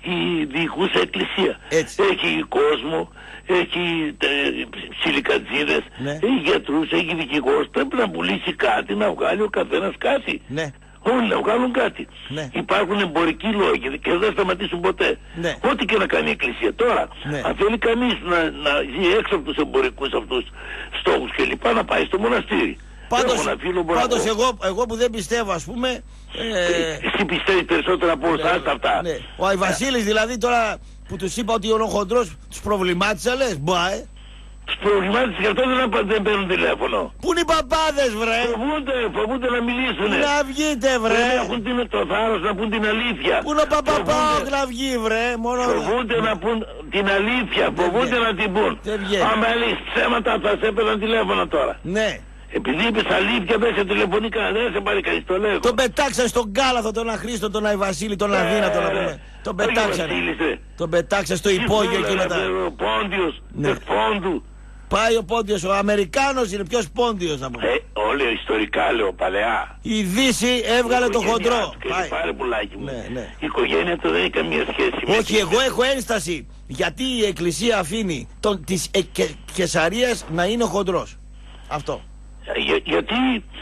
η διοικούσα εκκλησία. Έτσι. Έχει κόσμο, έχει ε, σιλικατζίδες, ναι. έχει γιατρούς, έχει δικηγόρους. Πρέπει να πουλήσει κάτι, να βγάλει ο καθένας κάτι. Ναι. Όλοι να βγάλουν κάτι. Ναι. Υπάρχουν εμπορικοί λόγοι και δεν σταματήσουν ποτέ. Ναι. Ό,τι και να κάνει η Εκκλησία. Τώρα, ναι. αν θέλει κανείς να, να ζει έξω από τους εμπορικούς αυτούς στόχους και λοιπά, να πάει στο μοναστήρι. Πάντως, πάντως εγώ, εγώ που δεν πιστεύω, ας πούμε... Ε... Εσύ πιστεύεις περισσότερα από όλα ναι, αυτά. Ναι. Ο Αϊβασίλης δηλαδή τώρα που τους είπα ότι ο χοντρός τους προβλημάτισα, λες, μπα, ε. Τους προβλημάτισε και αυτό δεν, δεν παίρνουν τηλέφωνο. Πού είναι οι παπάδες, βρε! Φοβούνται, φοβούνται να μιλήσουν. Να βγείτε, βρε! Δεν έχουν την, το θάρρος να πούν την αλήθεια. Πού είναι ο Παπαπάοκ να βγει, βρε! Μόνο... Φοβούνται να πούν την αλήθεια, φοβούνται να την πούν. Άμα έλεγες ψέματα θα σε έπαιρναν τηλέφωνο τώρα. Ναι. Επειδή είπες αλήθεια δεν σε τηλεφωνεί κανένα, δεν σε πάρει κανείς, το λέγω. Τον πετάξαν στον κάλαθο τον Αχρήστο, τον Αϊβασίλη, τον Αδύνατο να πούμε. Τον πετάξαν. Τον πετάξαν στο υπόγειο εκεί μετά. Ο Πόντιος, Πόντου. Πάει ο Πόντιος, ο Αμερικάνος είναι ποιος Πόντιος να πούμε. Ε, όλοι ιστορικά λέω, παλαιά. Η Δύση έβγαλε το χοντρό. Πάει. Πάρε πουλάκι μου. Ναι, ναι. Η οικογένεια του δεν έχει καμία σχέση. Όχι, εγώ έχω ένσταση. Γιατί η Εκκλησία αφήνει τον, της ε, και, Κεσαρίας να είναι ο χοντρός. Αυτό. Για, γιατί,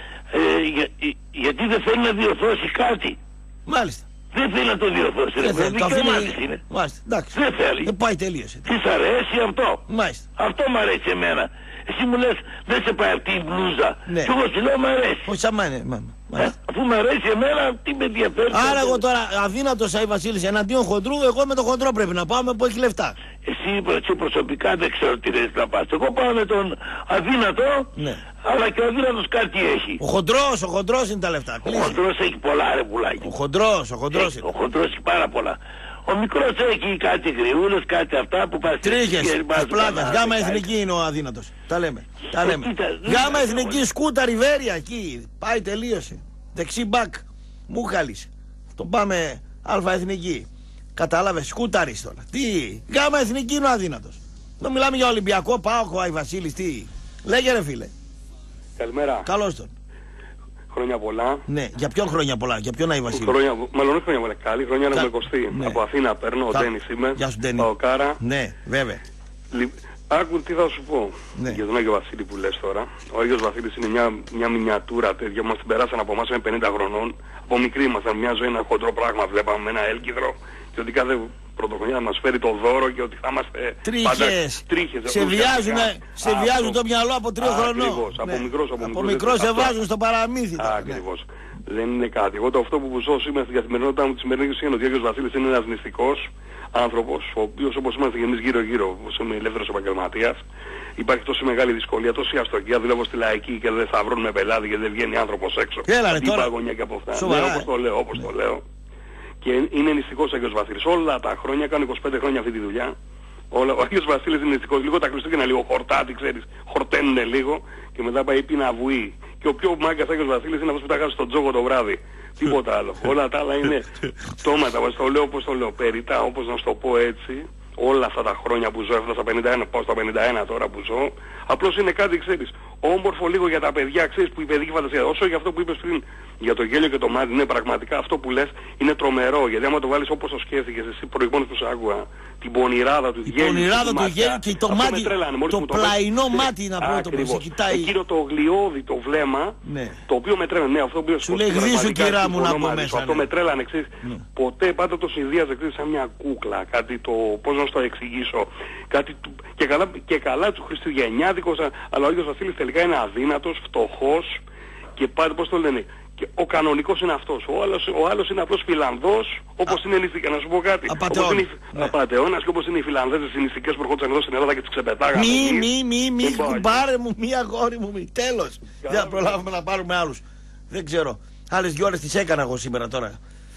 ε, για, γιατί δεν θέλει να διορθώσει κάτι. Μάλιστα. Δεν θέλει να το διορθώσει. Δεν θέλει. Το αφήνει... είναι. Μάλιστα. Εντάξει. Δεν θέλει. Δεν πάει τελείωσε. Της αρέσει αυτό. Μάλιστα. Αυτό μου αρέσει εμένα. Εσύ μου λες δεν σε πάει αυτή η μπλούζα. Ναι. Και εγώ σου λέω μ' αρέσει. Όχι σαν μάνε. Ε, αφού μ' αρέσει εμένα, τι με ενδιαφέρει. Άρα εγώ τώρα αδύνατος Άι Βασίλης εναντίον χοντρού, εγώ με τον χοντρό πρέπει να πάω που έχει λεφτά. Εσύ, εσύ προσωπικά δεν ξέρω τι ρες να πας. Εγώ πάω με τον αδύνατο, ναι. Αλλά και ο αδύνατος κάτι έχει. Ο χοντρός, ο χοντρός είναι τα λεφτά. Ο χοντρός έχει πολλά ρε πουλάκι. Ο χοντρός, ο χοντρός. Ο χοντρός έχει πάρα πολλά. Ο μικρός έχει κάτι γριούλες, κάτι αυτά που πας... Τρίχες, πλάκας, γάμα εθνική είναι ο αδύνατος. Τα λέμε, τα λέμε. Γάμα εθνική σκούτα Ριβέρια εκεί. Πάει τελείωσε. Δεξί μπακ, Μούχαλης. Τον πάμε αλφα εθνική. Κατάλαβες, σκούταρης τώρα. Τι, γάμα εθνική είναι ο αδύνατος. Δεν μιλάμε για Ολυμπιακό, ΠΑΟΚ, ο Άι Βασίλης, τι. Λέγε ρε φίλε. Καλημέρα. Καλώς τον. Χρόνια πολλά. Ναι, για ποιον χρόνια πολλά, για ποιον Άι Βασίλη. Χρόνια, μάλλον όχι χρόνια πολλά. Καλή χρόνια να με κοστεί. Ναι. Από Αθήνα παίρνω, ο Ντένις είμαι. Γεια σου Ντένι. Παοκάρα. Ναι, βέβαια. Λι... Άκου τι θα σου πω ναι. Για τον Άγιο Βασίλη που λες τώρα. Ο Άγιος Βασίλης είναι μια, μια μινιατούρα τέτοια. Μας την περάσαν από εμάς με πενήντα χρονών. Από μικρή ήμασταν μια ζωή, ένα χοντρό πράγμα. Βλέπαμε με ένα έλκυδρο. Και ότι κάθε πρωτοχρονιά μας φέρει το δώρο και ότι θα είμαστε τρίχες. Τρίχες. Σε βιάζουν, σε βιάζουν το μυαλό από τρία χρονών. Ακριβώς. Ναι. Από μικρός, από, από μικρός, μικρός σε βάζουν στο παραμύθι. Ακριβώς. Ναι. Δεν είναι κάτι. Εγώ το αυτό που ζω σήμερα στην καθημερινότητα μου τη σημερινή είναι ότι ο Άγιος Βασίλης είναι ένας νηστικός άνθρωπος, ο οποίος όπως είμαστε και εμείς γύρω-γύρω, όπως είμαι ελεύθερος επαγγελματίας, υπάρχει τόση μεγάλη δυσκολία, τόση αστοχία, δουλεύω στη λαϊκή και δεν σταυρώνουμε πελάτη και δεν βγαίνει άνθρωπος έξω. Έλα ρε τώρα. Παγωνιά και από αυτά. Ναι, όπως το λέω, όπως ναι. το λέω. Και είναι νηστικός Άγιος Βασίλης. Όλα τα χρόνια, κάνω είκοσι πέντε χρόνια αυτή τη δουλειά. Όλα, ο Άγιος Βασίλης είναι νηστικός. Λίγο τα Χριστούγεννα, λίγο χορτάτι, ξέρεις, χορταίνουνε λίγο και μετά πάει πίνα βουή. Και ο πιο μάγκας Άγιος Βασίλης είναι αυτός που τα κάνει στον τζόγο το βράδυ. Τίποτα άλλο. Όλα τα άλλα είναι πτώματα. Το λέω όπως το λέω, περιτά, όπως να σου το πω έτσι. Όλα αυτά τα χρόνια που ζω, έφτασα στα πενήντα ένα, πάω στα πενήντα ένα τώρα που ζω. Απλώς είναι κάτι, ξέρεις, όμορφο λίγο για τα παιδιά, ξέρεις, που η παιδική φαντασία. Όσο για αυτό που είπες πριν, για το γέλιο και το μάτι, ναι, πραγματικά αυτό που λες είναι τρομερό. Γιατί άμα το βάλεις όπως το σκέφτηκες εσύ προηγούμενος που σ' άκουγα, την πονηράδα του γέλιου. Η πονηράδα του γέλιου και το μάτι, το πλαϊνό μάτι να πω το σε κοιτάει. Εκείνο το γλιώδη το βλέμμα, ναι. το οποίο με τρέλανε, ναι, αυτό που σου λέει γδίσου κυρά μου να πω μέσα. Αυτό με τρέλανε, ξέρεις, ποτέ πάντα το συνδύαζε, ξέρεις, σαν μια κούκλα, κάτι το, πώς να σου το εξηγήσω, κάτι του, και καλά, και καλά του Χριστουγεννιάτικος, αλλά ο Άγιος Βασίλης τελικά είναι αδύνατος, φτωχός και πάντα, πώς το λένε, και ο κανονικός είναι αυτός, ο άλλος, ο άλλος είναι απλώς Φιλανδός, όπως Α, είναι νηστικά, να σου πω κάτι. Απατεών. Όπως είναι ναι. απατεώνας και όπως είναι οι Φιλανδέζες οι νηστικές που ερχόντουσαν εδώ στην Ελλάδα και τις ξεπετάγανε. Μη, μη, μη, μη, κουμπάρε μου, μη αγόρι μου, μη, τέλος. Δεν θα προλάβουμε να πάρουμε άλλους. Δεν ξέρω. Άλλες δυο ώρες τις έκανα εγώ σήμερα τώρα.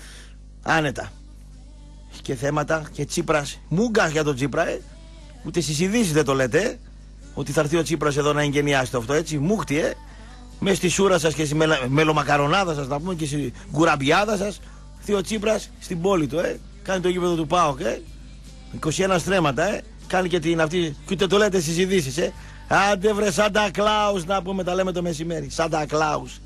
Άνετα. Έχει και θέματα και Τσίπρας. Μούγκας για τον Τσίπρα, ε. Ούτε στις ειδήσεις δεν το λέτε, ε. Ότι θα έρθει ο Τσίπρας εδώ να εγγενιάσει το αυτό, έτσι. Μούχτη, ε. Μες στη σούρα σας και στη μελα... μελομακαρονάδα σας, να πούμε, και στη γκουραμπιάδα σας. Έρθει ο Τσίπρας στην πόλη του, ε. Κάνει το γήπεδο του ΠΑΟΚ, ε. είκοσι ένα στρέμματα, ε. Κάνει και την αυτή. Και ούτε το λέτε στις ειδήσεις, ε. Άντε βρε Σάντα Κλάους, να πούμε, τα λέμε το μεσημέρι. Σάντα Κλάους.